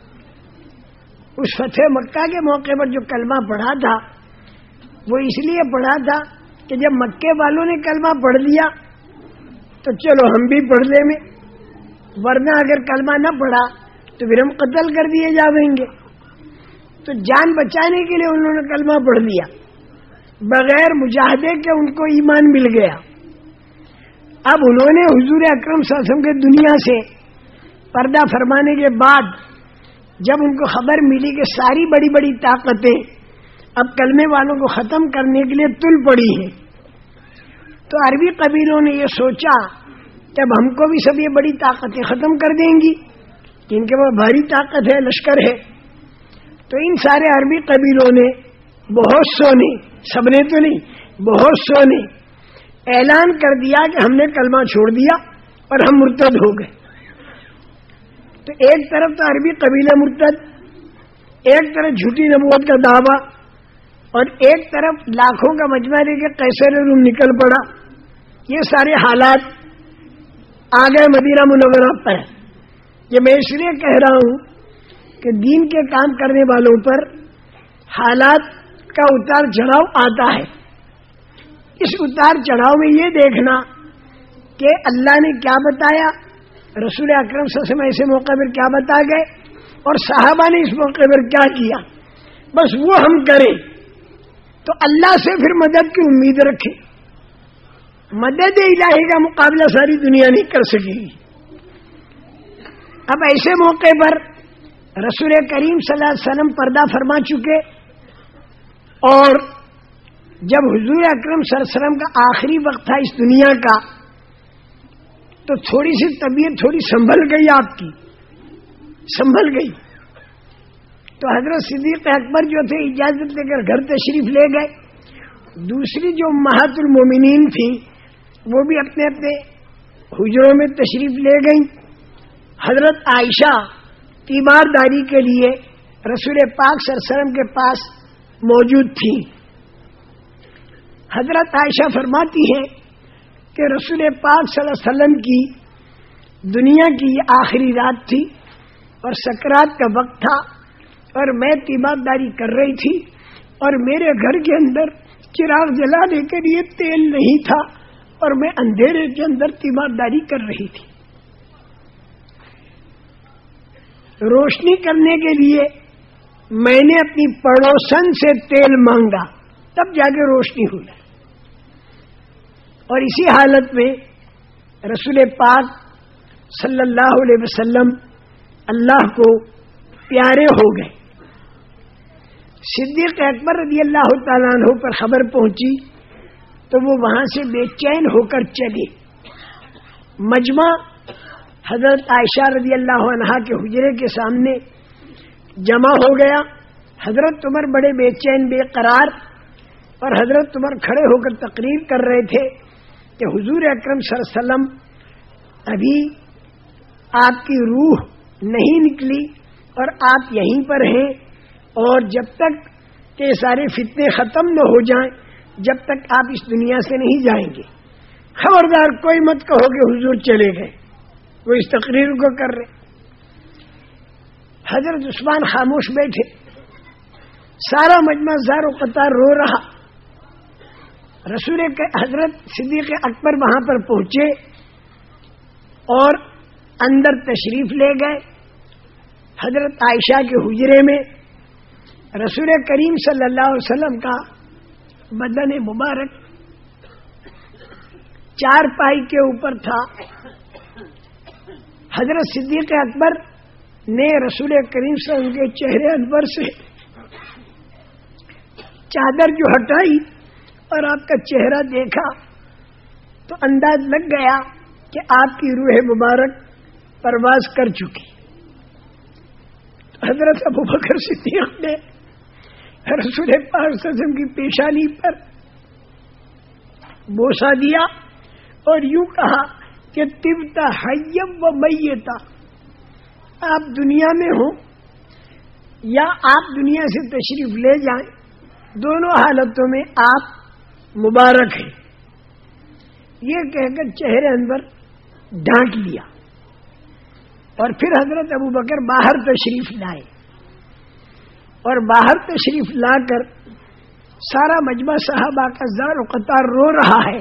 اس فتح مکہ کے موقع پر جو کلمہ پڑھا تھا وہ اس لیے پڑھا تھا کہ جب مکے والوں نے کلمہ پڑھ لیا تو چلو ہم بھی پڑھ لیں میں، ورنہ اگر کلمہ نہ پڑھا تو پھر ہم قتل کر دیے جائیں گے. تو جان بچانے کے لیے انہوں نے کلمہ پڑھ لیا، بغیر مجاہدے کے ان کو ایمان مل گیا. اب انہوں نے حضور اکرم صلی اللہ علیہ وسلم کے دنیا سے پردہ فرمانے کے بعد جب ان کو خبر ملی کہ ساری بڑی بڑی طاقتیں اب کلمے والوں کو ختم کرنے کے لیے تل پڑی ہیں، تو عربی قبیلوں نے یہ سوچا کہ اب ہم کو بھی سب یہ بڑی طاقتیں ختم کر دیں گی، ان کے پاس بھاری طاقت ہے، لشکر ہے. تو ان سارے عربی قبیلوں نے بہت سو نے، سب نے تو نہیں، بہت سو نے اعلان کر دیا کہ ہم نے کلمہ چھوڑ دیا اور ہم مرتد ہو گئے. تو ایک طرف تو عربی قبیلہ مرتد، ایک طرف جھوٹی نبوت کا دعویٰ، اور ایک طرف لاکھوں کا مجمع لے کے قیصر روم نکل پڑا. یہ سارے حالات آ گئے مدینہ منورہ پر. یہ میں اس لیے کہہ رہا ہوں کہ دین کے کام کرنے والوں پر حالات کا اتار چڑھاؤ آتا ہے. اس اتار چڑھاؤ میں یہ دیکھنا کہ اللہ نے کیا بتایا، رسول اکرم صلی اللہ علیہ وسلم ایسے موقع پر کیا بتا گئے، اور صحابہ نے اس موقع پر کیا کیا، بس وہ ہم کریں تو اللہ سے پھر مدد کی امید رکھیں. مدد الہی کا مقابلہ ساری دنیا نہیں کر سکے گی. اب ایسے موقع پر رسول کریم صلی اللہ علیہ وسلم پردہ فرما چکے، اور جب حضور اکرم صلی اللہ علیہ وسلم کا آخری وقت تھا اس دنیا کا تو تھوڑی سی طبیعت تھوڑی سنبھل گئی، آپ کی سنبھل گئی. تو حضرت صدیق اکبر جو تھے اجازت لے کر گھر تشریف لے گئے. دوسری جو امہات المومنین تھیں وہ بھی اپنے اپنے حجروں میں تشریف لے گئیں. حضرت عائشہ تیمارداری کے لیے رسول پاک صلی اللہ علیہ وسلم کے پاس موجود تھی. حضرت عائشہ فرماتی ہے کہ رسول پاک صلی اللہ علیہ وسلم کی دنیا کی یہ آخری رات تھی اور سکرات کا وقت تھا اور میں تیمارداری کر رہی تھی اور میرے گھر کے اندر چراغ جلانے کے لیے تیل نہیں تھا اور میں اندھیرے کے اندر تیمارداری کر رہی تھی. روشنی کرنے کے لیے میں نے اپنی پڑوسن سے تیل مانگا, تب جا کے روشنی ہوئی. اور اسی حالت میں رسول پاک صلی اللہ علیہ وسلم اللہ کو پیارے ہو گئے. صدیق اکبر رضی اللہ تعالیٰ عنہ پر خبر پہنچی تو وہ وہاں سے بے چین ہو کر چلے. مجمع حضرت عائشہ رضی اللہ عنہا کے حجرے کے سامنے جمع ہو گیا. حضرت عمر بڑے بے چین بے قرار اور حضرت عمر کھڑے ہو کر تقریر کر رہے تھے کہ حضور اکرم صلی اللہ علیہ وسلم ابھی آپ کی روح نہیں نکلی اور آپ یہیں پر ہیں اور جب تک کہ سارے فتنے ختم نہ ہو جائیں جب تک آپ اس دنیا سے نہیں جائیں گے. خبردار کوئی مت کہو کہ حضور چلے گئے, وہ اس تقریر کو کر رہے. حضرت عثمان خاموش بیٹھے, سارا مجمع زار و قطار رو رہا. رسول حضرت صدیق اکبر وہاں پر پہنچے اور اندر تشریف لے گئے. حضرت عائشہ کے حجرے میں رسول کریم صلی اللہ علیہ وسلم کا بدن مبارک چار پائی کے اوپر تھا. حضرت صدیق اکبر نے رسول کریم صلی اللہ علیہ وسلم کے چہرے انور سے چادر جو ہٹائی اور آپ کا چہرہ دیکھا تو انداز لگ گیا کہ آپ کی روح مبارک پرواز کر چکی. حضرت ابو بکر صدیق نے رسول پاک صلی اللہ علیہ وسلم کی پیشانی پر بوسہ دیا اور یوں کہا کہ طبتا حیم و میتا, آپ دنیا میں ہوں یا آپ دنیا سے تشریف لے جائیں, دونوں حالتوں میں آپ مبارک ہیں. یہ کہہ کر چہرے اندر ڈھانک لیا اور پھر حضرت ابو بکر باہر تشریف لائے اور باہر تشریف لا کر سارا مجمع صحابہ کا زار و قطار رو رہا ہے.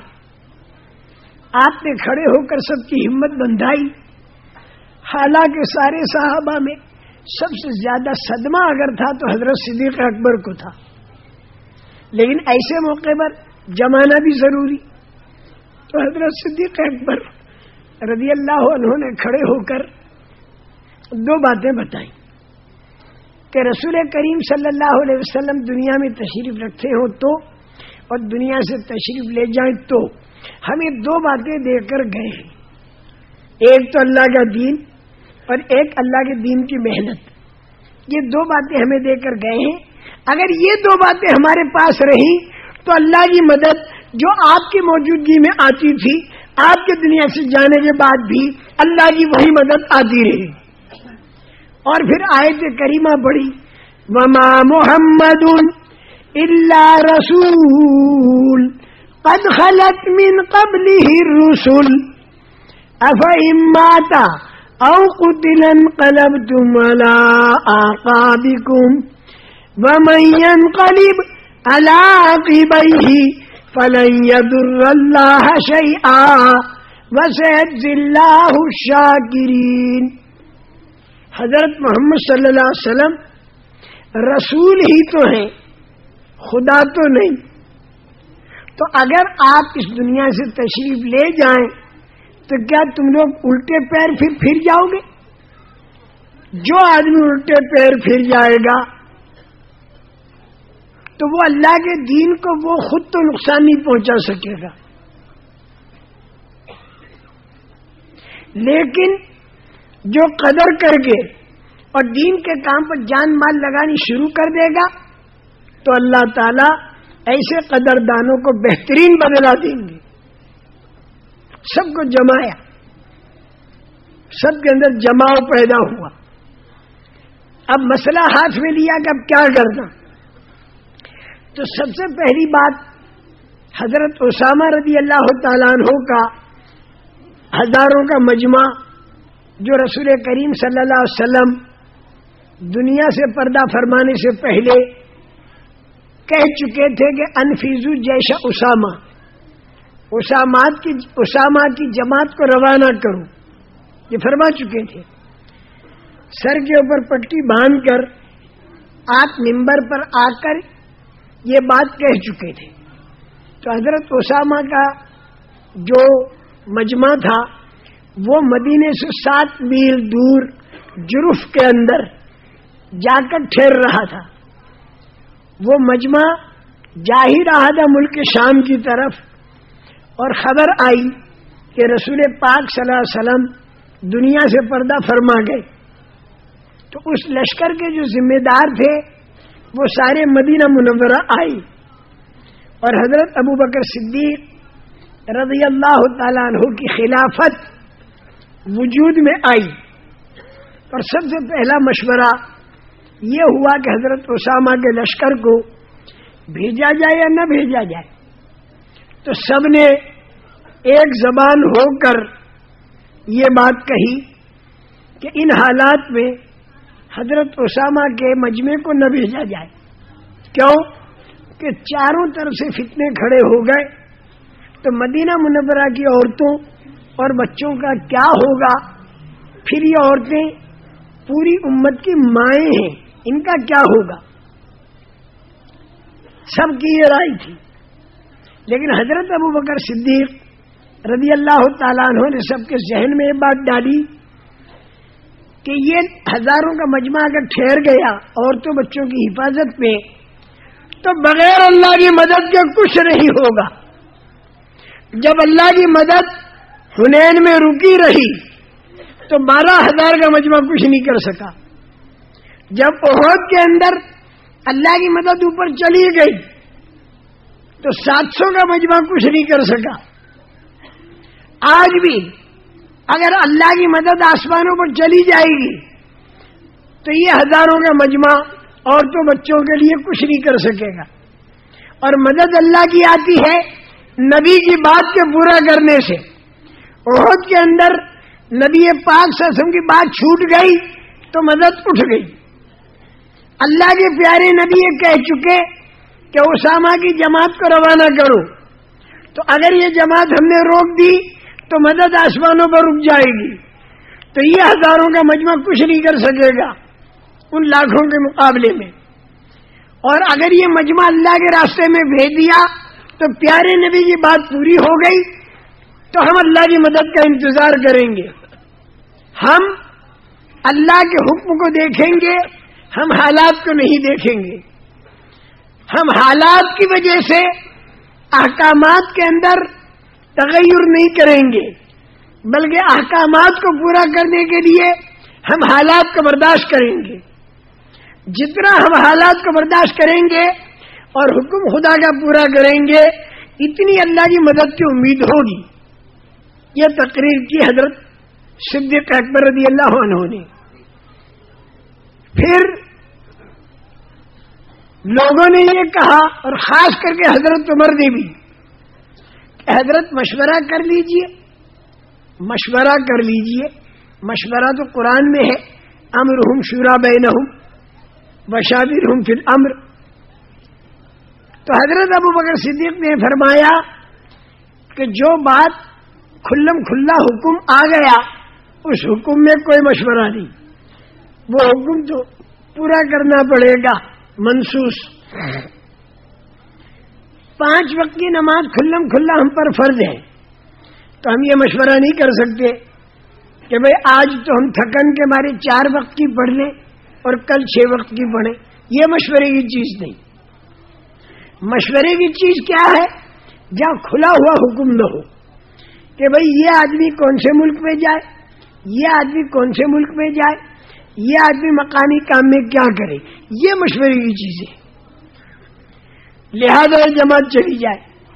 آپ نے کھڑے ہو کر سب کی ہمت بندھائی. حالانکہ سارے صحابہ میں سب سے زیادہ صدمہ اگر تھا تو حضرت صدیق اکبر کو تھا, لیکن ایسے موقع پر جمانا بھی ضروری. تو حضرت صدیق اکبر رضی اللہ عنہ نے کھڑے ہو کر دو باتیں بتائیں کہ رسول کریم صلی اللہ علیہ وسلم دنیا میں تشریف رکھتے ہو تو اور دنیا سے تشریف لے جائیں تو ہمیں دو باتیں دے کر گئے ہیں. ایک تو اللہ کا دین اور ایک اللہ کے دین کی محنت. یہ دو باتیں ہمیں دے کر گئے ہیں. اگر یہ دو باتیں ہمارے پاس رہی تو اللہ کی مدد جو آپ کی موجودگی میں آتی تھی آپ کے دنیا سے جانے کے بعد بھی اللہ کی وہی مدد آتی رہی. اور پھر آیت کریمہ پڑھی وما محمد الا رسول قد خلت من قبله الرسل افإن مات او قتل انقلبتم على اعقابكم ومن ينقلب على عقبيه فلن يضر الله شيئا وسيجزي الله الشاكرين. حضرت محمد صلی اللہ علیہ وسلم رسول ہی تو ہیں, خدا تو نہیں. تو اگر آپ اس دنیا سے تشریف لے جائیں تو کیا تم لوگ الٹے پیر پھر پھر جاؤ گے؟ جو آدمی الٹے پیر پھر جائے گا تو وہ اللہ کے دین کو وہ خود تو نقصان نہیں پہنچا سکے گا, لیکن جو قدر کر کے اور دین کے کام پر جان مال لگانی شروع کر دے گا تو اللہ تعالی ایسے قدردانوں کو بہترین بدلا دیں گے. سب کو جمایا, سب کے اندر جماؤ پیدا ہوا. اب مسئلہ ہاتھ میں لیا کہ اب کیا کرنا. تو سب سے پہلی بات حضرت اسامہ رضی اللہ تعالیٰ عنہ کا ہزاروں کا مجمع جو رسول کریم صلی اللہ علیہ وسلم دنیا سے پردہ فرمانے سے پہلے کہہ چکے تھے کہ انفیزو جیش اسامہ، اسامات کی اسامہ کی جماعت کو روانہ کروں، یہ فرما چکے تھے. سر کے اوپر پٹی باندھ کر آپ منبر پر آ کر یہ بات کہہ چکے تھے. تو حضرت اسامہ کا جو مجمع تھا وہ مدینے سے سات میل دور جرف کے اندر جا کر ٹھہر رہا تھا. وہ مجمع جا ہی رہا تھا ملک شام کی طرف، اور خبر آئی کہ رسول پاک صلی اللہ علیہ وسلم دنیا سے پردہ فرما گئے. تو اس لشکر کے جو ذمہ دار تھے وہ سارے مدینہ منورہ آئی، اور حضرت ابو بکر صدیق رضی اللہ تعالیٰ عنہ کی خلافت وجود میں آئی. اور سب سے پہلا مشورہ یہ ہوا کہ حضرت اسامہ کے لشکر کو بھیجا جائے یا نہ بھیجا جائے. تو سب نے ایک زبان ہو کر یہ بات کہی کہ ان حالات میں حضرت اسامہ کے مجمع کو نہ بھیجا جائے. کیوں کہ چاروں طرف سے فتنے کھڑے ہو گئے تو مدینہ منورہ کی عورتوں اور بچوں کا کیا ہوگا. پھر یہ عورتیں پوری امت کی مائیں ہیں، ان کا کیا ہوگا. سب کی یہ رائے تھی. لیکن حضرت ابو بکر صدیق رضی اللہ تعالیٰ عنہ نے سب کے ذہن میں یہ بات ڈالی کہ یہ ہزاروں کا مجمع اگر ٹھہر گیا عورتوں بچوں کی حفاظت میں تو بغیر اللہ کی مدد کے کچھ نہیں ہوگا. جب اللہ کی مدد حنین میں رکی رہی تو بارہ ہزار کا مجمع کچھ نہیں کر سکا. جب احد کے اندر اللہ کی مدد اوپر چلی گئی تو سات سو کا مجمع کچھ نہیں کر سکا. آج بھی اگر اللہ کی مدد آسمانوں پر چلی جائے گی تو یہ ہزاروں کا مجمع عورتوں بچوں کے لیے کچھ نہیں کر سکے گا. اور مدد اللہ کی آتی ہے نبی کی بات کے پورا کرنے سے. احد کے اندر نبی پاک صلی اللہ علیہ وسلم کی بات چھوٹ گئی تو مدد اٹھ گئی. اللہ کے پیارے نبی یہ کہہ چکے کہ اسامہ کی جماعت کو روانہ کرو، تو اگر یہ جماعت ہم نے روک دی تو مدد آسمانوں پر رک جائے گی. تو یہ ہزاروں کا مجمع کچھ نہیں کر سکے گا ان لاکھوں کے مقابلے میں. اور اگر یہ مجمع اللہ کے راستے میں بھیج دیا تو پیارے نبی کی بات پوری ہو گئی تو ہم اللہ کی مدد کا انتظار کریں گے. ہم اللہ کے حکم کو دیکھیں گے، ہم حالات کو نہیں دیکھیں گے. ہم حالات کی وجہ سے احکامات کے اندر تغیر نہیں کریں گے، بلکہ احکامات کو پورا کرنے کے لیے ہم حالات کو برداشت کریں گے. جتنا ہم حالات کو برداشت کریں گے اور حکم خدا کا پورا کریں گے اتنی اللہ کی مدد کی امید ہوگی. یہ تقریر کی حضرت صدیق اکبر رضی اللہ عنہ نے. پھر لوگوں نے یہ کہا، اور خاص کر کے حضرت عمر نے بھی، کہ حضرت مشورہ کر لیجئے مشورہ کر لیجئے مشورہ تو قرآن میں ہے، امرہم شورا بینہم وشاورہم فی الامر. تو حضرت ابو بکر صدیق نے فرمایا کہ جو بات کھلم کھلا حکم آ گیا اس حکم میں کوئی مشورہ نہیں، وہ حکم تو پورا کرنا پڑے گا. منسوس پانچ وقت کی نماز کھلم کھلا ہم پر فرض ہے، تو ہم یہ مشورہ نہیں کر سکتے کہ بھئی آج تو ہم تھکن کے مارے چار وقت کی پڑھ لیں اور کل چھ وقت کی پڑھیں. یہ مشورے کی چیز نہیں. مشورے کی چیز کیا ہے؟ جہاں کھلا ہوا حکم نہ ہو کہ بھئی یہ آدمی کون سے ملک میں جائے، یہ آدمی کون سے ملک میں جائے، یہ آدمی مقامی کام میں کیا کرے. یہ مشورے کی چیز ہے. لہذا جماعت چلی جائے.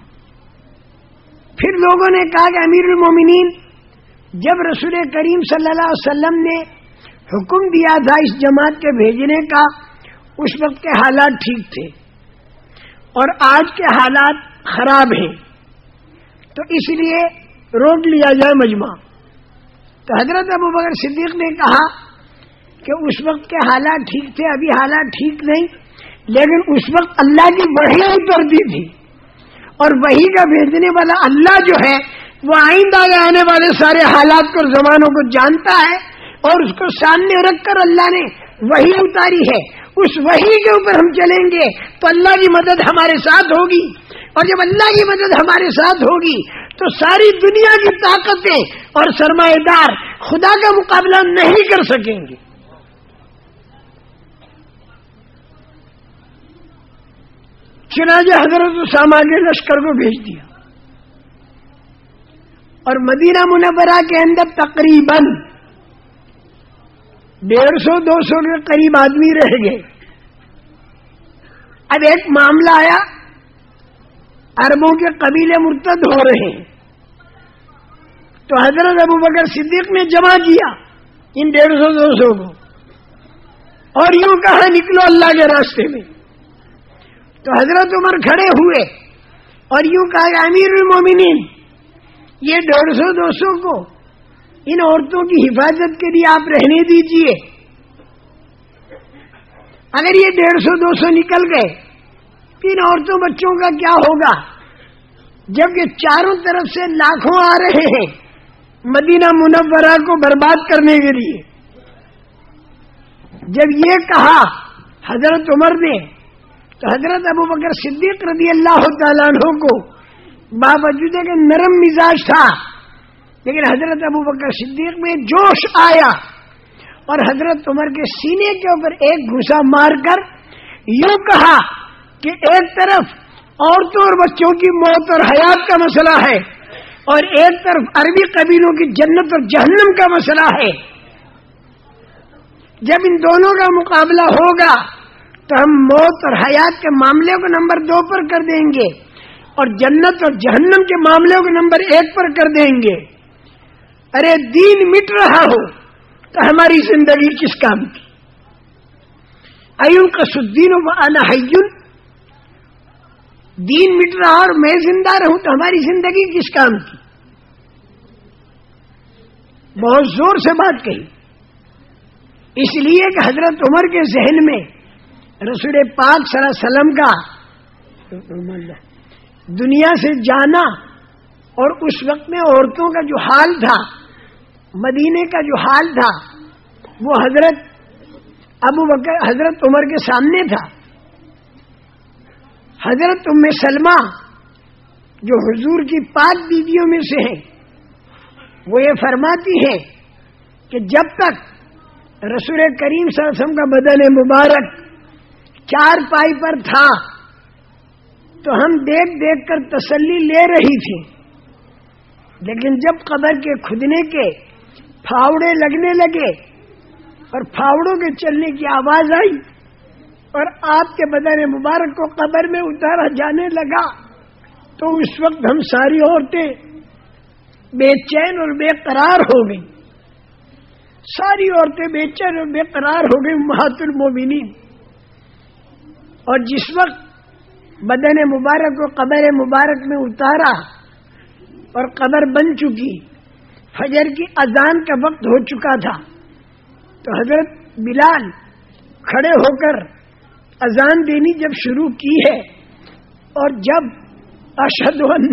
پھر لوگوں نے کہا کہ امیر المومنین، جب رسول کریم صلی اللہ علیہ وسلم نے حکم دیا تھا اس جماعت کے بھیجنے کا، اس وقت کے حالات ٹھیک تھے اور آج کے حالات خراب ہیں، تو اس لیے روک لیا جائے مجمع۔ تو حضرت ابوبکر صدیق نے کہا کہ اس وقت کے حالات ٹھیک تھے، ابھی حالات ٹھیک نہیں، لیکن اس وقت اللہ کی وحی اترتی تھی، اور وحی کا بھیجنے والا اللہ جو ہے وہ آئندہ آنے والے سارے حالات کو اور زمانوں کو جانتا ہے، اور اس کو سامنے رکھ کر اللہ نے وحی اتاری ہے۔ اس وحی کے اوپر ہم چلیں گے تو اللہ کی مدد ہمارے ساتھ ہوگی، اور جب اللہ کی مدد ہمارے ساتھ ہوگی تو ساری دنیا کی طاقتیں اور سرمایہ دار خدا کا مقابلہ نہیں کر سکیں گے۔ چنانچہ حضرت اسامہ کے لشکر کو بھیج دیا، اور مدینہ منورہ کے اندر تقریباً ڈیڑھ سو دو سو کے قریب آدمی رہ گئے۔ اب ایک معاملہ آیا، عربوں کے قبیلے مرتد ہو رہے ہیں، تو حضرت ابوبکر صدیق نے جمع کیا ان ڈیڑھ سو دو سو کو، اور یوں کہا نکلو اللہ کے راستے میں۔ تو حضرت عمر کھڑے ہوئے اور یوں کہا کہ امیر المومنین، یہ ڈیڑھ سو دو سو کو ان عورتوں کی حفاظت کے لیے آپ رہنے دیجئے، اگر یہ ڈیڑھ سو دو سو نکل گئے تو ان عورتوں بچوں کا کیا ہوگا، جبکہ چاروں طرف سے لاکھوں آ رہے ہیں مدینہ منورہ کو برباد کرنے کے لیے۔ جب یہ کہا حضرت عمر نے تو حضرت ابوبکر صدیق رضی اللہ تعالیٰ عنہ کو باوجود کہ نرم مزاج تھا، لیکن حضرت ابوبکر صدیق میں جوش آیا اور حضرت عمر کے سینے کے اوپر ایک گھسا مار کر یوں کہا کہ ایک طرف عورتوں اور بچوں کی موت اور حیات کا مسئلہ ہے، اور ایک طرف عربی قبیلوں کی جنت اور جہنم کا مسئلہ ہے۔ جب ان دونوں کا مقابلہ ہوگا تو ہم موت اور حیات کے معاملے کو نمبر دو پر کر دیں گے، اور جنت اور جہنم کے معاملے کو نمبر ایک پر کر دیں گے۔ ارے دین مٹ رہا ہو تو ہماری زندگی کس کام کی؟ ایون قصدین و انا حی، دین مٹ رہا اور میں زندہ رہوں تو ہماری زندگی کس کام کی؟ بہت زور سے بات کہی، اس لیے کہ حضرت عمر کے ذہن میں رسول پاک صلی اللہ علیہ وسلم کا دنیا سے جانا، اور اس وقت میں عورتوں کا جو حال تھا، مدینے کا جو حال تھا، وہ حضرت ابو بکر حضرت عمر کے سامنے تھا۔ حضرت ام سلمہ جو حضور کی پاک بیویوں میں سے ہیں، وہ یہ فرماتی ہے کہ جب تک رسول کریم صلی اللہ علیہ وسلم کا بدن مبارک چار پائی پر تھا تو ہم دیکھ دیکھ کر تسلی لے رہی تھی، لیکن جب قبر کے کھدنے کے پھاوڑے لگنے لگے اور پھاوڑوں کے چلنے کی آواز آئی اور آپ کے بدن مبارک کو قبر میں اتارا جانے لگا، تو اس وقت ہم ساری عورتیں بے چین اور بے قرار ہو گئیں، ساری عورتیں بے چین اور بے قرار ہو گئیں امہات المومنین۔ اور جس وقت بدن مبارک کو قبر مبارک میں اتارا اور قبر بن چکی، فجر کی اذان کا وقت ہو چکا تھا، تو حضرت بلال کھڑے ہو کر اذان دینی جب شروع کی ہے، اور جب اشہد ان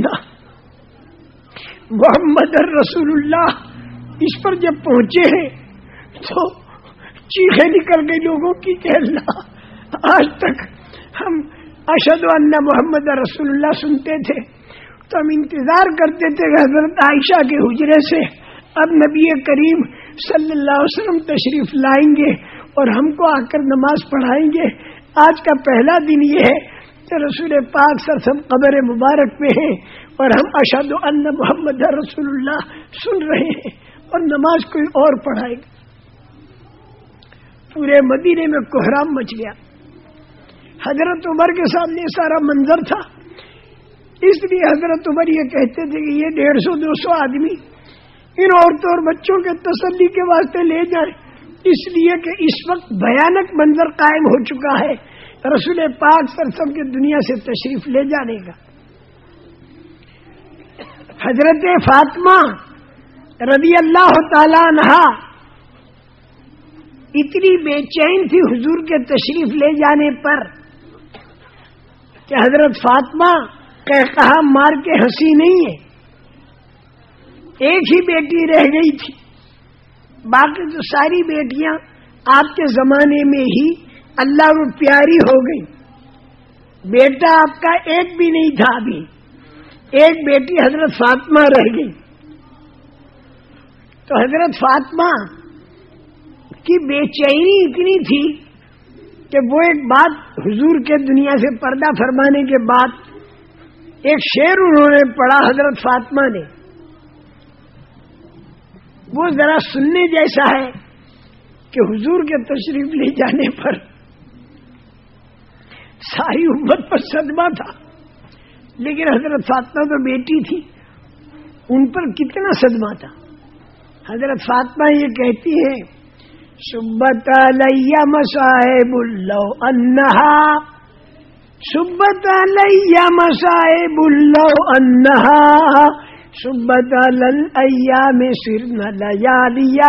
محمد رسول اللہ اس پر جب پہنچے ہیں تو چیخیں نکل گئی لوگوں کی کہ اللہ، آج تک ہم اشہد ان محمد رسول اللہ سنتے تھے تو ہم انتظار کرتے تھے کہ حضرت عائشہ کے حجرے سے اب نبی کریم صلی اللہ علیہ وسلم تشریف لائیں گے اور ہم کو آ کر نماز پڑھائیں گے۔ آج کا پہلا دن یہ ہے کہ رسول پاک صلی اللہ علیہ وسلم قبر مبارک میں ہیں اور ہم اشہد ان محمد رسول اللہ سن رہے ہیں اور نماز کوئی اور پڑھائے گا۔ پورے مدینے میں کوہرام مچ گیا۔ حضرت عمر کے سامنے سارا منظر تھا، اس لیے حضرت عمر یہ کہتے تھے کہ یہ ڈیڑھ سو دو سو آدمی ان عورتوں اور بچوں کے تسلی کے واسطے لے جائیں اس لیے کہ اس وقت بھیانک منظر قائم ہو چکا ہے رسول پاک صلی اللہ علیہ وسلم کے دنیا سے تشریف لے جانے کا۔ حضرت فاطمہ رضی اللہ تعالی عنہا اتنی بے چین تھی حضور کے تشریف لے جانے پر کہ حضرت فاطمہ کہا مار کے ہنسی نہیں ہے۔ ایک ہی بیٹی رہ گئی تھی، باقی تو ساری بیٹیاں آپ کے زمانے میں ہی اللہ کو پیاری ہو گئی۔ بیٹا آپ کا ایک بھی نہیں تھا، ابھی ایک بیٹی حضرت فاطمہ رہ گئی۔ تو حضرت فاطمہ کی بے چینی اتنی تھی کہ وہ ایک بات حضور کے دنیا سے پردہ فرمانے کے بعد ایک شعر انہوں نے پڑھا حضرت فاطمہ نے، وہ ذرا سننے جیسا ہے کہ حضور کے تشریف لے جانے پر ساری امت پر صدمہ تھا، لیکن حضرت فاطمہ تو بیٹی تھی، ان پر کتنا صدمہ تھا۔ حضرت فاطمہ یہ کہتی ہے سبت علیہ مصائب لو انہا، سبت علیہ مصائب لو انہا، سبت علی الایام سرن لیالیا،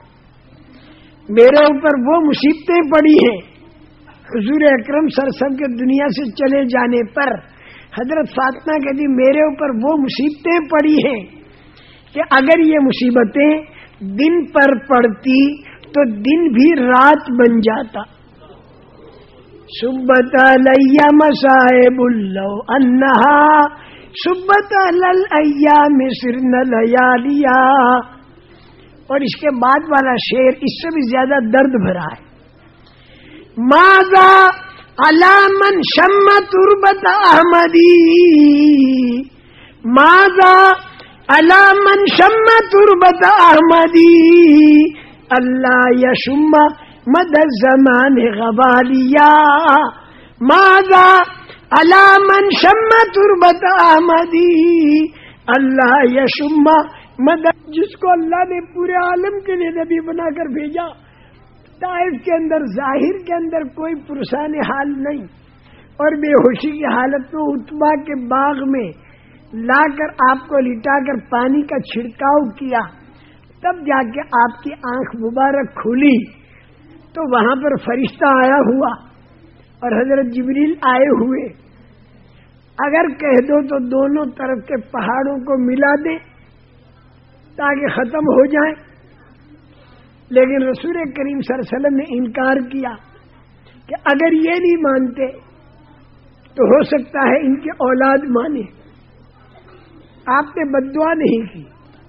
میرے اوپر وہ مصیبتیں پڑی ہیں حضور اکرم صلی اللہ علیہ وسلم کے دنیا سے چلے جانے پر۔ حضرت فاطمہ کہتی میرے اوپر وہ مصیبتیں پڑی ہیں کہ اگر یہ مصیبتیں دن پر پڑتی تو دن بھی رات بن جاتا۔ سبت علیہ مصائب لو انہا، سبت علی الایام سرن لیالیا۔ اور اس کے بعد والا شعر اس سے بھی زیادہ درد بھرا ہے۔ ماذا علی من شم تربت احمدی، ماذا علی من شم تربت احمدی، اللہ یشم مد الزمان غوالیا، ماذا علی من شم تربت احمدی، اللہ یشم مد، جس کو اللہ نے پورے عالم کے لیے نبی بنا کر بھیجا، طائف کے اندر ظاہر کے اندر کوئی پرسان حال نہیں، اور بے ہوشی کی حالت میں اتبا کے باغ میں لا کر آپ کو لٹا کر پانی کا چھڑکاؤ کیا، تب جا کے آپ کی آنکھ مبارک کھلی تو وہاں پر فرشتہ آیا ہوا اور حضرت جبریل آئے ہوئے، اگر کہہ دو تو دونوں طرف کے پہاڑوں کو ملا دیں تاکہ ختم ہو جائیں، لیکن رسول کریم صلی اللہ علیہ وسلم نے انکار کیا کہ اگر یہ نہیں مانتے تو ہو سکتا ہے ان کی اولاد مانے۔ آپ نے بد دعا نہیں کی،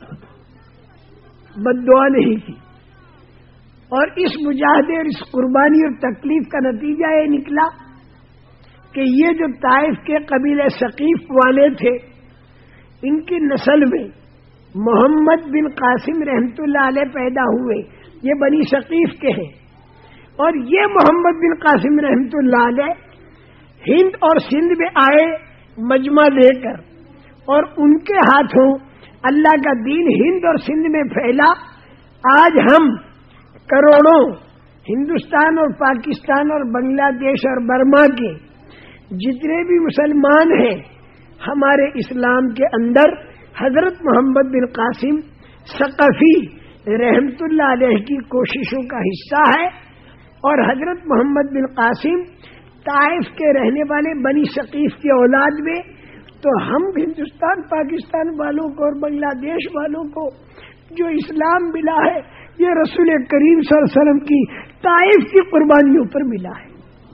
بد دعا نہیں کی، اور اس مجاہدے اور اس قربانی اور تکلیف کا نتیجہ یہ نکلا کہ یہ جو طائف کے قبیلہ ثقیف والے تھے، ان کی نسل میں محمد بن قاسم رحمت اللہ علیہ پیدا ہوئے، یہ بنی ثقیف کے ہیں، اور یہ محمد بن قاسم رحمت اللہ علیہ ہند اور سندھ میں آئے مجمع لے کر، اور ان کے ہاتھوں اللہ کا دین ہند اور سندھ میں پھیلا۔ آج ہم کروڑوں ہندوستان اور پاکستان اور بنگلہ دیش اور برما کے جتنے بھی مسلمان ہیں، ہمارے اسلام کے اندر حضرت محمد بن قاسم ثقفی رحمت اللہ علیہ کی کوششوں کا حصہ ہے، اور حضرت محمد بن قاسم طائف کے رہنے والے بنی ثقیف کی اولاد میں، تو ہم ہندوستان پاکستان والوں کو اور بنگلہ دیش والوں کو جو اسلام ملا ہے یہ رسول کریم صلی اللہ علیہ وسلم کی طائف کی قربانیوں پر ملا ہے۔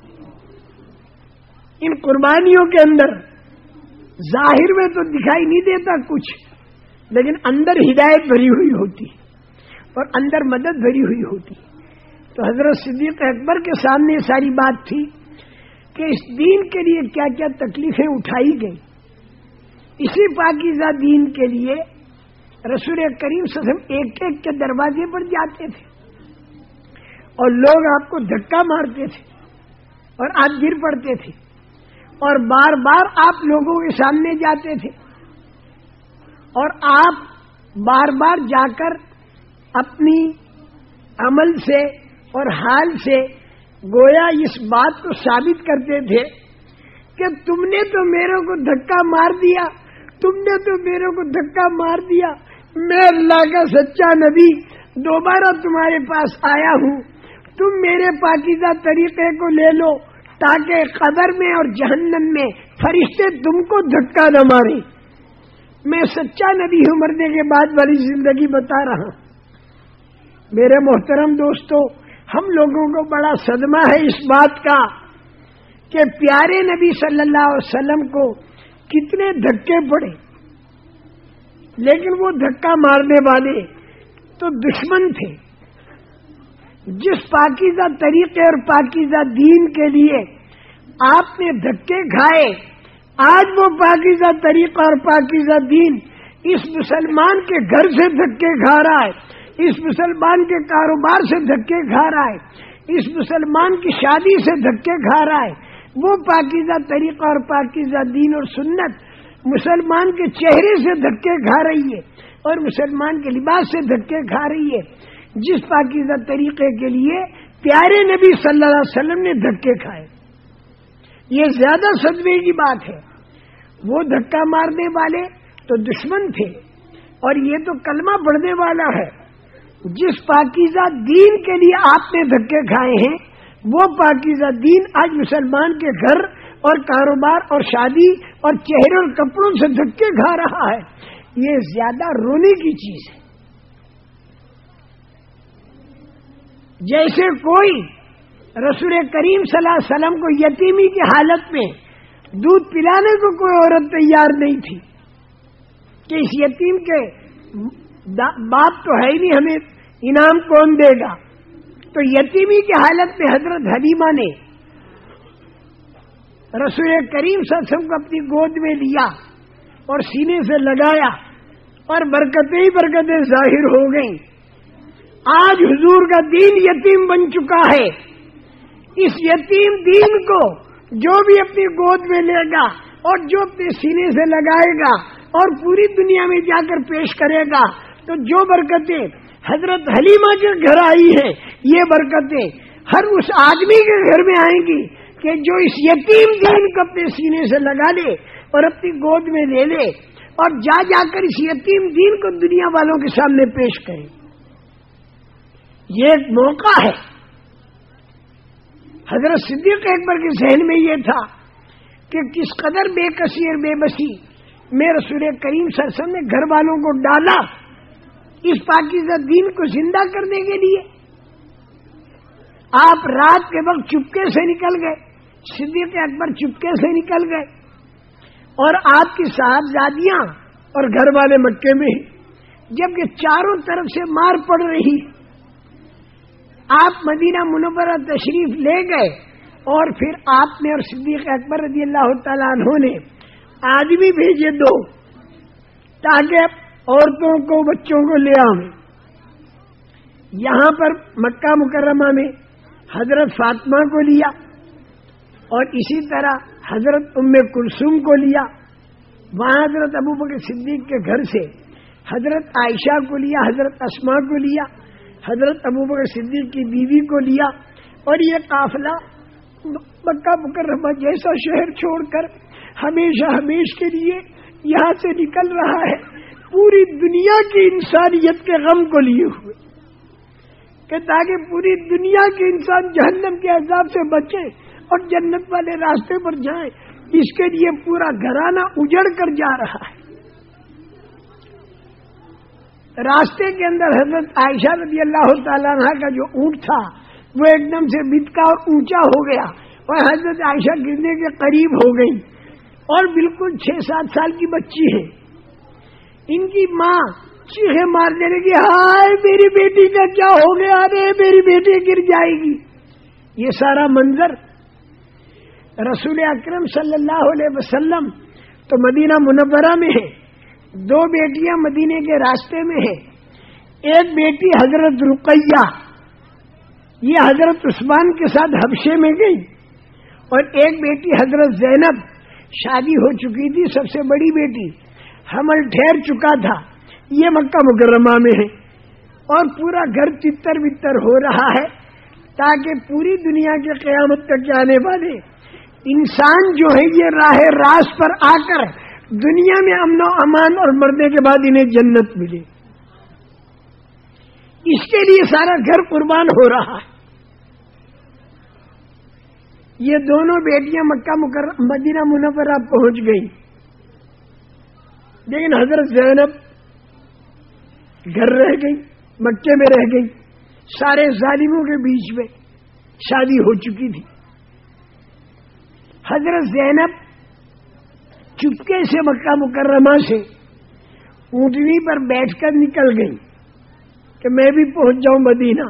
ان قربانیوں کے اندر ظاہر میں تو دکھائی نہیں دیتا کچھ، لیکن اندر ہدایت بھری ہوئی ہوتی اور اندر مدد بھری ہوئی ہوتی۔ تو حضرت صدیق اکبر کے سامنے ساری بات تھی کہ اس دین کے لیے کیا کیا تکلیفیں اٹھائی گئی۔ اسی پاکیزہ دین کے لیے رسول کریم صلی اللہ علیہ وسلم ایک ایک کے دروازے پر جاتے تھے اور لوگ آپ کو دھکا مارتے تھے اور آپ گر پڑتے تھے، اور بار بار آپ لوگوں کے سامنے جاتے تھے اور آپ بار بار جا کر اپنی عمل سے اور حال سے گویا اس بات کو ثابت کرتے تھے کہ تم نے تو میرے کو دھکا مار دیا، تم نے تو میرے کو دھکا مار دیا، میں اللہ کا سچا نبی دوبارہ تمہارے پاس آیا ہوں، تم میرے پاکیزہ طریقے کو لے لو تاکہ قبر میں اور جہنم میں فرشتے تم کو دھکا نہ ماریں۔ میں سچا نبی ہوں، مرنے کے بعد والی زندگی بتا رہا ہوں۔ میرے محترم دوستو، ہم لوگوں کو بڑا صدمہ ہے اس بات کا کہ پیارے نبی صلی اللہ علیہ وسلم کو کتنے دھکے پڑے، لیکن وہ دھکا مارنے والے تو دشمن تھے۔ جس پاکیزہ طریقے اور پاکیزہ دین کے لیے آپ نے دھکے کھائے، آج وہ پاکیزہ طریقہ اور پاکیزہ دین اس مسلمان کے گھر سے دھکے کھا رہا ہے، اس مسلمان کے کاروبار سے دھکے کھا رہا ہے، اس مسلمان کی شادی سے دھکے کھا رہا ہے۔ وہ پاکیزہ طریقہ اور پاکیزہ دین اور سنت مسلمان کے چہرے سے دھکے کھا رہی ہے اور مسلمان کے لباس سے دھکے کھا رہی ہے، جس پاکیزہ طریقے کے لیے پیارے نبی صلی اللہ علیہ وسلم نے دھکے کھائے۔ یہ زیادہ صدمے کی بات ہے۔ وہ دھکا مارنے والے تو دشمن تھے اور یہ تو کلمہ پڑھنے والا ہے۔ جس پاکیزہ دین کے لیے آپ نے دھکے کھائے ہیں، وہ پاکیزہ دین آج مسلمان کے گھر اور کاروبار اور شادی اور چہرے اور کپڑوں سے دھکے کھا رہا ہے۔ یہ زیادہ رونے کی چیز ہے۔ جیسے کوئی رسول کریم صلی اللہ علیہ وسلم کو یتیمی کی حالت میں دودھ پلانے کو کوئی عورت تیار نہیں تھی کہ اس یتیم کے باپ تو ہے ہی نہیں، ہمیں انعام کون دے گا، تو یتیمی کی حالت میں حضرت حلیمہ نے رسول کریم صلی اللہ علیہ وسلم کو اپنی گود میں لیا اور سینے سے لگایا اور برکتیں ہی برکتیں ظاہر ہو گئیں۔ آج حضور کا دین یتیم بن چکا ہے۔ اس یتیم دین کو جو بھی اپنی گود میں لے گا اور جو اپنے سینے سے لگائے گا اور پوری دنیا میں جا کر پیش کرے گا، تو جو برکتیں حضرت حلیمہ کے گھر آئی ہیں، یہ برکتیں ہر اس آدمی کے گھر میں آئیں گی کہ جو اس یتیم دین کو اپنے سینے سے لگا لے اور اپنی گود میں لے لے اور جا جا کر اس یتیم دین کو دنیا والوں کے سامنے پیش کرے۔ یہ ایک موقع ہے۔ حضرت صدیق اکبر کے ذہن میں یہ تھا کہ کس قدر بے کسی اور بے بسی میں رسول کریم صلی اللہ علیہ وسلم نے گھر والوں کو ڈالا اس پاکیزہ دین کو زندہ کرنے کے لیے۔ آپ رات کے وقت چپکے سے نکل گئے، صدیق اکبر چپکے سے نکل گئے، اور آپ کی صاحبزادیاں اور گھر والے مکے میں، جبکہ چاروں طرف سے مار پڑ رہی، آپ مدینہ منورہ تشریف لے گئے اور پھر آپ نے اور صدیق اکبر رضی اللہ تعالیٰ عنہ نے آدمی بھیجے دو تاکہ عورتوں کو بچوں کو لے آؤں۔ یہاں پر مکہ مکرمہ میں حضرت فاطمہ کو لیا اور اسی طرح حضرت ام کلثوم کو لیا، وہاں حضرت ابوبکر صدیق کے گھر سے حضرت عائشہ کو لیا، حضرت اسماء کو لیا، حضرت ابوبکر صدیق کی بیوی کو لیا، اور یہ قافلہ مکہ مکرمہ جیسا شہر چھوڑ کر ہمیشہ ہمیش کے لیے یہاں سے نکل رہا ہے، پوری دنیا کی انسانیت کے غم کو لیے ہوئے، کہ تاکہ پوری دنیا کے انسان جہنم کے عذاب سے بچے اور جنت والے راستے پر جائیں۔ اس کے لیے پورا گھرانہ اجڑ کر جا رہا ہے۔ راستے کے اندر حضرت عائشہ رضی اللہ تعالیٰ عنہ کا جو اونٹ تھا وہ ایک دم سے بتکا اور اونچا ہو گیا اور حضرت عائشہ گرنے کے قریب ہو گئی، اور بالکل چھ سات سال کی بچی ہے۔ ان کی ماں چیخیں مارنے لگی، ہائے میری بیٹی کا کیا ہو گیا، رے میری بیٹی گر جائے گی۔ یہ سارا منظر رسول اکرم صلی اللہ علیہ وسلم تو مدینہ منورہ میں ہے، دو بیٹیاں مدینے کے راستے میں ہیں۔ ایک بیٹی حضرت رقیہ، یہ حضرت عثمان کے ساتھ حبشے میں گئی، اور ایک بیٹی حضرت زینب، شادی ہو چکی تھی، سب سے بڑی بیٹی، حمل ٹھہر چکا تھا، یہ مکہ مکرمہ میں ہے۔ اور پورا گھر تتر بتر ہو رہا ہے، تاکہ پوری دنیا کے قیامت تک آنے والے انسان جو ہے یہ راہ راست پر آ کر دنیا میں امن و امان اور مرنے کے بعد انہیں جنت ملے. اس کے لیے سارا گھر قربان ہو رہا ہے. یہ دونوں بیٹیاں مکہ مکرمہ مدینہ منورہ پہنچ گئی، لیکن حضرت زینب گھر رہ گئی، مکے میں رہ گئی. سارے ظالموں کے بیچ میں شادی ہو چکی تھی. حضرت زینب چپکے سے مکہ مکرمہ سے اونٹنی پر بیٹھ کر نکل گئی کہ میں بھی پہنچ جاؤں مدینہ.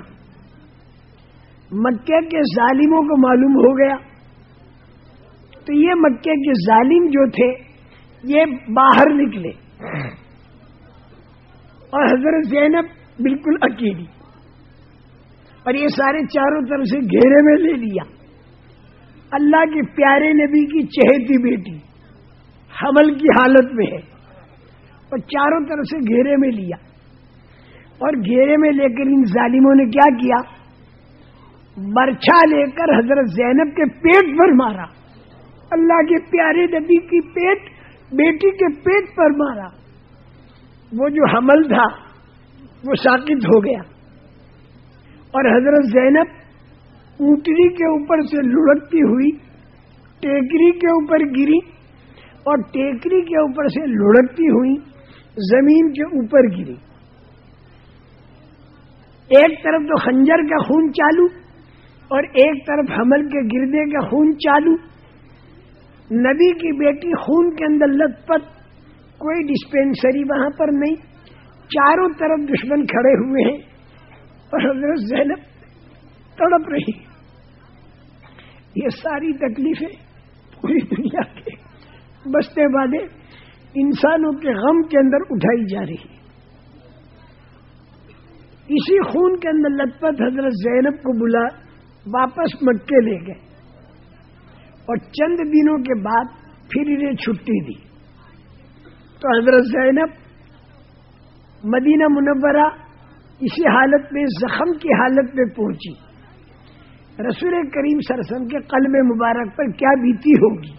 مکے کے ظالموں کو معلوم ہو گیا تو یہ مکے کے ظالم جو تھے یہ باہر نکلے اور حضرت زینب بالکل اکیلی، اور یہ سارے چاروں طرف سے گھیرے میں لے لیا. اللہ کے پیارے نبی کی چہیتی بیٹی حمل کی حالت میں ہے اور چاروں طرف سے گھیرے میں لیا، اور گھیرے میں لے کر ان ظالموں نے کیا کیا، برچھا لے کر حضرت زینب کے پیٹ پر مارا. اللہ کے پیارے نبی کی پیٹ بیٹی کے پیٹ پر مارا. وہ جو حمل تھا وہ ساقط ہو گیا اور حضرت زینب اونٹنی کے اوپر سے لڑکتی ہوئی ٹیکری کے اوپر گری اور ٹیکری کے اوپر سے لڑکتی ہوئی زمین کے اوپر گری. ایک طرف تو خنجر کا خون چالو اور ایک طرف حمل کے گردے کا خون چالو. نبی کی بیٹی خون کے اندر لت پت، کوئی ڈسپینسری وہاں پر نہیں، چاروں طرف دشمن کھڑے ہوئے ہیں اور حضرت زینب تڑپ رہی. یہ ساری تکلیفیں پوری دنیا کے بستے والے انسانوں کے غم کے اندر اٹھائی جا رہی ہے. اسی خون کے اندر لت پت حضرت زینب کو بلا واپس مکے لے گئے اور چند دنوں کے بعد پھر انہیں چھٹی دی. تو حضرت زینب مدینہ منورہ اسی حالت میں زخم کی حالت میں پہنچی. رسول کریم صلی اللہ علیہ وسلم کے قلب مبارک پر کیا بیتی ہوگی.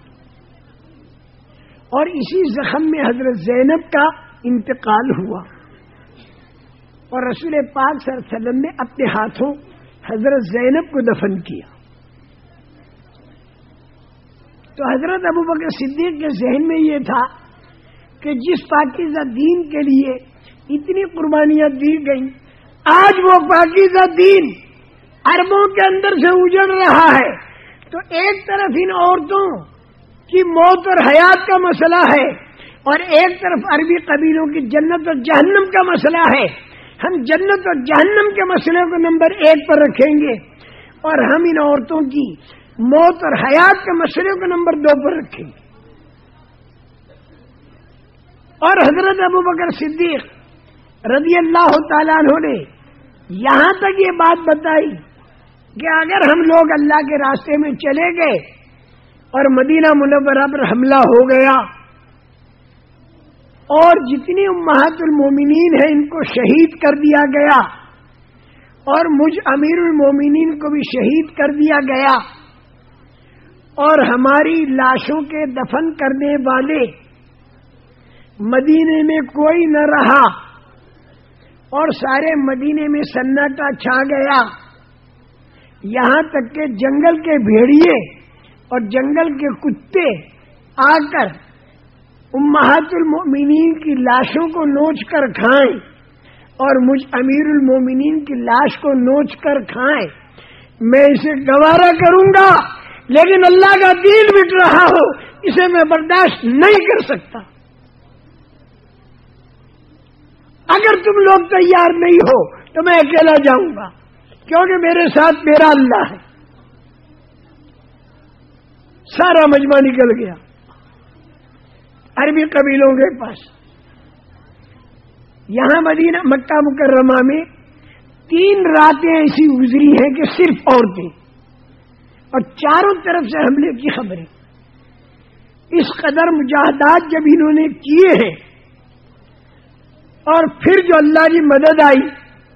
اور اسی زخم میں حضرت زینب کا انتقال ہوا اور رسول پاک صلی اللہ علیہ وسلم نے اپنے ہاتھوں حضرت زینب کو دفن کیا. تو حضرت ابوبکر صدیق کے ذہن میں یہ تھا کہ جس پاکیزہ دین کے لیے اتنی قربانیاں دی گئیں، آج وہ پاکیزہ دین عربوں کے اندر سے اجڑ رہا ہے، تو ایک طرف ان عورتوں کی موت اور حیات کا مسئلہ ہے اور ایک طرف عربی قبیلوں کی جنت اور جہنم کا مسئلہ ہے. ہم جنت اور جہنم کے مسئلے کو نمبر ایک پر رکھیں گے اور ہم ان عورتوں کی موت اور حیات کے مسئلے کو نمبر دو پر رکھیں گے. اور حضرت ابوبکر صدیق رضی اللہ تعالیٰ عنہ نے یہاں تک یہ بات بتائی کہ اگر ہم لوگ اللہ کے راستے میں چلے گئے اور مدینہ منورہ پر حملہ ہو گیا اور جتنی امہات المومنین ہیں ان کو شہید کر دیا گیا اور مجھ امیر المومنین کو بھی شہید کر دیا گیا اور ہماری لاشوں کے دفن کرنے والے مدینے میں کوئی نہ رہا اور سارے مدینے میں سناٹا چھا گیا، یہاں تک کہ جنگل کے بھیڑیے اور جنگل کے کتے آ کر امہات المؤمنین کی لاشوں کو نوچ کر کھائیں اور مجھ امیر المومنین کی لاش کو نوچ کر کھائیں، میں اسے گوارا کروں گا، لیکن اللہ کا دین مٹ رہا ہو اسے میں برداشت نہیں کر سکتا. اگر تم لوگ تیار نہیں ہو تو میں اکیلا جاؤں گا، کیونکہ میرے ساتھ میرا اللہ ہے. سارا مجمع نکل گیا عربی قبیلوں کے پاس. یہاں مدینہ مکہ مکرمہ میں تین راتیں ایسی گزری ہیں کہ صرف عورتیں اور چاروں طرف سے حملے کی خبریں. اس قدر مجاہدات جب انہوں نے کیے ہیں اور پھر جو اللہ کی مدد آئی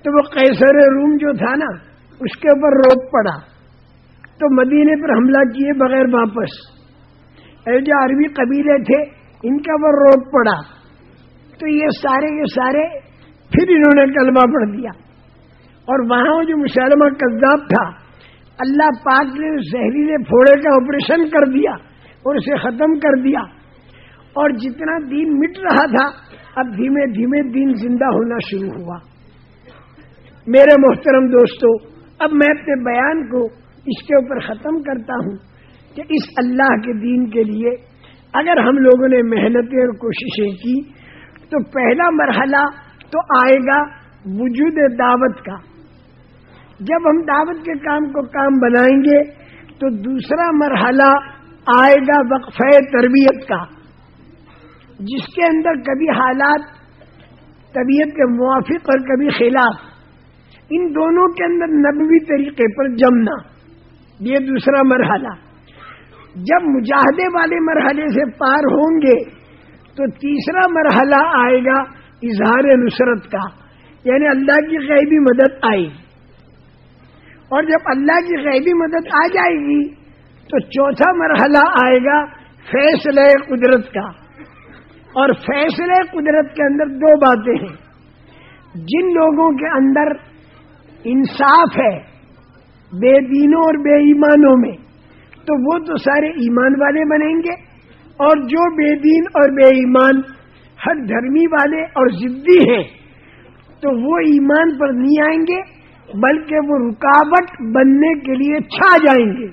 تو وہ قیصر روم جو تھا نا اس کے اوپر روک پڑا، تو مدینے پر حملہ کیے بغیر واپس. اے جو عربی قبیلے تھے ان کا وہ روک پڑا، تو یہ سارے کے سارے پھر انہوں نے کلمہ پڑھ دیا. اور وہاں جو مسلمہ کذاب تھا اللہ پاک نے زہریلے پھوڑے کا آپریشن کر دیا اور اسے ختم کر دیا. اور جتنا دین مٹ رہا تھا اب دھیمے دھیمے دین زندہ ہونا شروع ہوا. میرے محترم دوستو، اب میں اپنے بیان کو اس کے اوپر ختم کرتا ہوں کہ اس اللہ کے دین کے لیے اگر ہم لوگوں نے محنتیں اور کوششیں کی تو پہلا مرحلہ تو آئے گا وجود دعوت کا. جب ہم دعوت کے کام کو کام بنائیں گے تو دوسرا مرحلہ آئے گا وقفہ تربیت کا، جس کے اندر کبھی حالات طبیعت کے موافق اور کبھی خلاف، ان دونوں کے اندر نبوی طریقے پر جمنا، یہ دوسرا مرحلہ. جب مجاہدے والے مرحلے سے پار ہوں گے تو تیسرا مرحلہ آئے گا اظہار نصرت کا، یعنی اللہ کی غیبی مدد آئے گی. اور جب اللہ کی غیبی مدد آ جائے گی تو چوتھا مرحلہ آئے گا فیصلہ قدرت کا. اور فیصلہ قدرت کے اندر دو باتیں ہیں. جن لوگوں کے اندر انصاف ہے بے دینوں اور بے ایمانوں میں تو وہ تو سارے ایمان والے بنیں گے، اور جو بے دین اور بے ایمان ہر دھرمی والے اور ضدی ہیں تو وہ ایمان پر نہیں آئیں گے بلکہ وہ رکاوٹ بننے کے لیے چھا جائیں گے،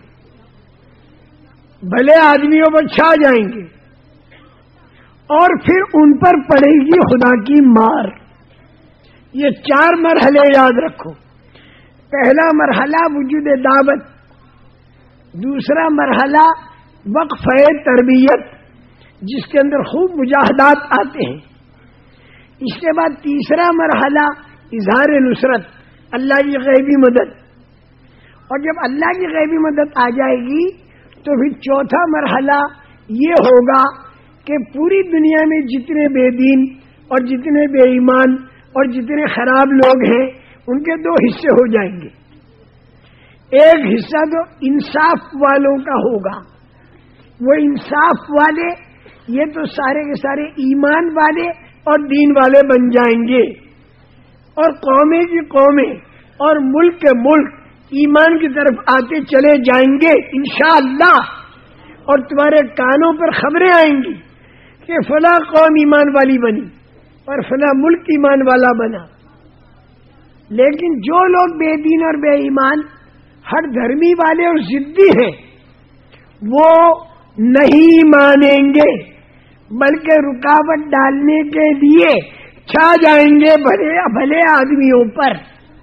بھلے آدمیوں پر چھا جائیں گے، اور پھر ان پر پڑے گی خدا کی مار. یہ چار مرحلے یاد رکھو. پہلا مرحلہ وجود دعوت، دوسرا مرحلہ وقفہ تربیت جس کے اندر خوب مجاہدات آتے ہیں، اس کے بعد تیسرا مرحلہ اظہار نصرت، اللہ کی غیبی مدد. اور جب اللہ کی غیبی مدد آ جائے گی تو پھر چوتھا مرحلہ یہ ہوگا کہ پوری دنیا میں جتنے بے دین اور جتنے بے ایمان اور جتنے خراب لوگ ہیں ان کے دو حصے ہو جائیں گے. ایک حصہ تو انصاف والوں کا ہوگا، وہ انصاف والے یہ تو سارے کے سارے ایمان والے اور دین والے بن جائیں گے، اور قومیں کی قومیں اور ملک کے ملک ایمان کی طرف آتے چلے جائیں گے انشاءاللہ. اور تمہارے کانوں پر خبریں آئیں گی کہ فلاں قوم ایمان والی بنی اور فلاں ملک ایمان والا بنا. لیکن جو لوگ بے دین اور بے ایمان ہر دھرمی والے اور ضدی ہیں وہ نہیں مانیں گے بلکہ رکاوٹ ڈالنے کے لیے چھا جائیں گے بھلے بھلے آدمیوں پر.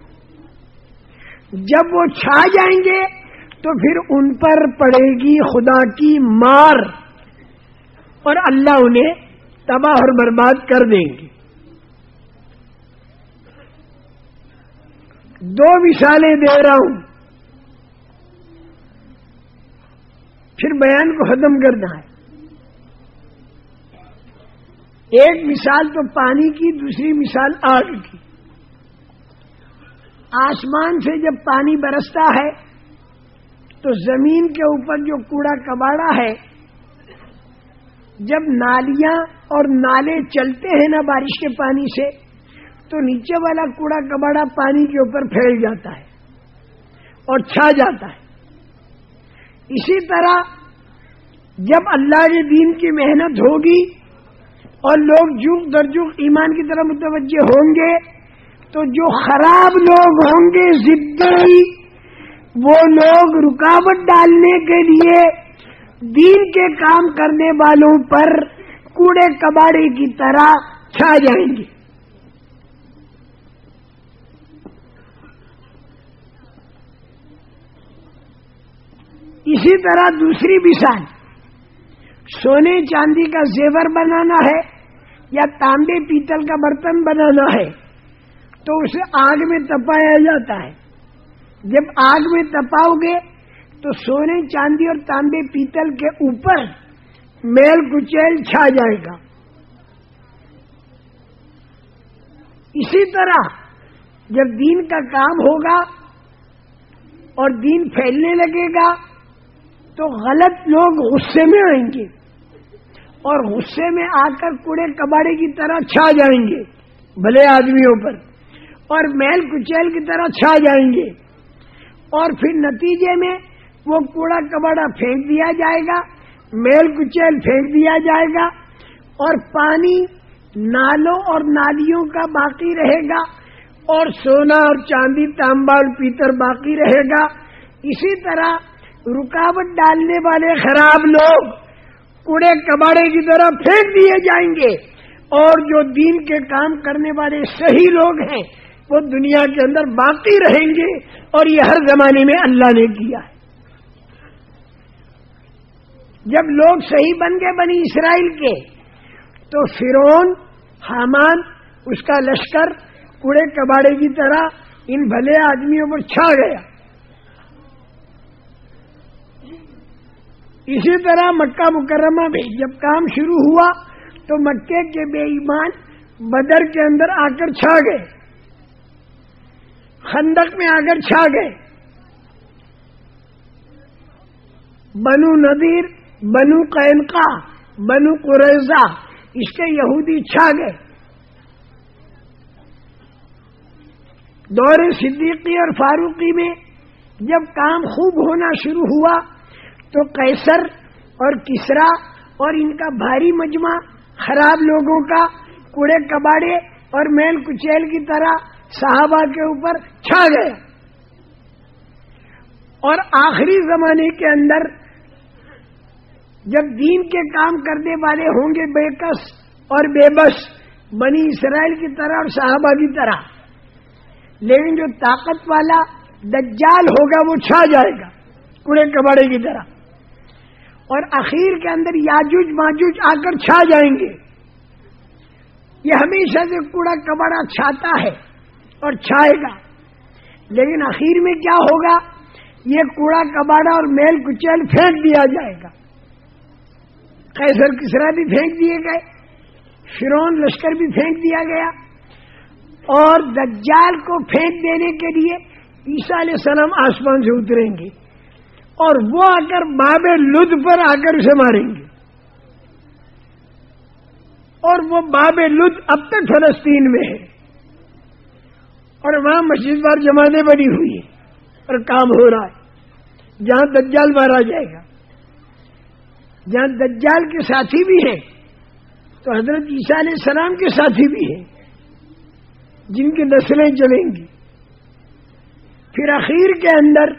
جب وہ چھا جائیں گے تو پھر ان پر پڑے گی خدا کی مار اور اللہ انہیں تباہ اور برباد کر دیں گے. دو مثالیں دے رہا ہوں پھر بیان کو ختم کرنا ہے. ایک مثال تو پانی کی، دوسری مثال آگ کی. آسمان سے جب پانی برستا ہے تو زمین کے اوپر جو کوڑا کباڑا ہے، جب نالیاں اور نالے چلتے ہیں نا بارش کے پانی سے تو نیچے والا کوڑا کباڑا پانی کے اوپر پھیل جاتا ہے اور چھا جاتا ہے. اسی طرح جب اللہ کے دین کی محنت ہوگی اور لوگ جگ در جگ ایمان کی طرف متوجہ ہوں گے تو جو خراب لوگ ہوں گے ضدی، وہ لوگ رکاوٹ ڈالنے کے لیے دین کے کام کرنے والوں پر کوڑے کباڑے کی طرح چھا جائیں گے. اسی طرح دوسری مثال، سونے چاندی کا زیور بنانا ہے یا تانبے پیتل کا برتن بنانا ہے تو اسے آگ میں تپایا جاتا ہے. جب آگ میں تپاؤ گے تو سونے چاندی اور تانبے پیتل کے اوپر میل کچیل چھا جائے گا. اسی طرح جب دین کا کام ہوگا اور دین پھیلنے لگے گا تو غلط لوگ غصے میں آئیں گے اور غصے میں آ کر کوڑے کباڑے کی طرح چھا جائیں گے بھلے آدمیوں پر، اور میل کچیل کی طرح چھا جائیں گے، اور پھر نتیجے میں وہ کوڑا کباڑا پھینک دیا جائے گا، میل کچیل پھینک دیا جائے گا، اور پانی نالوں اور نالیوں کا باقی رہے گا، اور سونا اور چاندی تانبا اور پیتر باقی رہے گا۔ اسی طرح رکاوٹ ڈالنے والے خراب لوگ کوڑے کباڑے کی طرح پھینک دیے جائیں گے، اور جو دین کے کام کرنے والے صحیح لوگ ہیں وہ دنیا کے اندر باقی رہیں گے، اور یہ ہر زمانے میں اللہ نے کیا ہے۔ جب لوگ صحیح بن گئے بنی اسرائیل کے تو فرعون، حامان، اس کا لشکر کوڑے کباڑے کی طرح ان بھلے آدمیوں پر چھا گیا۔ اسی طرح مکہ مکرمہ میں جب کام شروع ہوا تو مکے کے بے ایمان بدر کے اندر آ کر چھا گئے، خندق میں آ کر چھا گئے، بنو نذیر، بنو قینقاع، بنو قریظہ، اس کے یہودی چھا گئے۔ دور صدیقی اور فاروقی میں جب کام خوب ہونا شروع ہوا تو قیصر اور کسرا اور ان کا بھاری مجمع خراب لوگوں کا کوڑے کباڑے اور میل کچیل کی طرح صحابہ کے اوپر چھا گئے، اور آخری زمانے کے اندر جب دین کے کام کرنے والے ہوں گے بے کس اور بے بس بنی اسرائیل کی طرح اور صحابہ کی طرح، لیکن جو طاقت والا دجال ہوگا وہ چھا جائے گا کوڑے کباڑے کی طرح، اور اخیر کے اندر یاجوج ماجوج آ کر چھا جائیں گے۔ یہ ہمیشہ سے کوڑا کباڑا چھاتا ہے اور چھائے گا، لیکن اخیر میں کیا ہوگا؟ یہ کوڑا کباڑا اور میل کچیل پھینک دیا جائے گا۔ قیصر کسرا بھی پھینک دیے گئے، فرعون لشکر بھی پھینک دیا گیا، اور دجال کو پھینک دینے کے لیے عیسیٰ علیہ السلام آسمان سے اتریں گے، اور وہ آ کر باب لد پر آ کر اسے ماریں گے، اور وہ باب لد اب تک فلسطین میں ہے، اور وہاں مسجد وار جماعتیں بنی ہوئی ہیں اور کام ہو رہا ہے، جہاں دجال مارا جائے گا، جہاں دجال کے ساتھی بھی ہیں تو حضرت عیسیٰ علیہ السلام کے ساتھی بھی ہیں جن کی نسلیں چلیں گی۔ پھر اخیر کے اندر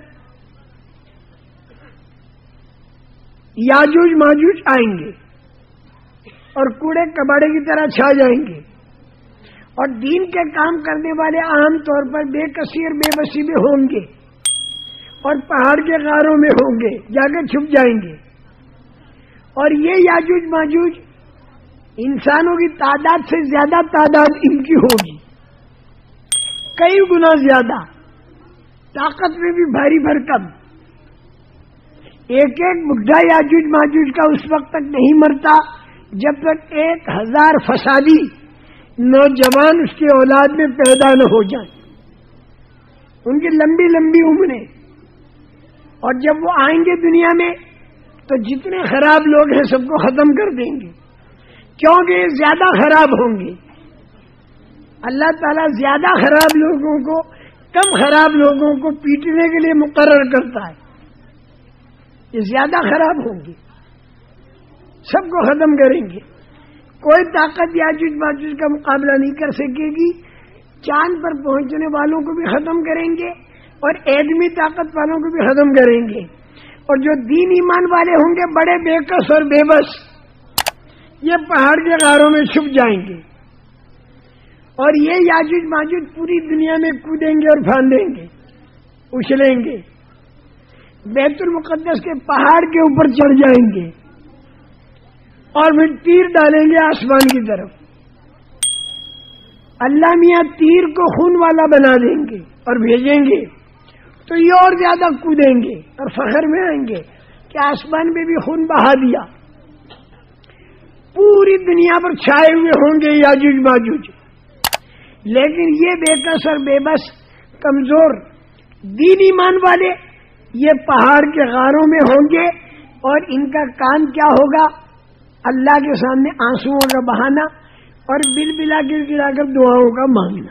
یاجوج ماجوج آئیں گے اور کوڑے کباڑے کی طرح چھا جائیں گے، اور دین کے کام کرنے والے عام طور پر بے کسی اور بے بسی میں ہوں گے، اور پہاڑ کے غاروں میں ہوں گے، جا کے چھپ جائیں گے، اور یہ یاجوج ماجوج انسانوں کی تعداد سے زیادہ تعداد ان کی ہوگی، کئی گنا زیادہ، طاقت میں بھی بھاری بھرکم۔ ایک ایک بڈھا یاجوج ماجوج کا اس وقت تک نہیں مرتا جب تک ایک ہزار فسادی نوجوان اس کی اولاد میں پیدا نہ ہو جائیں، ان کی لمبی لمبی عمریں، اور جب وہ آئیں گے دنیا میں تو جتنے خراب لوگ ہیں سب کو ختم کر دیں گے، کیونکہ یہ زیادہ خراب ہوں گے۔ اللہ تعالیٰ زیادہ خراب لوگوں کو کم خراب لوگوں کو پیٹنے کے لیے مقرر کرتا ہے، یہ زیادہ خراب ہوں گے، سب کو ختم کریں گے، کوئی طاقت یاجوج ماجوج کا مقابلہ نہیں کر سکے گی، چاند پر پہنچنے والوں کو بھی ختم کریں گے اور ایٹمی طاقت والوں کو بھی ختم کریں گے، اور جو دین ایمان والے ہوں گے بڑے بے کس اور بے بس یہ پہاڑ کے غاروں میں چھپ جائیں گے، اور یہ یاجوج ماجوج پوری دنیا میں کودیں گے اور پھاندیں گے، اچھلیں گے، بیت المقدس کے پہاڑ کے اوپر چڑھ جائیں گے اور پھر تیر ڈالیں گے آسمان کی طرف۔ اللہ میاں تیر کو خون والا بنا دیں گے اور بھیجیں گے تو یہ اور زیادہ کودیں گے اور فخر میں آئیں گے کہ آسمان میں بھی خون بہا دیا۔ پوری دنیا پر چھائے ہوئے ہوں گے یاجوج ماجوج، لیکن یہ بے کس اور بے بس کمزور دین ایمان والے یہ پہاڑ کے غاروں میں ہوں گے، اور ان کا کام کیا ہوگا؟ اللہ کے سامنے آنسوؤں کا بہانا اور بل بلا گر گرا کر دعاؤں کا مانگنا۔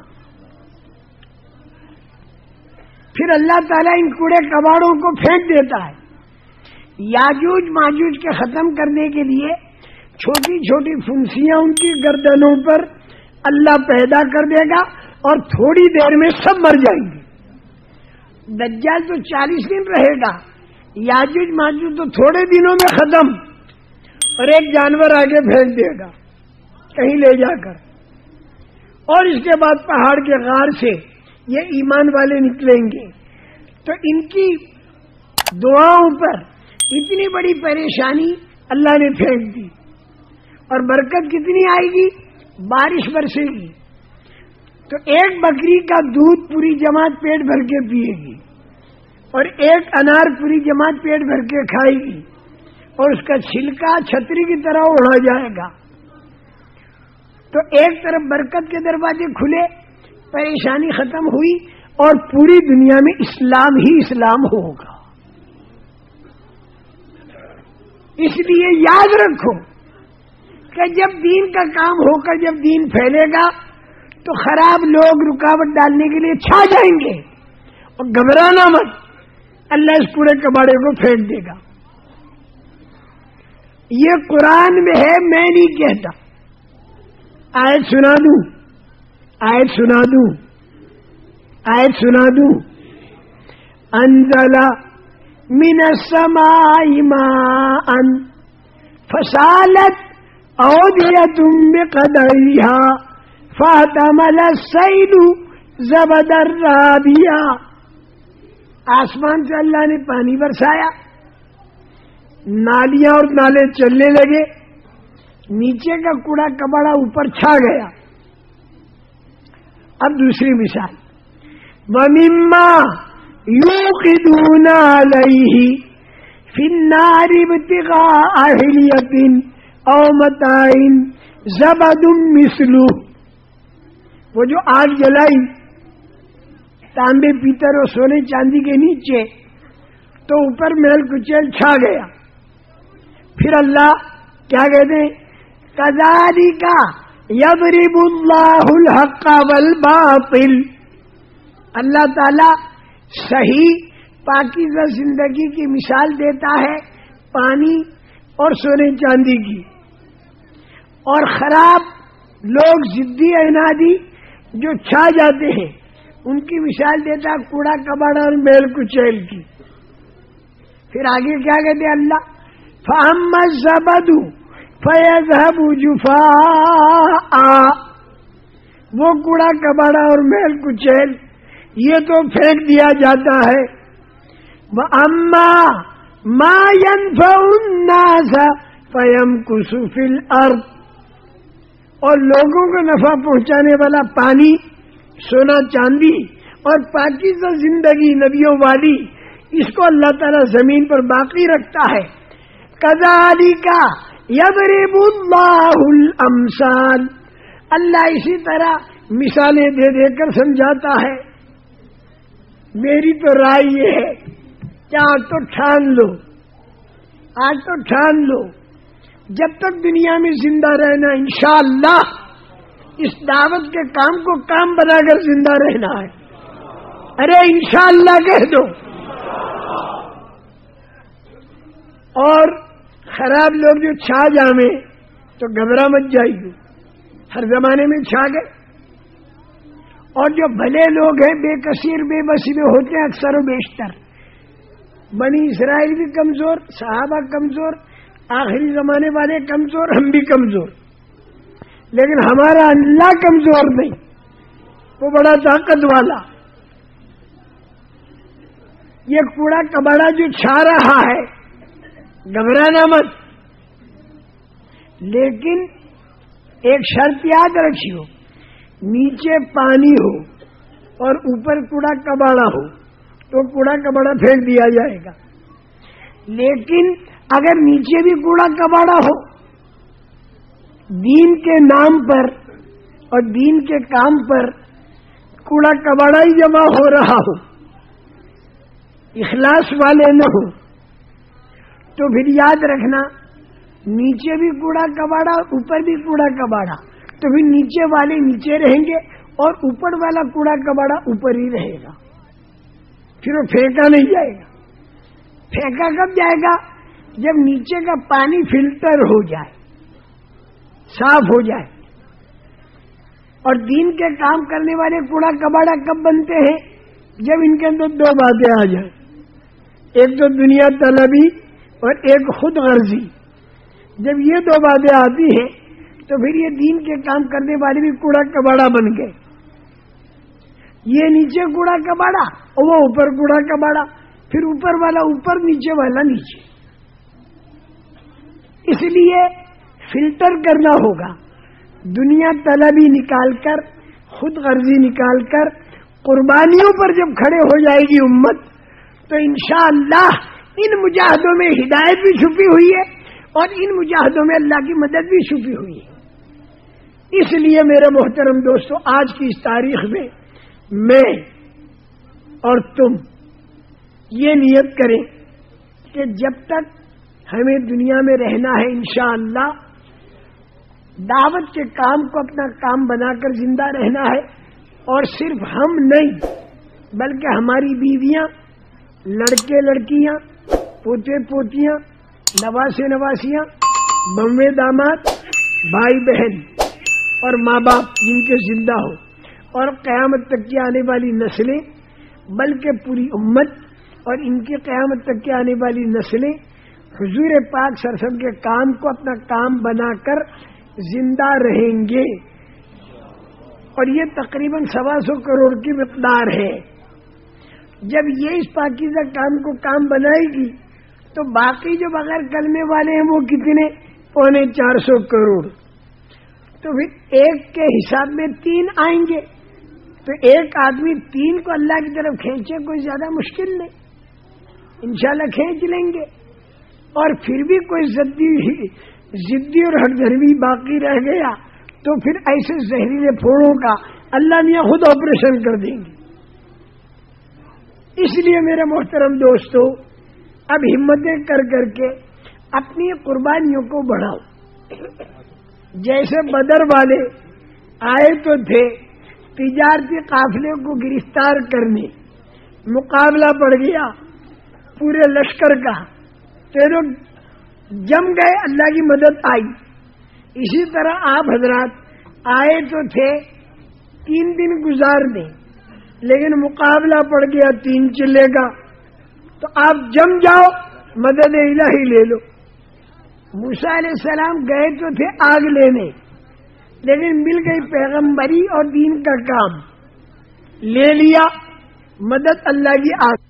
پھر اللہ تعالیٰ ان کوڑے کباڑوں کو پھینک دیتا ہے۔ یاجوج ماجوج کے ختم کرنے کے لیے چھوٹی چھوٹی پھنسیاں ان کی گردنوں پر اللہ پیدا کر دے گا، اور تھوڑی دیر میں سب مر جائیں گے۔ دجال تو چالیس دن رہے گا، یاجوج ماجوج تو تھوڑے دنوں میں ختم، اور ایک جانور آگے پھینک دے گا کہیں لے جا کر، اور اس کے بعد پہاڑ کے غار سے یہ ایمان والے نکلیں گے۔ تو ان کی دعاؤں پر اتنی بڑی پریشانی اللہ نے پھینک دی، اور برکت کتنی آئے گی؟ بارش برسے گی تو ایک بکری کا دودھ پوری جماعت پیٹ بھر کے پیے گی، اور ایک انار پوری جماعت پیٹ بھر کے کھائے گی، اور اس کا چھلکا چھتری کی طرح اڑا جائے گا۔ تو ایک طرف برکت کے دروازے کھلے، پریشانی ختم ہوئی، اور پوری دنیا میں اسلام ہی اسلام ہوگا۔ اس لیے یاد رکھو کہ جب دین کا کام ہو کر جب دین پھیلے گا تو خراب لوگ رکاوٹ ڈالنے کے لیے چھا جائیں گے، اور گھبرانا مت، اللہ اس پورے کباڑے کو پھینک دے گا۔ یہ قرآن میں ہے، میں نہیں کہتا۔ آیت سنا دوں آیت سنا دوں آیت سنا دوں انزل من السماء ماء فسالت اودية بقدرها فاحتمل السيل زبدا رابيا۔ آسمان سے اللہ نے پانی برسایا، نالیاں اور نالے چلنے لگے، نیچے کا کوڑا کباڑا اوپر چھا گیا۔ اب دوسری مثال، وَمِمَّا يُوقِدُونَ عَلَيْهِ فِي النَّارِ ابْتِغَاءَ حِلْيَةٍ أَوْ مَتَاعٍ زَبَدٌ مِثْلُهُ، وہ جو آگ جلائی تانبے پیتر اور سونے چاندی کے نیچے، تو اوپر میل کچیل چھا گیا۔ پھر اللہ کیا کہتے ہیں؟ كَذَلِكَ يَضْرِبُ اللَّهُ الْحَقَّ وَالْبَاطِلَ، اللہ تعالی صحیح پاکیزہ زندگی کی مثال دیتا ہے پانی اور سونے چاندی کی، اور خراب لوگ ضدی عنادی جو چھا جاتے ہیں ان کی مثال دیتا ہے کوڑا کباڑا اور میل کچیل کی۔ پھر آگے کیا کہتے ہیں اللہ؟ فَأَمَّا الزَّبَدُ فَيَذْهَبُ جُفَاءً، وہ کوڑا کباڑا اور میل کچیل یہ تو پھینک دیا جاتا ہے۔ وَأَمَّا مَا يَنفَعُ النَّاسَ فَيَمْكُثُ فِي الْأَرْضِ، اور لوگوں کو نفع پہنچانے والا پانی، سونا چاندی اور پاکیزہ زندگی نبیوں والی، اس کو اللہ تعالیٰ زمین پر باقی رکھتا ہے۔ كَذَلِكَ يَضْرِبُ اللَّهُ الْأَمْثَالَ، اللہ اسی طرح مثالیں دے دے کر سمجھاتا ہے۔ میری تو رائے یہ ہے کہ آج تو ٹھان لو، آج تو ٹھان لو، جب تک دنیا میں زندہ رہنا انشاءاللہ اس دعوت کے کام کو کام بنا کر زندہ رہنا ہے۔ ارے انشاءاللہ کہہ دو، اور خراب لوگ جو چھا جامیں تو گھبرا مت جائیے، ہر زمانے میں چھا گئے، اور جو بھلے لوگ ہیں بے کثیر بے بسی میں ہوتے ہیں اکثر و بیشتر۔ بنی اسرائیل بھی کمزور، صحابہ کمزور، آخری زمانے والے کمزور، ہم بھی کمزور، لیکن ہمارا اللہ کمزور نہیں، وہ بڑا طاقت والا۔ یہ کوڑا کباڑا جو چھا رہا ہے گھبرانا مت، لیکن ایک شرط یاد رکھیو، نیچے پانی ہو اور اوپر کوڑا کباڑا ہو تو کوڑا کباڑا پھینک دیا جائے گا، لیکن اگر نیچے بھی کوڑا کباڑا ہو، دین کے نام پر اور دین کے کام پر کوڑا کباڑا ہی جمع ہو رہا ہو، اخلاص والے نہ ہو، تو پھر یاد رکھنا نیچے بھی کوڑا کباڑا اوپر بھی کوڑا کباڑا، تو پھر نیچے والے نیچے رہیں گے اور اوپر والا کوڑا کباڑا اوپر ہی رہے گا، پھر وہ پھینکا نہیں جائے گا۔ پھینکا کب جائے گا؟ جب نیچے کا پانی فلٹر ہو جائے، صاف ہو جائے۔ اور دین کے کام کرنے والے کوڑا کباڑا کب بنتے ہیں؟ جب ان کے اندر دو باتیں آ جائیں، ایک تو دنیا طلبی اور ایک خود غرضی۔ جب یہ دو باتیں آتی ہیں تو پھر یہ دین کے کام کرنے والے بھی کوڑا کباڑا بن گئے، یہ نیچے کوڑا کباڑا اور وہ اوپر کوڑا کباڑا، پھر اوپر والا اوپر نیچے والا نیچے۔ اس لیے فلٹر کرنا ہوگا، دنیا طلبی نکال کر، خود غرضی نکال کر، قربانیوں پر جب کھڑے ہو جائے گی امت تو انشاءاللہ ان مجاہدوں میں ہدایت بھی چھپی ہوئی ہے اور ان مجاہدوں میں اللہ کی مدد بھی چھپی ہوئی ہے۔ اس لیے میرے محترم دوستو، آج کی اس تاریخ میں میں اور تم یہ نیت کریں کہ جب تک ہمیں دنیا میں رہنا ہے انشاءاللہ دعوت کے کام کو اپنا کام بنا کر زندہ رہنا ہے، اور صرف ہم نہیں بلکہ ہماری بیویاں، لڑکے لڑکیاں، پوتے پوتیاں، نواسے نواسیاں، بموے داماد، بھائی بہن اور ماں باپ جن کے زندہ ہو، اور قیامت تک کی آنے والی نسلیں، بلکہ پوری امت اور ان کی قیامت تک کی آنے والی نسلیں حضور پاک صلی اللہ علیہ وسلم کے کام کو اپنا کام بنا کر زندہ رہیں گے۔ اور یہ تقریباً سوا سو کروڑ کی مقدار ہے۔ جب یہ اس پاکیزہ کام کو کام بنائے گی تو باقی جو بغیر کلمے والے ہیں وہ کتنے؟ پونے چار سو کروڑ۔ تو پھر ایک کے حساب میں تین آئیں گے، تو ایک آدمی تین کو اللہ کی طرف کھینچے کوئی زیادہ مشکل نہیں، انشاءاللہ کھینچ لیں گے۔ اور پھر بھی کوئی ضدی ضدی اور ہٹ دھرمی باقی رہ گیا تو پھر ایسے زہریلے پھوڑوں کا اللہ میاں خود آپریشن کر دیں گے۔ اس لیے میرے محترم دوستو، اب ہمتیں کر کر کے اپنی قربانیوں کو بڑھاؤ۔ جیسے بدر والے آئے تو تھے تجارتی قافلے کو گرفتار کرنے، مقابلہ پڑ گیا پورے لشکر کا، تیروں جم گئے، اللہ کی مدد آئی۔ اسی طرح آپ حضرات آئے تو تھے تین دن گزارنے، لیکن مقابلہ پڑ گیا تین چلے گا، تو آپ جم جاؤ، مدد الہی لے لو۔ موسیٰ علیہ السلام گئے تو تھے آگ لینے، لیکن مل گئی پیغمبری اور دین کا کام، لے لیا مدد اللہ کی آگ۔